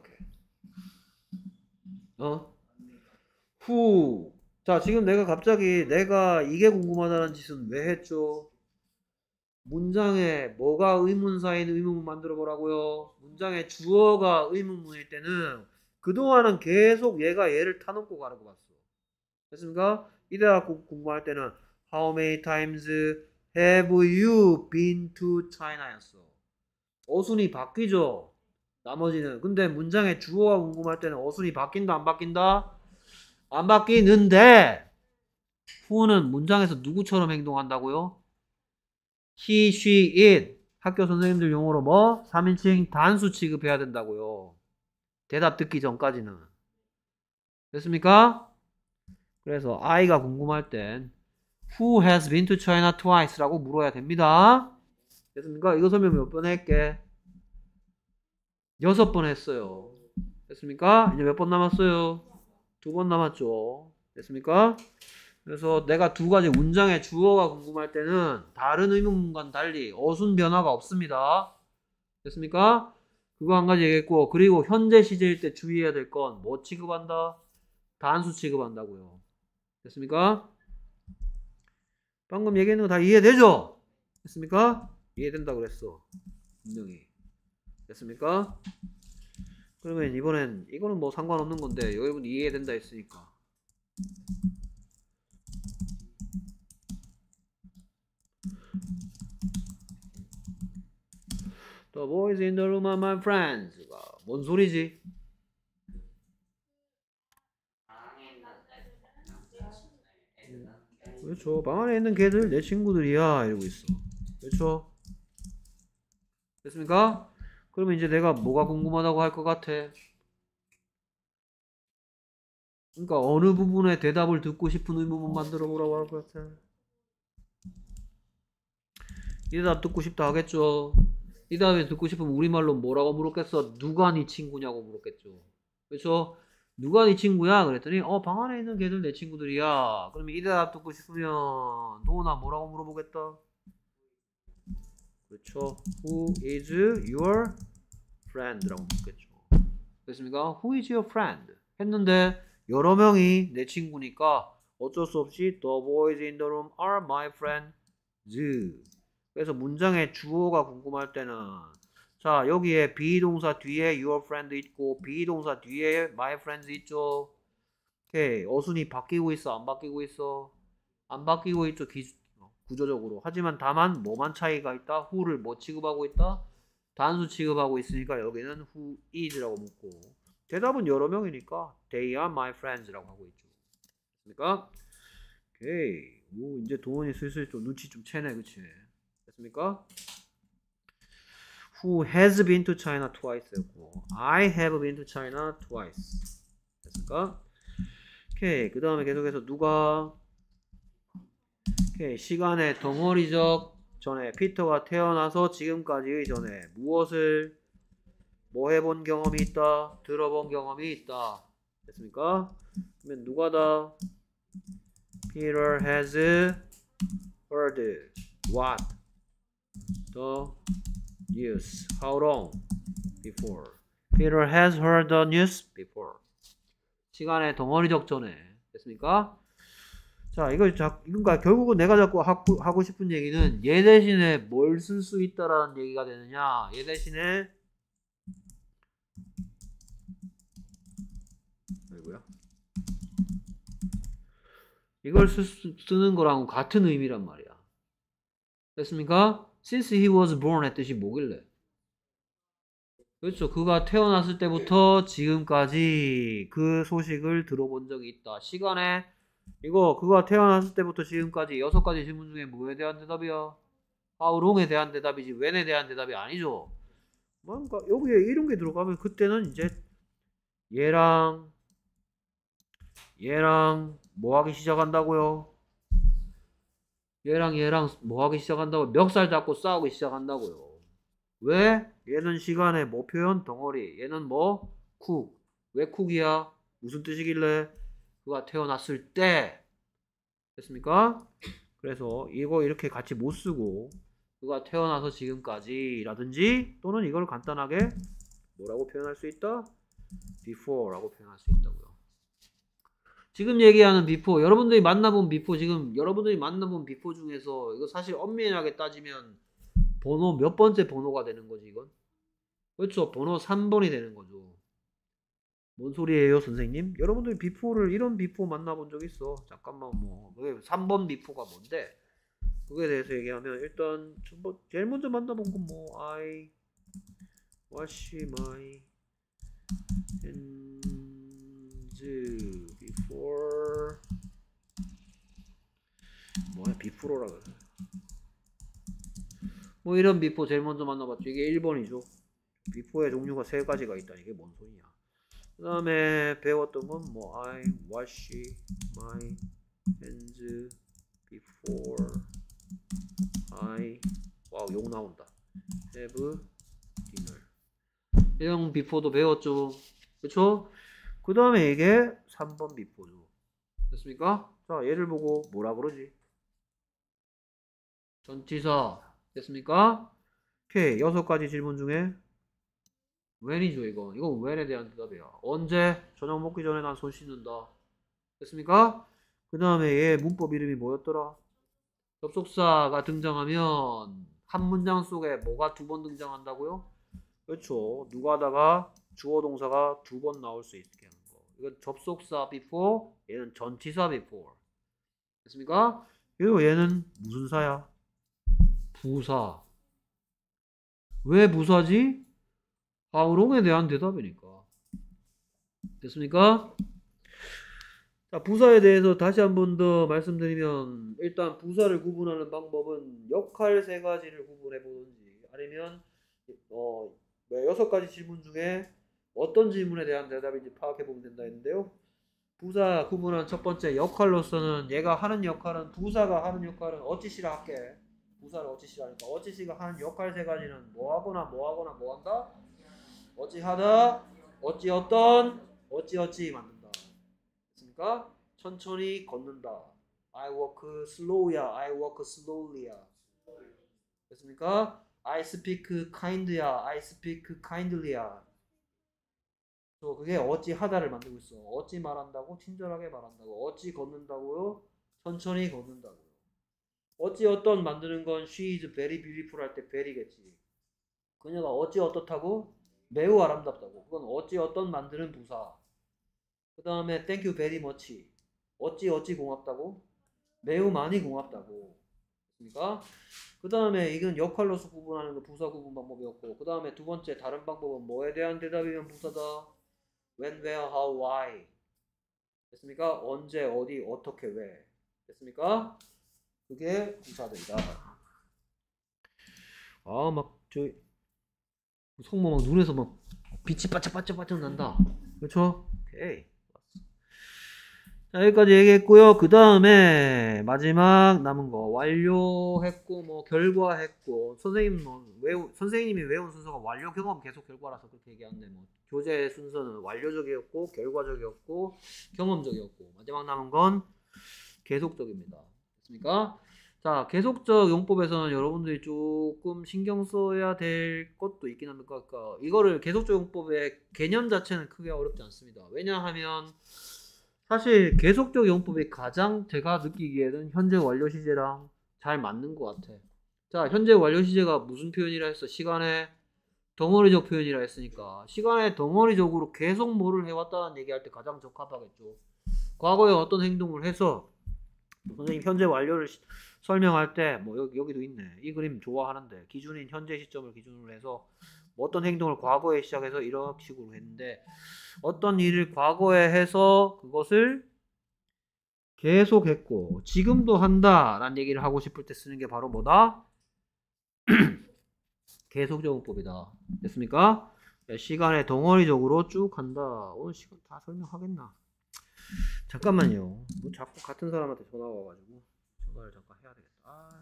어? 후. 자, 지금 내가 갑자기 내가 이게 궁금하다는 짓은 왜 했죠? 문장에 뭐가 의문사인 의문문 만들어 보라고요. 문장에 주어가 의문문일 때는 그동안은 계속 얘가 얘를 타놓고 가라고 봤어. 됐습니까? 이대가 궁금할 때는 How many times have you been to China? 였어. 어순이 바뀌죠. 나머지는. 근데 문장에 주어가 궁금할 때는 어순이 바뀐다 안 바뀐다? 안 바뀌는데 who는 문장에서 누구처럼 행동한다고요? he, she, it. 학교 선생님들 용어로 뭐? 삼 인칭 단수 취급해야 된다고요. 대답 듣기 전까지는. 됐습니까? 그래서 I가 궁금할 땐 Who has been to China twice? 라고 물어야 됩니다. 됐습니까? 이거 설명 몇 번 할게? 여섯 번 했어요. 됐습니까? 이제 몇 번 남았어요? 두 번 남았죠. 됐습니까? 그래서 내가 두 가지 문장의 주어가 궁금할 때는 다른 의문문과는 달리 어순 변화가 없습니다. 됐습니까? 그거 한 가지 얘기했고, 그리고 현재 시제일 때 주의해야 될 건 뭐 취급한다? 단수 취급한다고요. 됐습니까? 방금 얘기했는 거 다 이해되죠? 됐습니까? 이해된다고 그랬어. 분명히. 됐습니까? 그러면 이번엔 이거는 뭐 상관없는 건데 여러분 이해된다 했으니까 The boys in the room are my friends. 뭔 소리지? 그렇죠. 방 안에 있는 걔들 내 친구들이야 이러고 있어. 그렇죠? 됐습니까? 그러면 이제 내가 뭐가 궁금하다고 할 것 같아? 그러니까 어느 부분에 대답을 듣고 싶은 의문문 만들어 보라고 할 것 같아. 이 대답 듣고 싶다 하겠죠. 이 다음에 듣고 싶으면 우리말로 뭐라고 물었겠어? 누가 네 친구냐고 물었겠죠. 그렇죠? 누가 네 친구야? 그랬더니 어 방 안에 있는 걔들 내 친구들이야. 그러면 이 대답 듣고 싶으면 너나 뭐라고 물어보겠다? 그렇죠. Who is your friend? 라고 묻겠죠. 됐습니까? Who is your friend? 했는데 여러 명이 내 친구니까 어쩔 수 없이 The boys in the room are my friends. 그래서 문장의 주어가 궁금할 때는 자 여기에 비동사 뒤에 your friend 있고 비동사 뒤에 my friends 있죠. 오케이. 어순이 바뀌고 있어 안 바뀌고 있어? 안 바뀌고 있죠. 기, 구조적으로. 하지만 다만 뭐만 차이가 있다? who를 뭐 취급하고 있다? 단수 취급하고 있으니까 여기는 who is라고 묻고 대답은 여러 명이니까 they are my friends라고 하고 있죠. 됐습니까? 오케이. 오, 이제 도원이 슬슬 좀 눈치 좀 채네 그치? 됐습니까? Who has been to China twice 했고 I have been to China twice 됐습니까? 오케이. 그 다음에 계속해서 누가 오케이. 시간의 덩어리적 전에 피터가 태어나서 지금까지의 전에 무엇을 뭐 해본 경험이 있다? 들어본 경험이 있다. 됐습니까? 그러면 누가다? Peter has heard what? The news. How long? Before. Peter has heard the news before. 시간의 덩어리적 전에. 됐습니까? 자, 이거 자, 그러니까 결국은 내가 자꾸 하고, 하고 싶은 얘기는 얘 대신에 뭘 쓸 수 있다라는 얘기가 되느냐? 얘 대신에 아이고야. 이걸 쓰, 쓰는 거랑 같은 의미란 말이야. 됐습니까? Since he was born 의 뜻이 뭐길래? 그렇죠. 그가 태어났을 때부터 지금까지 그 소식을 들어본 적이 있다. 시간에 이거 그가 태어났을 때부터 지금까지 여섯 가지 질문 중에 뭐에 대한 대답이야? How long에 대한 대답이지 when에 대한 대답이 아니죠. 뭔가 여기에 이런 게 들어가면 그때는 이제 얘랑 얘랑 뭐 하기 시작한다고요? 얘랑 얘랑 뭐 하기 시작한다고? 멱살 잡고 싸우기 시작한다고요. 왜? 얘는 시간의 뭐 표현? 덩어리. 얘는 뭐? 쿡. 왜 쿡이야? 무슨 뜻이길래? 그가 태어났을 때. 됐습니까? 그래서 이거 이렇게 같이 못 쓰고 그가 태어나서 지금까지 라든지 또는 이걸 간단하게 뭐라고 표현할 수 있다? before라고 표현할 수 있다고요. 지금 얘기하는 before, 여러분들이 만나본 before, 지금 여러분들이 만나본 before 중에서 이거 사실 엄밀하게 따지면 번호 몇 번째 번호가 되는 거지 이건? 그렇죠. 번호 삼 번이 되는 거죠. 뭔 소리예요 선생님? 여러분들이 before를 이런 before 만나본 적 있어? 잠깐만 뭐 삼 번 before가 뭔데? 그거에 대해서 얘기하면 일단 뭐 제일 먼저 만나본 건 뭐 I wash my hands before 뭐야 before라 그래. 뭐 이런 before 제일 먼저 만나봤죠. 이게 일 번이죠. before의 종류가 세 가지가 있다. 이게 뭔 소리냐? 그 다음에 배웠던 건 뭐 I wash my hands before I 와우 욕 나온다. have dinner. 이런 before도 배웠죠. 그쵸? 그 다음에 이게 삼 번 before죠. 됐습니까? 자 얘를 보고 뭐라 그러지? 전치사. 됐습니까? 오케이. 여섯 가지 질문 중에 when이죠 이거. 이건 when에 대한 대답이야. 언제? 저녁 먹기 전에 난 손 씻는다. 됐습니까? 그 다음에 얘 문법 이름이 뭐였더라? 접속사가 등장하면 한 문장 속에 뭐가 두 번 등장한다고요? 그렇죠. 누가다가 주어 동사가 두 번 나올 수 있게 하는 거. 이건 접속사 before, 얘는 전치사 before. 됐습니까? 그리고 얘는 무슨 사야? 부사. 왜 부사지? 하우롱에 대한 대답이니까. 됐습니까? 자, 부사에 대해서 다시 한 번 더 말씀드리면 일단 부사를 구분하는 방법은 역할 세 가지를 구분해 보든지 아니면 어, 네, 여섯 가지 질문 중에 어떤 질문에 대한 대답인지 파악해 보면 된다 했는데요. 부사 구분한 첫 번째 역할로서는 얘가 하는 역할은 부사가 하는 역할은 어찌시라 할게. 부사를 어찌시라 하니까 어찌시가 하는 역할 세 가지는 뭐하거나 뭐하거나 뭐한다? 어찌하다, 어찌 어떤, 어찌 어찌 만든다. 됐습니까? 천천히 걷는다. I walk slow야, I walk slowly야. 됐습니까? I speak kind야, I speak kindly야. 또 그게 어찌 하다를 만들고 있어. 어찌 말한다고? 친절하게 말한다고. 어찌 걷는다고요? 천천히 걷는다고요. 어찌 어떤 만드는 건 she is very beautiful 할 때 very겠지. 그녀가 어찌 어떻다고? 매우 아름답다고. 그건 어찌 어떤 만드는 부사. 그 다음에 thank you very much. 어찌 어찌 고맙다고? 매우 많이 고맙다고. 그러니까 그 다음에 이건 역할로서 구분하는 거 부사 구분 방법이었고, 그 다음에 두 번째 다른 방법은 뭐에 대한 대답이면 부사다. when, where, how, why. 됐습니까? 언제, 어디, 어떻게, 왜. 됐습니까? 그게 부사들이다. 아, 막, 저, 성모 막 눈에서 막 빛이 반짝반짝반짝 난다. 그렇죠? 오케이. 자, 여기까지 얘기했고요. 그 다음에 마지막 남은 거 완료했고 뭐 결과했고 선생님 뭐 외우 선생님이 외운 순서가 완료 경험 계속 결과라서 그렇게 얘기하는데 뭐 교재 순서는 완료적이었고 결과적이었고 경험적이었고 마지막 남은 건 계속적입니다. 됐습니까? 자, 계속적 용법에서는 여러분들이 조금 신경 써야 될 것도 있긴 합니다. 그러니까 이거를 계속적 용법의 개념 자체는 크게 어렵지 않습니다. 왜냐하면 사실 계속적 용법이 가장 제가 느끼기에는 현재 완료 시제랑 잘 맞는 것 같아. 자, 현재 완료 시제가 무슨 표현이라 했어? 시간의 덩어리적 표현이라 했으니까 시간의 덩어리적으로 계속 뭐를 해왔다는 얘기할 때 가장 적합하겠죠. 과거에 어떤 행동을 해서 선생님 현재 완료를 시, 설명할 때 뭐 여기, 여기도 있네. 이 그림 좋아하는데 기준인 현재 시점을 기준으로 해서 뭐 어떤 행동을 과거에 시작해서 이런 식으로 했는데 어떤 일을 과거에 해서 그것을 계속했고 지금도 한다 라는 얘기를 하고 싶을 때 쓰는 게 바로 뭐다? 계속적용법이다. 됐습니까? 시간의 덩어리적으로 쭉 한다. 오늘 시간 다 설명하겠나? 잠깐만요. 뭐 자꾸 같은 사람한테 전화가 와가지고 전화를 잠깐 해야 되겠다. 아.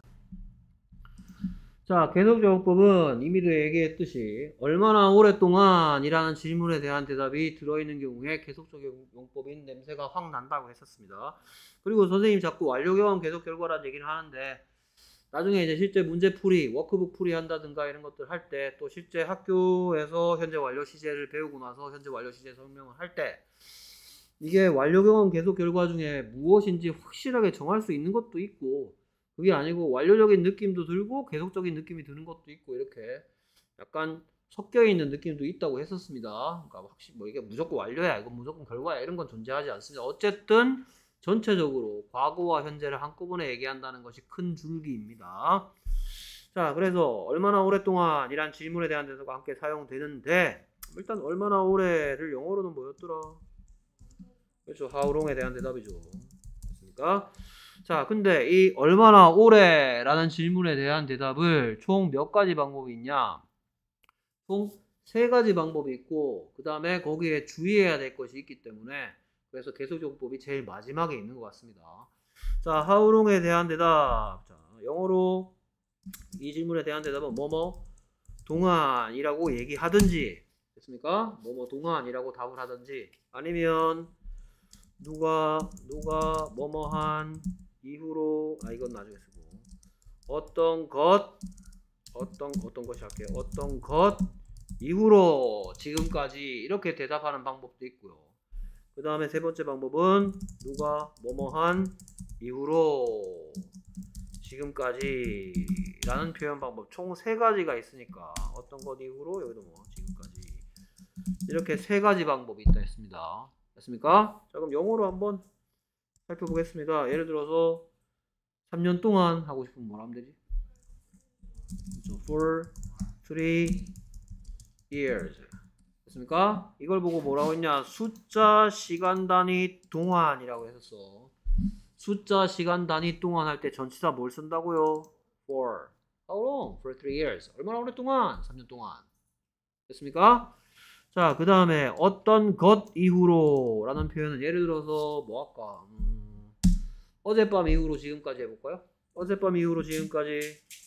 자, 계속적용법은 이미도 얘기했듯이 얼마나 오랫동안이라는 질문에 대한 대답이 들어있는 경우에 계속적용법인 냄새가 확 난다고 했었습니다. 그리고 선생님이 자꾸 완료경험 계속 결과라는 얘기를 하는데 나중에 이제 실제 문제풀이, 워크북 풀이 한다든가 이런 것들 할 때 또 실제 학교에서 현재 완료 시제를 배우고 나서 현재 완료 시제 설명을 할 때 이게 완료경험 계속 결과 중에 무엇인지 확실하게 정할 수 있는 것도 있고 그게 아니고 완료적인 느낌도 들고 계속적인 느낌이 드는 것도 있고 이렇게 약간 섞여 있는 느낌도 있다고 했었습니다. 그러니까 확실히 뭐 이게 무조건 완료야, 이건 무조건 결과야 이런 건 존재하지 않습니다. 어쨌든 전체적으로 과거와 현재를 한꺼번에 얘기한다는 것이 큰 줄기입니다. 자, 그래서 얼마나 오랫동안 이란 질문에 대한 대사가 함께 사용되는데 일단 얼마나 오래를 영어로는 뭐였더라? 그렇죠. how long에 대한 대답이죠. 됐습니까? 자, 근데 이 얼마나 오래라는 질문에 대한 대답을 총 몇 가지 방법이 있냐? 총 세 가지 방법이 있고 그 다음에 거기에 주의해야 될 것이 있기 때문에 그래서 계속용법이 제일 마지막에 있는 것 같습니다. 자, how long에 대한 대답. 자, 영어로 이 질문에 대한 대답은 뭐뭐 동안이라고 얘기하든지 됐습니까? 뭐뭐 동안이라고 답을 하든지 아니면 누가 누가 뭐뭐한 이후로 아 이건 나중에 쓰고 어떤 것 어떤 어떤 것이 할게요. 어떤 것 이후로 지금까지 이렇게 대답하는 방법도 있고요. 그 다음에 세 번째 방법은 누가 뭐뭐한 이후로 지금까지 라는 표현 방법 총 세 가지가 있으니까 어떤 것 이후로 여기도 뭐 지금까지 이렇게 세 가지 방법이 있다 했습니다. 됐습니까? 자, 그럼 영어로 한번 살펴보겠습니다. 예를 들어서 삼 년 동안 하고 싶으면 뭐라 하면 되지? 그렇죠. for three years. 됐습니까? 이걸 보고 뭐라고 했냐? 숫자 시간 단위 동안이라고 했었어. 숫자 시간 단위 동안 할 때 전치사 뭘 쓴다고요? for. How long? For three years. 얼마나 오랫동안? 삼 년 동안. 됐습니까? 자, 그 다음에 어떤 것 이후로 라는 표현은 예를 들어서 뭐 할까? 음, 어젯밤 이후로 지금까지 해볼까요? 어젯밤 이후로 지금까지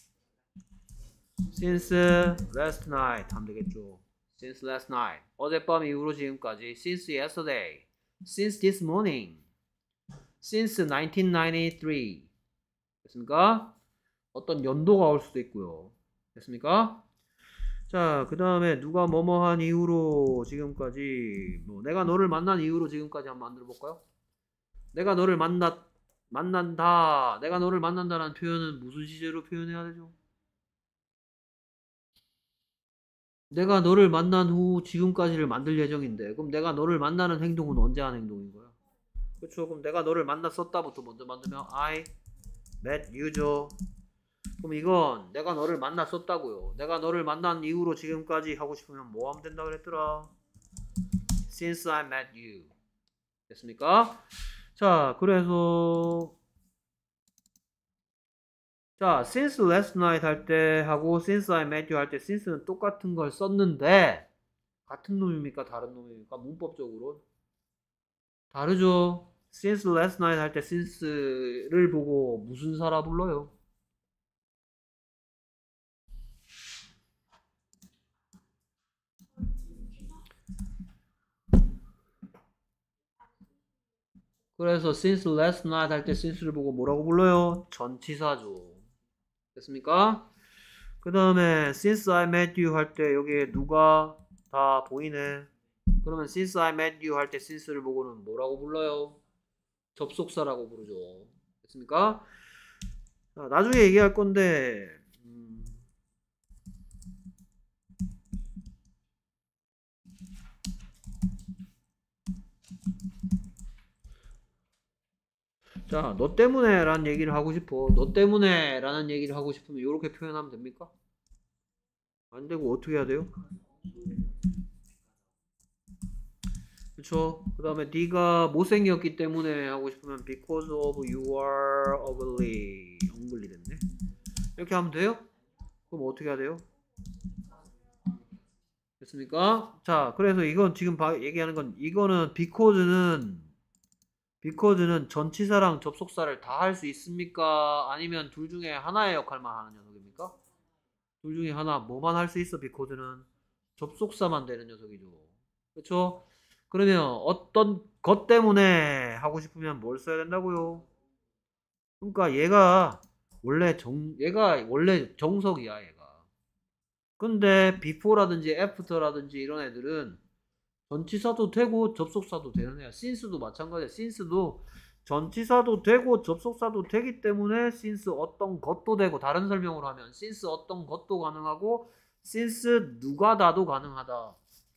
since last night 하면 되겠죠. since last night 어젯밤 이후로 지금까지 since yesterday since this morning since nineteen ninety-three 됐습니까? 어떤 연도가 올 수도 있고요. 됐습니까? 자, 그 다음에 누가 뭐뭐한 이후로 지금까지 뭐 내가 너를 만난 이후로 지금까지 한번 만들어 볼까요? 내가 너를 만났 만난다. 내가 너를 만난다는 표현은 무슨 시제로 표현해야 되죠? 내가 너를 만난 후 지금까지를 만들 예정인데 그럼 내가 너를 만나는 행동은 언제 하는 행동인 거야? 그렇죠. 그럼 내가 너를 만났었다부터 먼저 만들면 I met you죠. 그럼 이건 내가 너를 만났었다고요. 내가 너를 만난 이후로 지금까지 하고 싶으면 뭐 하면 된다 그랬더라? Since I met you. 됐습니까? 자, 그래서 자, since last night 할 때 하고 since I met you 할 때 since는 똑같은 걸 썼는데 같은 놈입니까? 다른 놈입니까? 문법적으로 다르죠. since last night 할 때 since를 보고 무슨 사라 불러요? 그래서 since last night 할 때 since를 보고 뭐라고 불러요? 전치사죠. 됐습니까? 그 다음에 since I met you 할 때 여기에 누가 다 보이네. 그러면 since I met you 할 때 since를 보고는 뭐라고 불러요? 접속사라고 부르죠. 됐습니까? 자, 나중에 얘기할 건데 음, 자, 너 때문에 라는 얘기를 하고 싶어. 너 때문에 라는 얘기를 하고 싶으면 이렇게 표현하면 됩니까? 안 되고 어떻게 해야 돼요? 그쵸? 그 다음에 네가 못생겼기 때문에 하고 싶으면 because of you are ugly 엉글리 됐네. 이렇게 하면 돼요? 그럼 어떻게 해야 돼요? 됐습니까? 자, 그래서 이건 지금 바, 얘기하는 건 이거는 because는 because는 전치사랑 접속사를 다 할 수 있습니까? 아니면 둘 중에 하나의 역할만 하는 녀석입니까? 둘 중에 하나 뭐만 할 수 있어? because는 접속사만 되는 녀석이죠. 그렇죠? 그러면 어떤 것 때문에 하고 싶으면 뭘 써야 된다고요? 그러니까 얘가 원래 정 얘가 원래 정석이야 얘가. 근데 before라든지 after라든지 이런 애들은 전치사도 되고 접속사도 되는 애야. since도 마찬가지야. since도 전치사도 되고 접속사도 되기 때문에 since 어떤 것도 되고 다른 설명으로 하면 since 어떤 것도 가능하고 since 누가 다도 가능하다.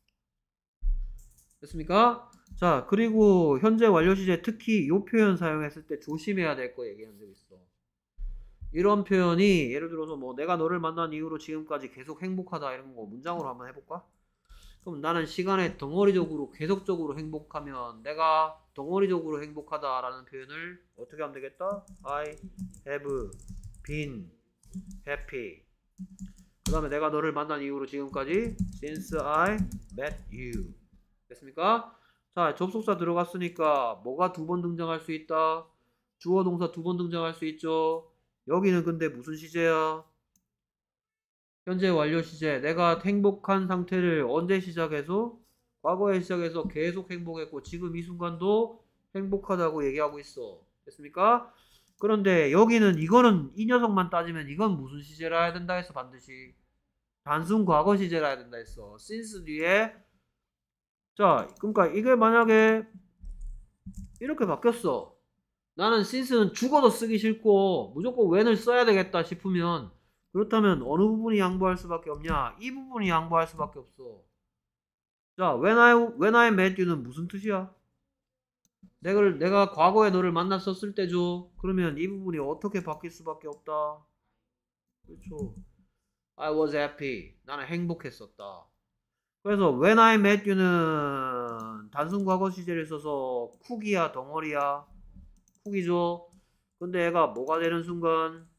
됐습니까? 자, 그리고 현재 완료 시제 특히 이 표현 사용했을 때 조심해야 될 거 얘기한 적 있어. 이런 표현이 예를 들어서 뭐 내가 너를 만난 이후로 지금까지 계속 행복하다 이런 거 문장으로 한번 해볼까? 그럼 나는 시간에 덩어리적으로 계속적으로 행복하면 내가 덩어리적으로 행복하다라는 표현을 어떻게 하면 되겠다? I have been happy. 그 다음에 내가 너를 만난 이후로 지금까지 since I met you. 됐습니까? 자, 접속사 들어갔으니까 뭐가 두 번 등장할 수 있다? 주어 동사 두 번 등장할 수 있죠. 여기는 근데 무슨 시제야? 현재 완료 시제. 내가 행복한 상태를 언제 시작해서? 과거에 시작해서 계속 행복했고 지금 이 순간도 행복하다고 얘기하고 있어. 됐습니까? 그런데 여기는 이거는 이 녀석만 따지면 이건 무슨 시제라 해야 된다 해서 반드시 단순 과거 시제라 해야 된다 했어. since 뒤에 자, 그러니까 이게 만약에 이렇게 바뀌었어. 나는 since는 죽어도 쓰기 싫고 무조건 when을 써야 되겠다 싶으면 그렇다면 어느 부분이 양보할 수밖에 없냐? 이 부분이 양보할 수밖에 없어. 자, when I, when I met you는 무슨 뜻이야? 내가, 내가 과거에 너를 만났었을 때죠. 그러면 이 부분이 어떻게 바뀔 수밖에 없다. 그렇죠. I was happy. 나는 행복했었다. 그래서 when I met you는 단순 과거 시제를 써서 쿡이야 덩어리야? 쿡이죠. 근데 얘가 뭐가 되는 순간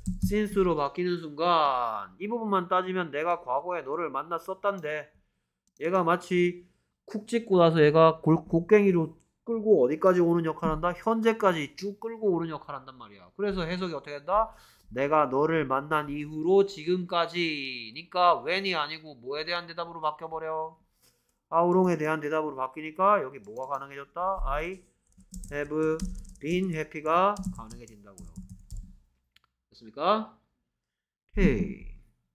since로 바뀌는 순간 이 부분만 따지면 내가 과거에 너를 만났었단데 얘가 마치 쿡 찍고 나서 얘가 골, 곡괭이로 끌고 어디까지 오는 역할을 한다? 현재까지 쭉 끌고 오는 역할을 한단 말이야. 그래서 해석이 어떻게 된다? 내가 너를 만난 이후로 지금까지니까 when이 아니고 뭐에 대한 대답으로 바뀌어버려? how long에 대한 대답으로 바뀌니까 여기 뭐가 가능해졌다? I have been happy가 가능해진다고요. 됐습니까? 오케이.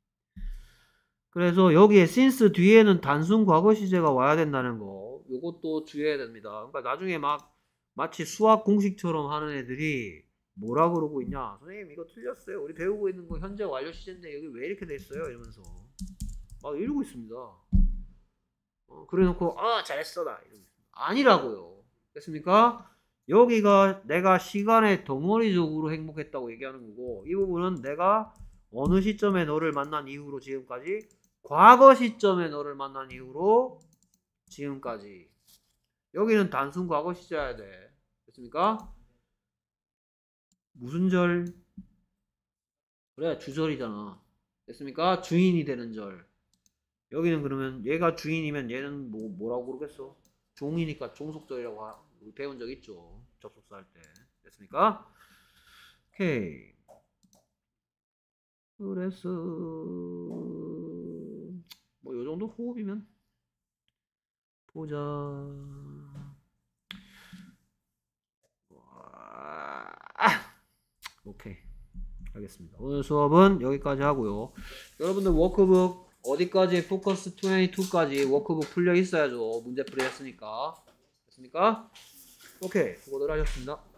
그래서 여기에 since 뒤에는 단순 과거 시제가 와야 된다는 거 요것도 주의해야 됩니다. 그러니까 나중에 막 마치 수학 공식처럼 하는 애들이 뭐라 그러고 있냐, 선생님 이거 틀렸어요, 우리 배우고 있는 거 현재 완료 시제인데 여기 왜 이렇게 돼 있어요, 이러면서 막 이러고 있습니다. 어, 그래놓고 아 잘했어 나 이러고 있습니다. 아니라고요. 됐습니까? 여기가 내가 시간의 덩어리적으로 행복했다고 얘기하는 거고 이 부분은 내가 어느 시점에 너를 만난 이후로 지금까지, 과거 시점에 너를 만난 이후로 지금까지. 여기는 단순 과거 시제여야 돼. 됐습니까? 무슨 절? 그래 주절이잖아. 됐습니까? 주인이 되는 절. 여기는 그러면 얘가 주인이면 얘는 뭐, 뭐라고 그러겠어? 종이니까 종속절이라고 하, 배운 적 있죠. 접속사 할 때. 됐습니까? 오케이. 그래서 뭐 요정도 호흡이면 보자. 아! 오케이, 알겠습니다. 오늘 수업은 여기까지 하고요. 여러분들 워크북 어디까지? 포커스 이십이까지 워크북 풀려 있어야죠. 문제풀이 했으니까. 됐습니까? 오케이, 수고들 하셨습니다.